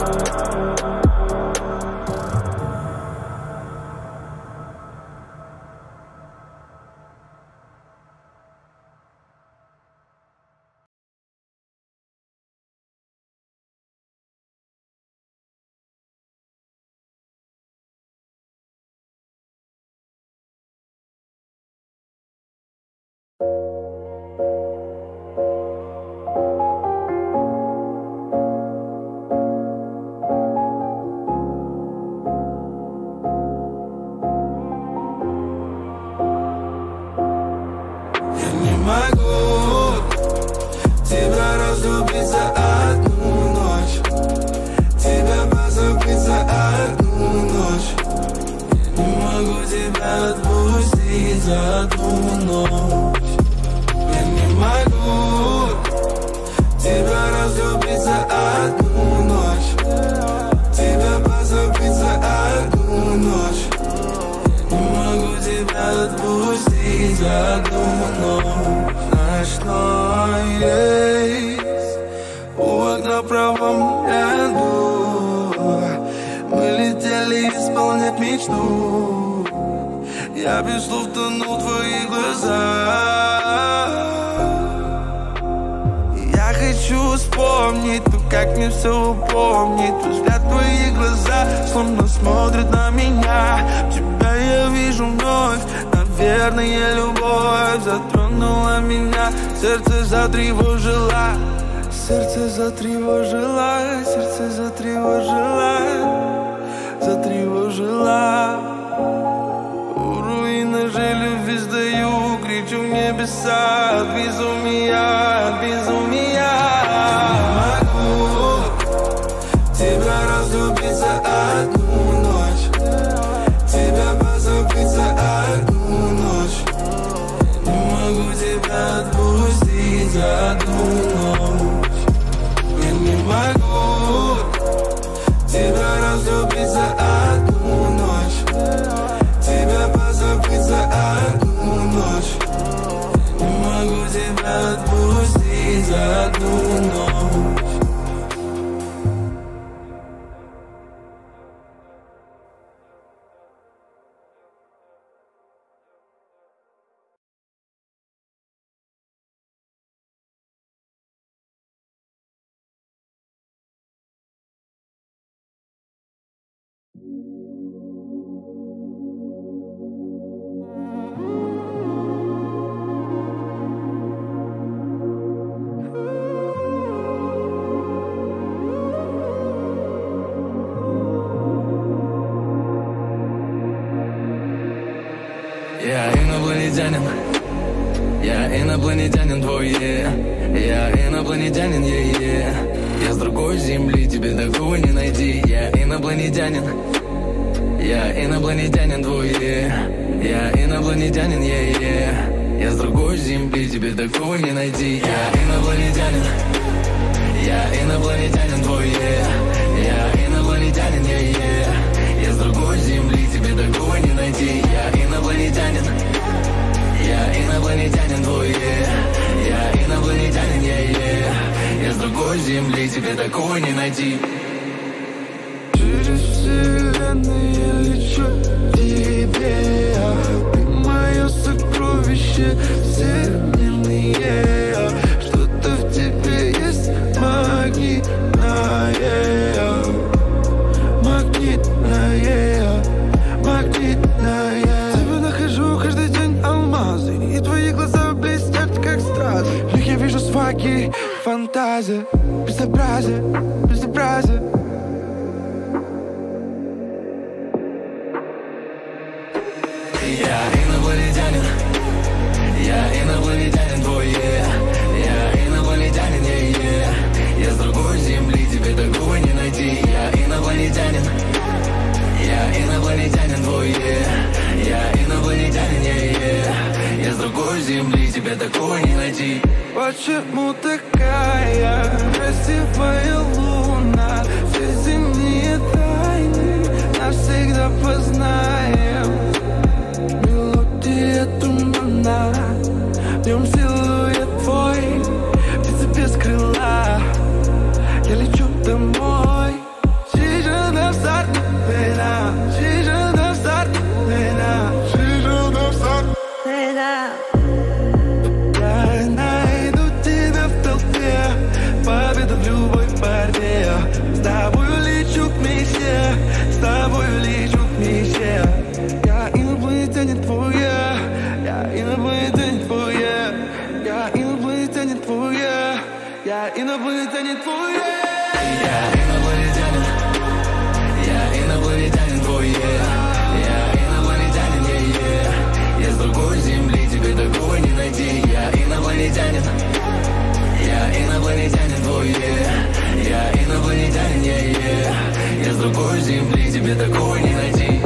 За одну ночь я не могу тебя разлюбить за одну ночь, тебя позабыть за одну ночь. Я не могу тебя отпустить за одну ночь. Ночной рейс у окна в правом ряду. Мы летели исполнять мечту. Я без слов тону в твоих глазах. Я хочу вспомнить, но как мне все упомнить. Взгляд твоих глаза словно смотрят на меня. Тебя я вижу вновь. Наверное, любовь затронула меня. Сердце затревожило. Сердце затревожило. Сердце затревожило. Затревожило. Же любви сдаю, кричу в небеса от безумия, от безумия. Не могу тебя разлюбить за одну ночь, тебя позабыть за одну ночь. Я не могу тебя отпустить за одну ночь. Я не могу тебя разлюбить за одну ночь, тебя позабыть за одну ночь. Я не могу тебя отпустить за одну ночь. Я инопланетянин, я инопланетянин твой, yeah. Я инопланетянин, yeah, yeah. Я с другой земли, тебе такого не найти. Я инопланетянин, я инопланетянин твой, yeah. Я инопланетянин, yeah, yeah. Я с другой земли, тебе такого не найти. Я инопланетянин, я инопланетянин твой, yeah. Я инопланетянин, yeah, yeah. Я с другой земли, тебе такого не найти. Я инопланетянин, я инопланетянин твой, yeah. Я инопланетянин, yeah, yeah. Я с другой земли, тебе такого не найти. Через вселенную я лечу к тебе. Ты мое сокровище всемирное. мозги, фантазия, безобразие, безобразие. Я инопланетянин, я инопланетянин твой, yeah. Я инопланетянин, yeah, yeah. Я с другой земли, тебе такого не найти. Я инопланетянин, я инопланетянин твой, yeah. Я инопланетянин, yeah, yeah. Я с другой земли, тебе такого не найти. Почему такая красивая луна? Все земные тайны навсегда познаем. Мелодия тумана, в нем силуэт твой, птица без крыла. Я лечу домой. She should have started it out. She should have started it out. She should have started it out. Я найду тебя в толпе, победа в любой борьбе. С тобою лечу к мечте, с тобою лечу к мечте. Я инопланетянин твой, я инопланетянин твой, я инопланетянин твой, я инопланетянин твой. Я инопланетянин, я инопланетянин твой, yeah. Я инопланетянин, yeah, yeah. Я с другой земли, тебе такого не найти. Я инопланетянин, я инопланетянин твой, yeah. Я инопланетянин, yeah, yeah. Я с другой земли, тебе такого не найти.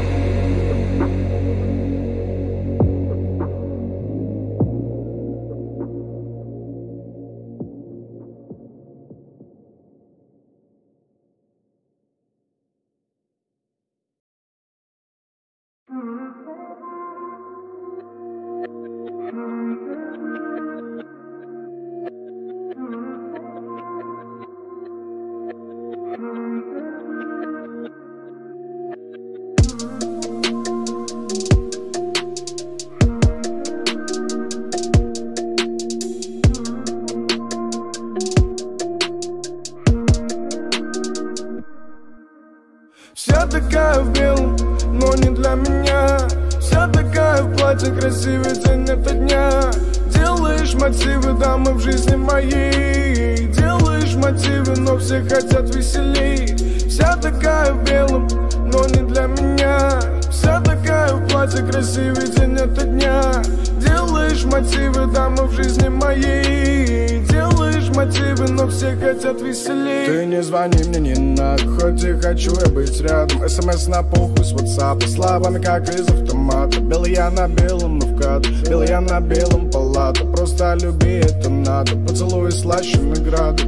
Вся такая в белом, но не для меня. Вся такая в платье, красивый день это дня. Делаешь мотивы, дамы в жизни моей. Делаешь мотивы, но все хотят веселей. Вся такая в белом, но не для меня. Вся такая в платье, красивый день это дня. Делаешь мотивы, дамы в жизни моей. Делаешь мотивы, но все хотят веселей. Ты не звони мне, не надо, хоть и хочу я быть рядом. СМС на похуй с WhatsApp, словами как из автомата. Белый я на белом, но вкат, белый я на белом палата. Просто люби, это надо, поцелуй слаще награды.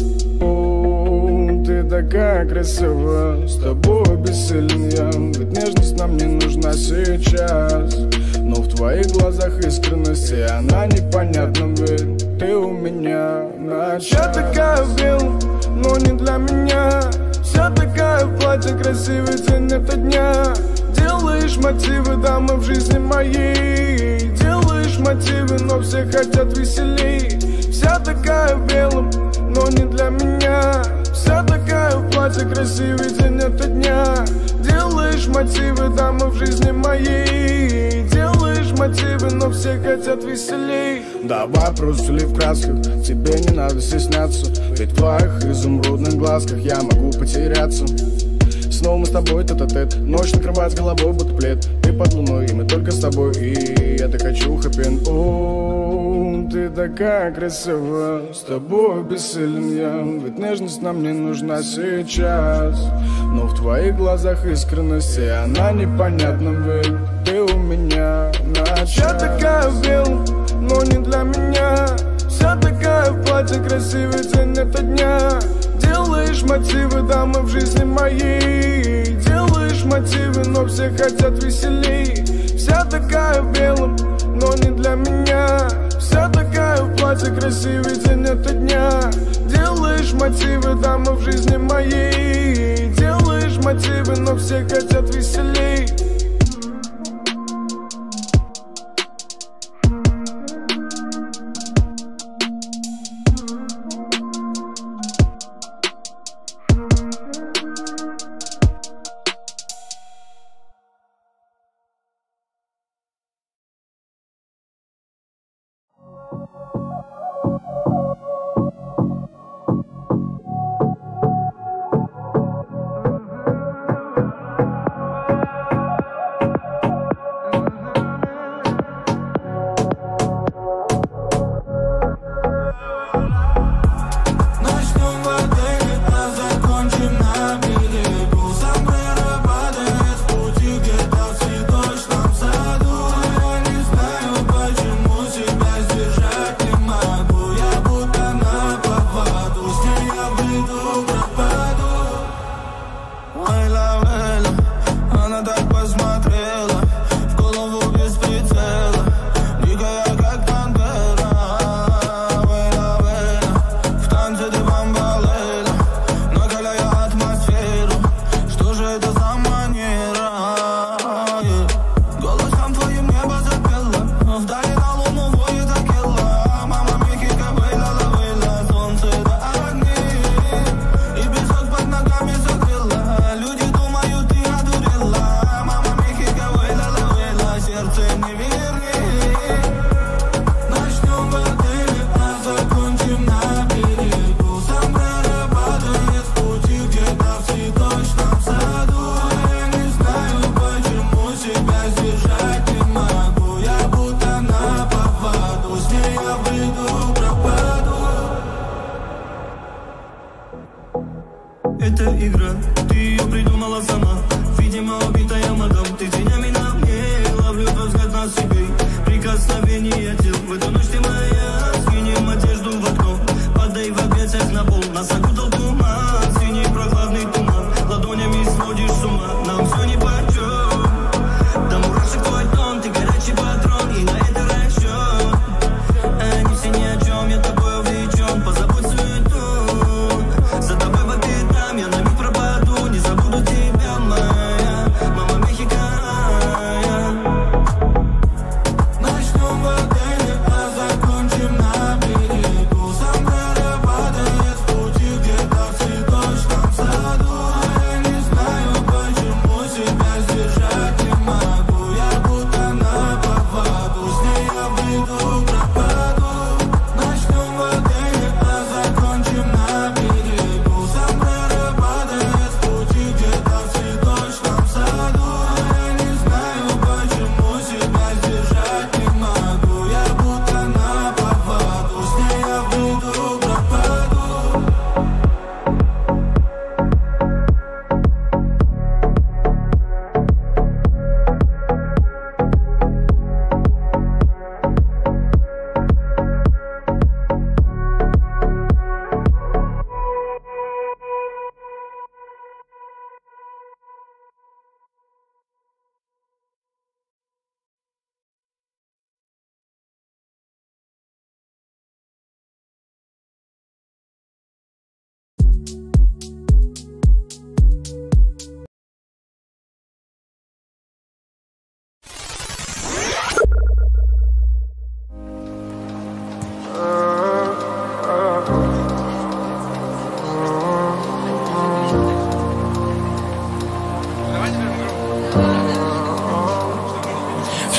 О, ты такая красивая, с тобой бессилен я. Ведь нежность нам не нужна сейчас. Но в твоих глазах искренность, и она непонятна, ведь ты у меня на час. Вся такая в белом, но не для меня. Вся такая в платье, красивый день это дня. Делаешь мотивы, дамы в жизни моей. Делаешь мотивы, но все хотят веселей. Вся такая в белом, но не для меня. Вся такая в платье, красивый день это дня. Делаешь мотивы, дамы в жизни моей. Делаешь мотивы, но все хотят веселей. Давай просто ли в красках, тебе не надо стесняться. Ведь в твоих изумрудных глазках я могу потеряться. Снова мы с тобой тет-а-тет, ночь накрывает с головой будто плед. Ты под луной, и мы только с тобой, и я так хочу хэппи-энд. О, ты такая красивая, с тобой бессилен я. Ведь нежность нам не нужна сейчас. Но в твоих глазах искренность, и она непонятна, ведь ты у меня на час. Вся такая в белом, но не для меня. Вся такая в платье, красивый день это дня. Делаешь мотивы, дамы в жизни моей. Делаешь мотивы, но все хотят веселей. Вся такая в белом, но не для меня. Вся такая в платье, красивый день это дня. Делаешь мотивы, дамы в жизни моей. Делаешь мотивы, но все хотят веселей.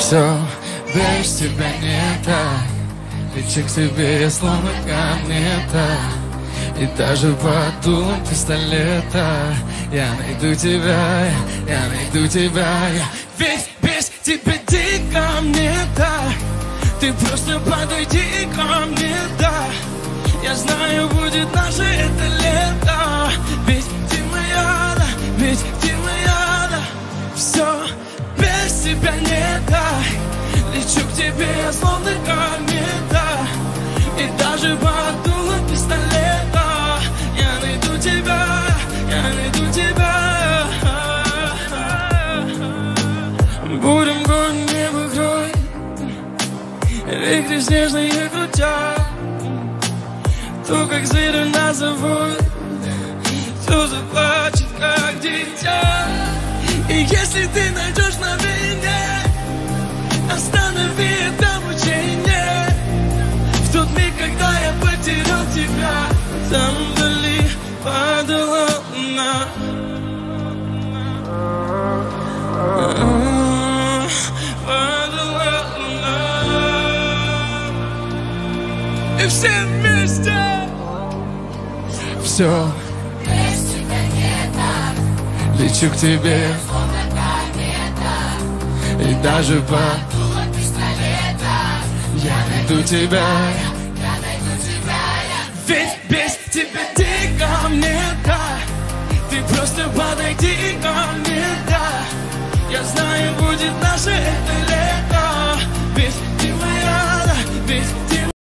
Все без тебя не так. Лечу к тебе словно комета. И даже под дулом пистолета я найду тебя, я найду тебя. Я весь без тебя дико мне так. Ты просто подойди ко мне, да. Я знаю, будет наше это лето. Ведь ты моя, да, ведь ты моя, да. Все без тебя не так. Лечу к тебе, словно комета. И даже под дулом пистолета я найду тебя, я найду тебя. Будем гонять небо крой, ветры снежные крутят. То, как зверь нас заводит, то заплачет, как дитя. И если ты найдешь на вине, останови это мучение. В тот миг, когда я потерял тебя, там вдали падала луна. Падала луна. И все вместе. Все без тебя не так. Лечу к тебе, словно комета. И даже под дулом пистолета я найду тебя, я найду тебя. Ведь без тебя дико мне так. Ты просто подойди ко мне, да. Я знаю, будет наше это лето. Ведь ты моя, да, ведь ты моя.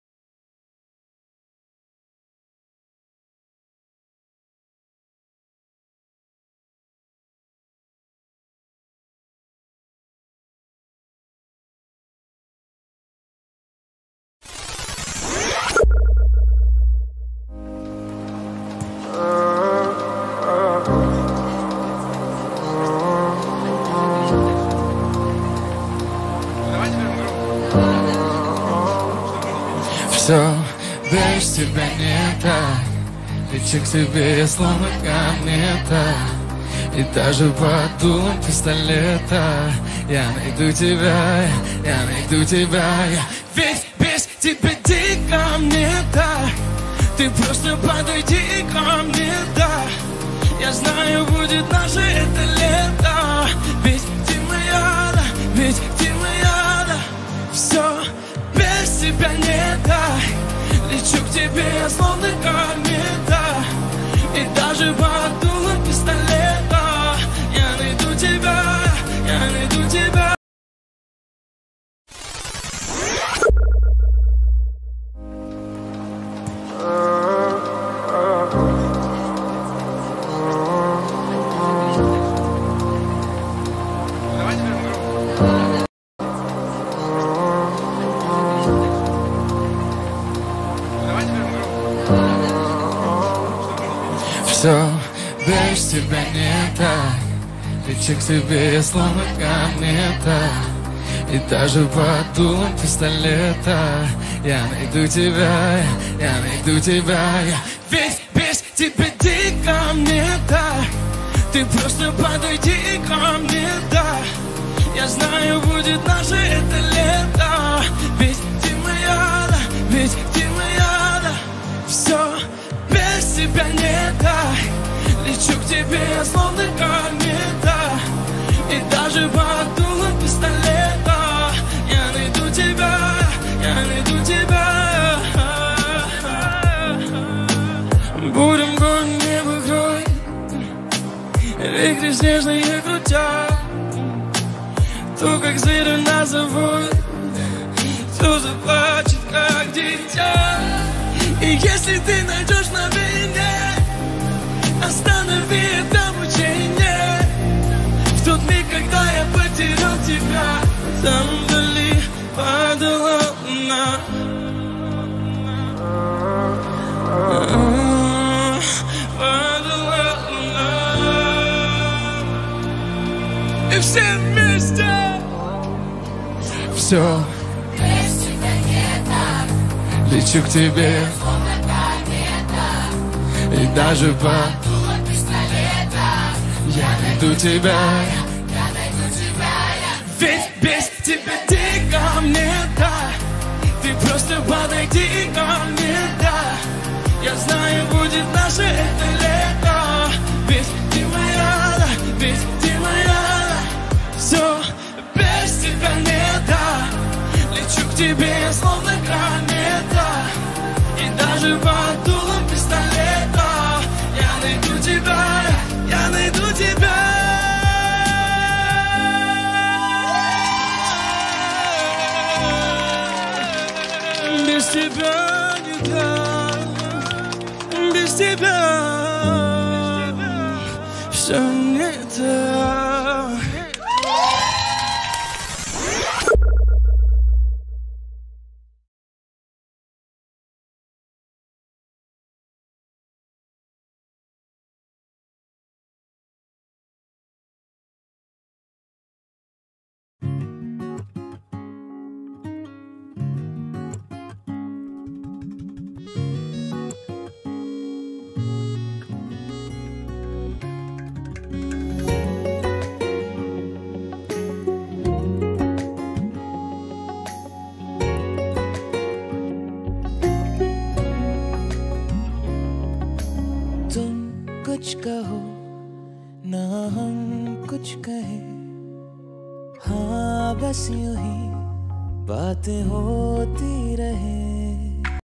Все без тебя не так. Лечу к тебе, словно комета. И даже под дулом пистолета я найду тебя, я найду тебя. Я ведь без тебя дико мне так. Ты просто подойди ко мне, да. Я знаю, будет наше это лето. Ведь ты моя, да, ведь ты моя, да. Все без тебя не так. Лечу к тебе, словно комета. И даже под дулом пистолета я найду тебя, я найду тебя. Все без тебя не так. Лечу к тебе, словно комета. И даже под дулом пистолета я найду тебя, я найду тебя. Я ведь без тебя дико мне так. Ты просто подойди ко мне, да. Я знаю, будет наше это лето. Ведь ты моя, да, ведь ты моя, да. Все без тебя не так. Лечу к тебе, словно комета. И даже под дулом пистолета я найду тебя, я найду тебя. Будем гонять небо крой, ветры снежные крутят. То, как зверь нас заводит, то заплачет, как дитя. И если ты найдешь на вине, останови это мучение. В тот миг, когда я потерял тебя, там вдали падала луна. Падала луна. И все вместе. Все без тебя не так. Лечу к тебе, словно комета. И даже под дулом пистолета я найду тебя, я найду тебя. Ведь без тебя ко мне, да. Ты просто подойди ко мне, да. Я знаю, будет наше это лето. Ведь ты моя, да, ведь ты моя, да. Все без тебя нет, да. Лечу к тебе, словно комета. И даже под дулом пистолета я найду тебя, я найду тебя. Без тебя не так, без тебя все не так. कुछ कहो ना हम कुछ कहे, हाँ बस यूं ही बातें होती रहे।